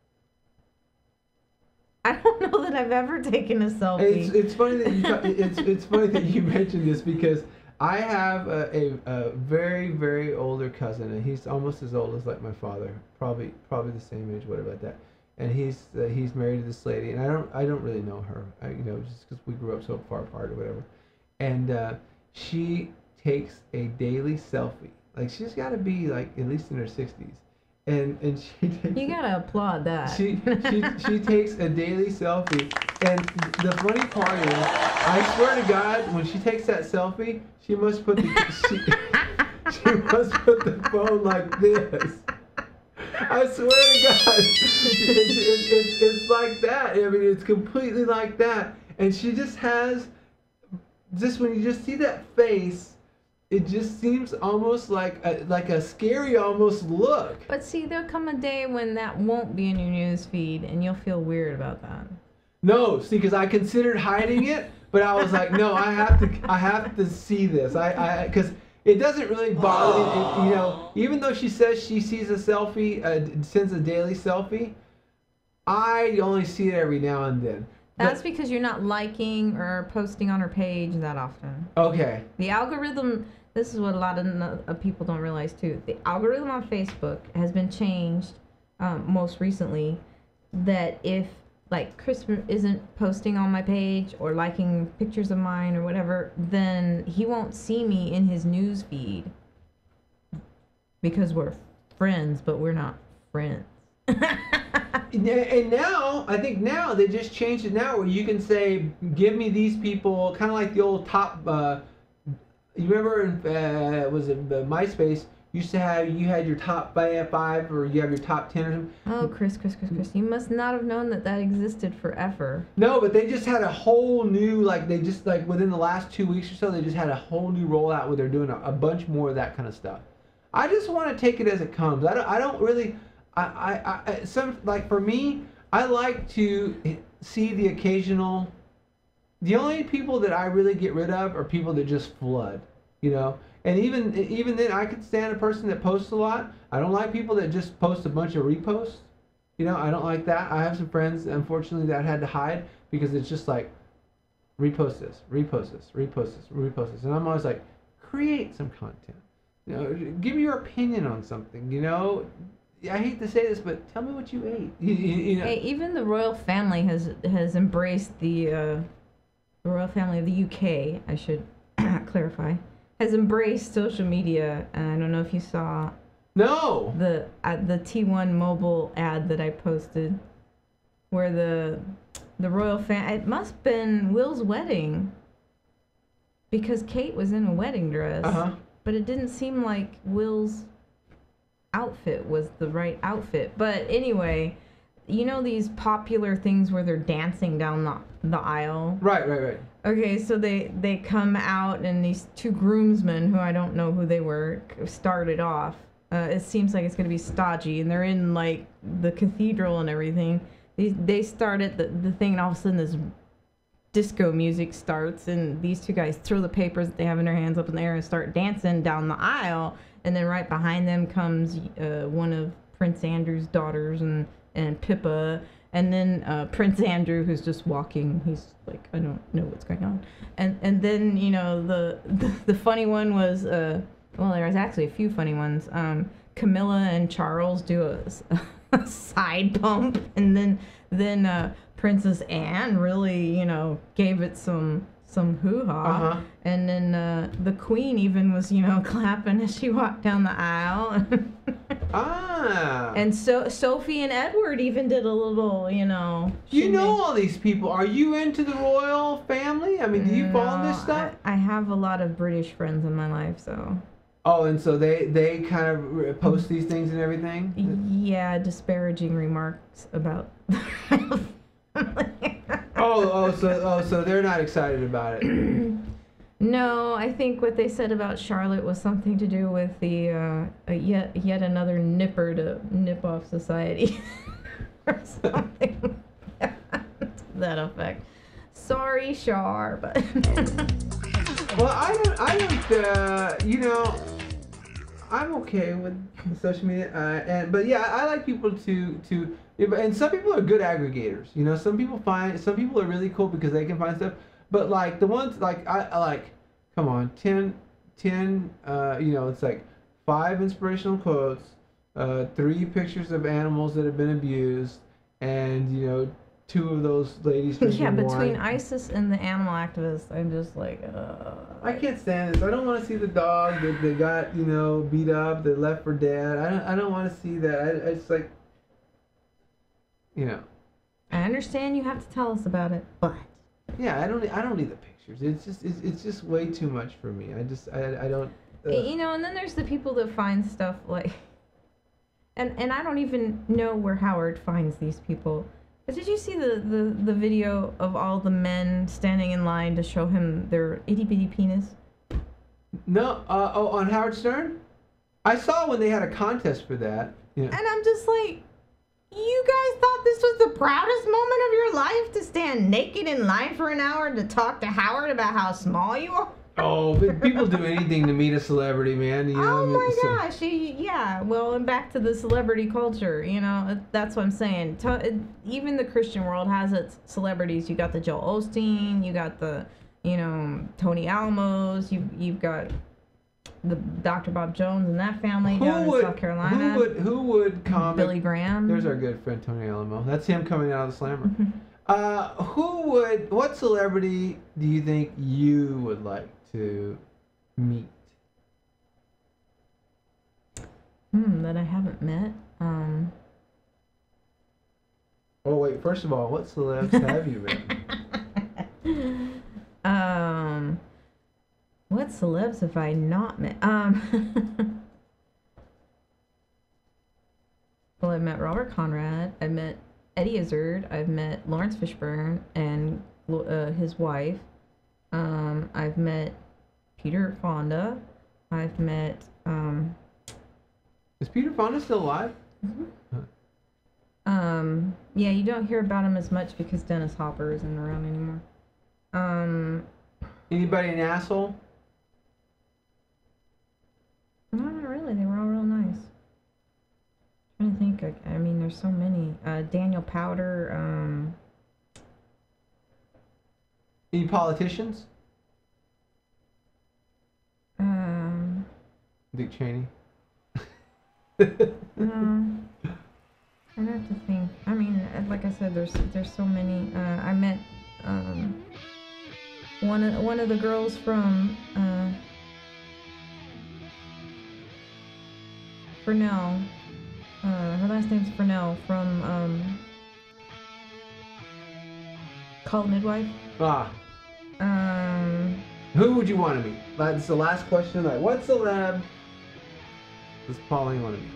I don't know that I've ever taken a selfie. It's funny that it's funny that you mentioned this, because I have a very, very older cousin, and he's almost as old as like my father, probably the same age, whatever like that. And he's married to this lady, and I don't really know her, just because we grew up so far apart or whatever. And she takes a daily selfie. Like, she's got to be like at least in her 60s. And she takes, you gotta applaud that. She takes a daily selfie, and the funny part is, I swear to God, when she takes that selfie, she must put she must put the phone like this. I swear to God, it's like that. I mean, it's completely like that, and she just has, when you just see that face, it just seems almost like a scary almost look. But see, there'll come a day when that won't be in your news feed, and you'll feel weird about that. No, see, because I considered hiding it, but I was like, no, I have to see this. Because it doesn't really bother me. Even though she says she sees a selfie, sends a daily selfie, I only see it every now and then. That's because you're not liking or posting on her page that often. Okay. The algorithm, this is what a lot of people don't realize too. The algorithm on Facebook has been changed most recently, that if like Chris isn't posting on my page or liking pictures of mine or whatever, then he won't see me in his news feed because we're friends, but we're not friends. And now, I think now they just changed it now, where you can say, give me these people, kind of like the old top, you remember, was it MySpace, used to have, you had your top 5, or you have your top 10 or something. Oh, Chris, you must not have known that existed forever. No, but they just had a whole new, they just, within the last 2 weeks or so, they just had a whole new rollout where they're doing a bunch more of that kind of stuff. I just want to take it as it comes. I don't really... for me, I like to see the occasional. The only people that I really get rid of are people that just flood, And even then, I could stand a person that posts a lot. I don't like people that just post a bunch of reposts. I don't like that. I have some friends, unfortunately, that had to hide because it's just like, repost this, and I'm always like, create some content. Give me your opinion on something. I hate to say this, but tell me what you ate. Hey, even the royal family has embraced the royal family of the UK. I should clarify, has embraced social media. And I don't know if you saw. No. The T1 mobile ad that I posted, where the royal family. It must have been Will's wedding, because Kate was in a wedding dress. But it didn't seem like Will's outfit was the right outfit. But anyway, these popular things where they're dancing down the aisle? Right. Okay, so they come out, and these two groomsmen, who I don't know who they were, started off. It seems like it's going to be stodgy, and they're in the cathedral and everything. They started the thing, and all of a sudden this disco music starts, and these two guys throw the papers that they have in their hands up in the air and start dancing down the aisle. And then right behind them comes one of Prince Andrew's daughters and Pippa. And then Prince Andrew, who's just walking. He's like, I don't know what's going on. And then, the funny one was, there was actually a few funny ones. Camilla and Charles do a side bump. And then Princess Anne really, gave it some hoo-ha. And then the Queen even was, clapping as she walked down the aisle. Ah. And so Sophie and Edward even did a little, You shindig. know all these people. Are you into the royal family? I mean, do you follow this No, stuff? I have a lot of British friends in my life, so. Oh, and so they kind of post these things and everything? Yeah, disparaging remarks about. So they're not excited about it. No, I think what they said about Charlotte was something to do with the yet another nipper to nip off society, or something to that effect. Sorry, Char, but. Well, I don't. I'm okay with social media, but yeah, I like people to, and some people are good aggregators. Some people are really cool because they can find stuff. But like the ones like I like, come on, 10, it's like 5 inspirational quotes, 3 pictures of animals that have been abused, and 2 of those ladies drinking Yeah, between wine. ISIS and the animal activists, I'm just like, I can't stand this. I don't want to see the dog that got beat up, that left for dead. I don't want to see that. It's like, I understand you have to tell us about it, but. Yeah, I don't need the pictures. It's just way too much for me. I don't. And then there's the people that find stuff like, and I don't even know where Howard finds these people. But did you see the video of all the men standing in line to show him their itty bitty penis? No. On Howard Stern, I saw when they had a contest for that. Yeah. And I'm just like, you guys thought this was the proudest moment of your life to stand naked in line for an hour to talk to Howard about how small you are? Oh, but people do anything to meet a celebrity, man. Oh my gosh, yeah. Well, and back to the celebrity culture, that's what I'm saying. Even the Christian world has its celebrities. You got the Joel Osteen, you got the, Tony Alamos, you've got the Dr. Bob Jones and that family down in South Carolina. Who would comment? Billy Graham. There's our good friend Tony Alamo. That's him coming out of the Slammer. What celebrity do you think you would like to meet? That I haven't met. Oh wait, first of all, what celebs have you met? What celebs have I not met? Well, I've met Robert Conrad. I've met Eddie Izzard. I've met Lawrence Fishburne and his wife. I've met Peter Fonda. I've met. Is Peter Fonda still alive? Yeah, you don't hear about him as much because Dennis Hopper isn't around anymore. Anybody an asshole? No, not really. They were all real nice. I'm trying to think. I mean, there's so many. Daniel Powder. Any politicians? Dick Cheney. No. I'd have to think. I mean, like I said, there's so many. I met one of the girls from Fresnel. Her last name's Fresnel from Call the Midwife. Who would you want to meet? That's the last question. Like, what celeb does Pauline want to meet?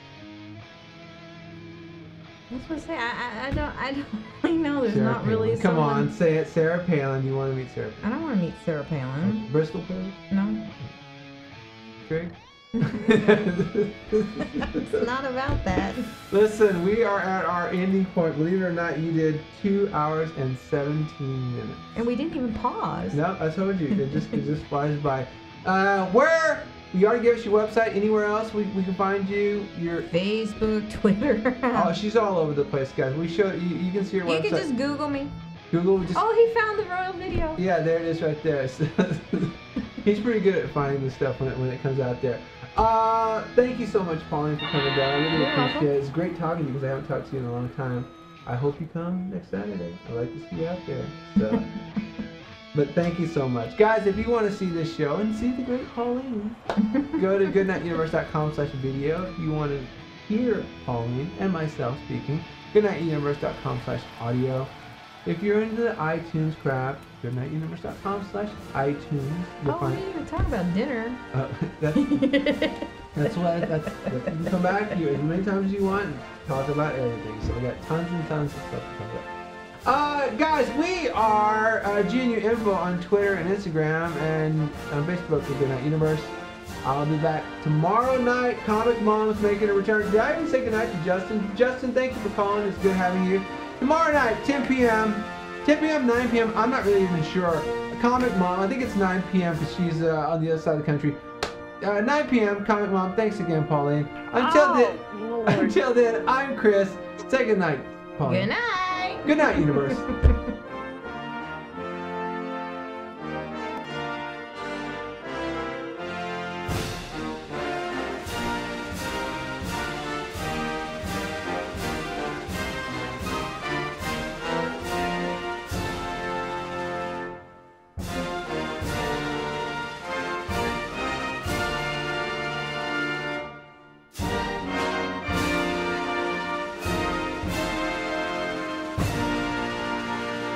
That's what I say. I don't really know. There's Sarah not Palin. really Come someone. on, say it. Sarah Palin. You want to meet Sarah I don't want to meet Sarah Palin. Palin? Bristol Palin? No. Craig? It's not about that. Listen, we are at our ending point. Believe it or not, you did 2 hours and 17 minutes. And we didn't even pause. No, I told you. It just flies by. Where? You already gave us your website. Anywhere else we can find you? Your Facebook, Twitter. Oh, she's all over the place, guys. We show you. You can see her You website. can just Google me. Google. Just, Oh, he found the royal video. Yeah, there it is right there. He's pretty good at finding the stuff when it comes out there. Thank you so much, Pauline, for coming down. I really You're appreciate welcome. it. It's great talking to you because I haven't talked to you in a long time. I hope you come next Saturday. I'd like to see you out there. So, but thank you so much. Guys, if you want to see this show and see the great Pauline, go to goodnightuniverse.com/video. If you want to hear Pauline and myself speaking, goodnightuniverse.com/audio. If you're into the iTunes crap, goodnightuniverse.com/iTunes. You'll Oh, we find didn't even talk about dinner. that's you can come back here as many times as you want and talk about everything. So we got tons and tons of stuff to talk about. Guys, we are GNU Info on Twitter and Instagram and on Facebook with Goodnight Universe. I'll be back tomorrow night. Comic Mom's making a return. Did I even say goodnight to Justin? Justin, thank you for calling. It's good having you. Tomorrow night, 10 p.m., 9 p.m., I'm not really even sure. Comic Mom, I think it's 9 p.m. because she's on the other side of the country. 9 p.m., Comic Mom. Thanks again, Pauline. Until then, I'm Chris. Say goodnight, Pauline. Good night. Good night, Universe.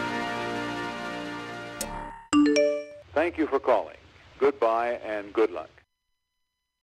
Thank you for calling. Goodbye and good luck.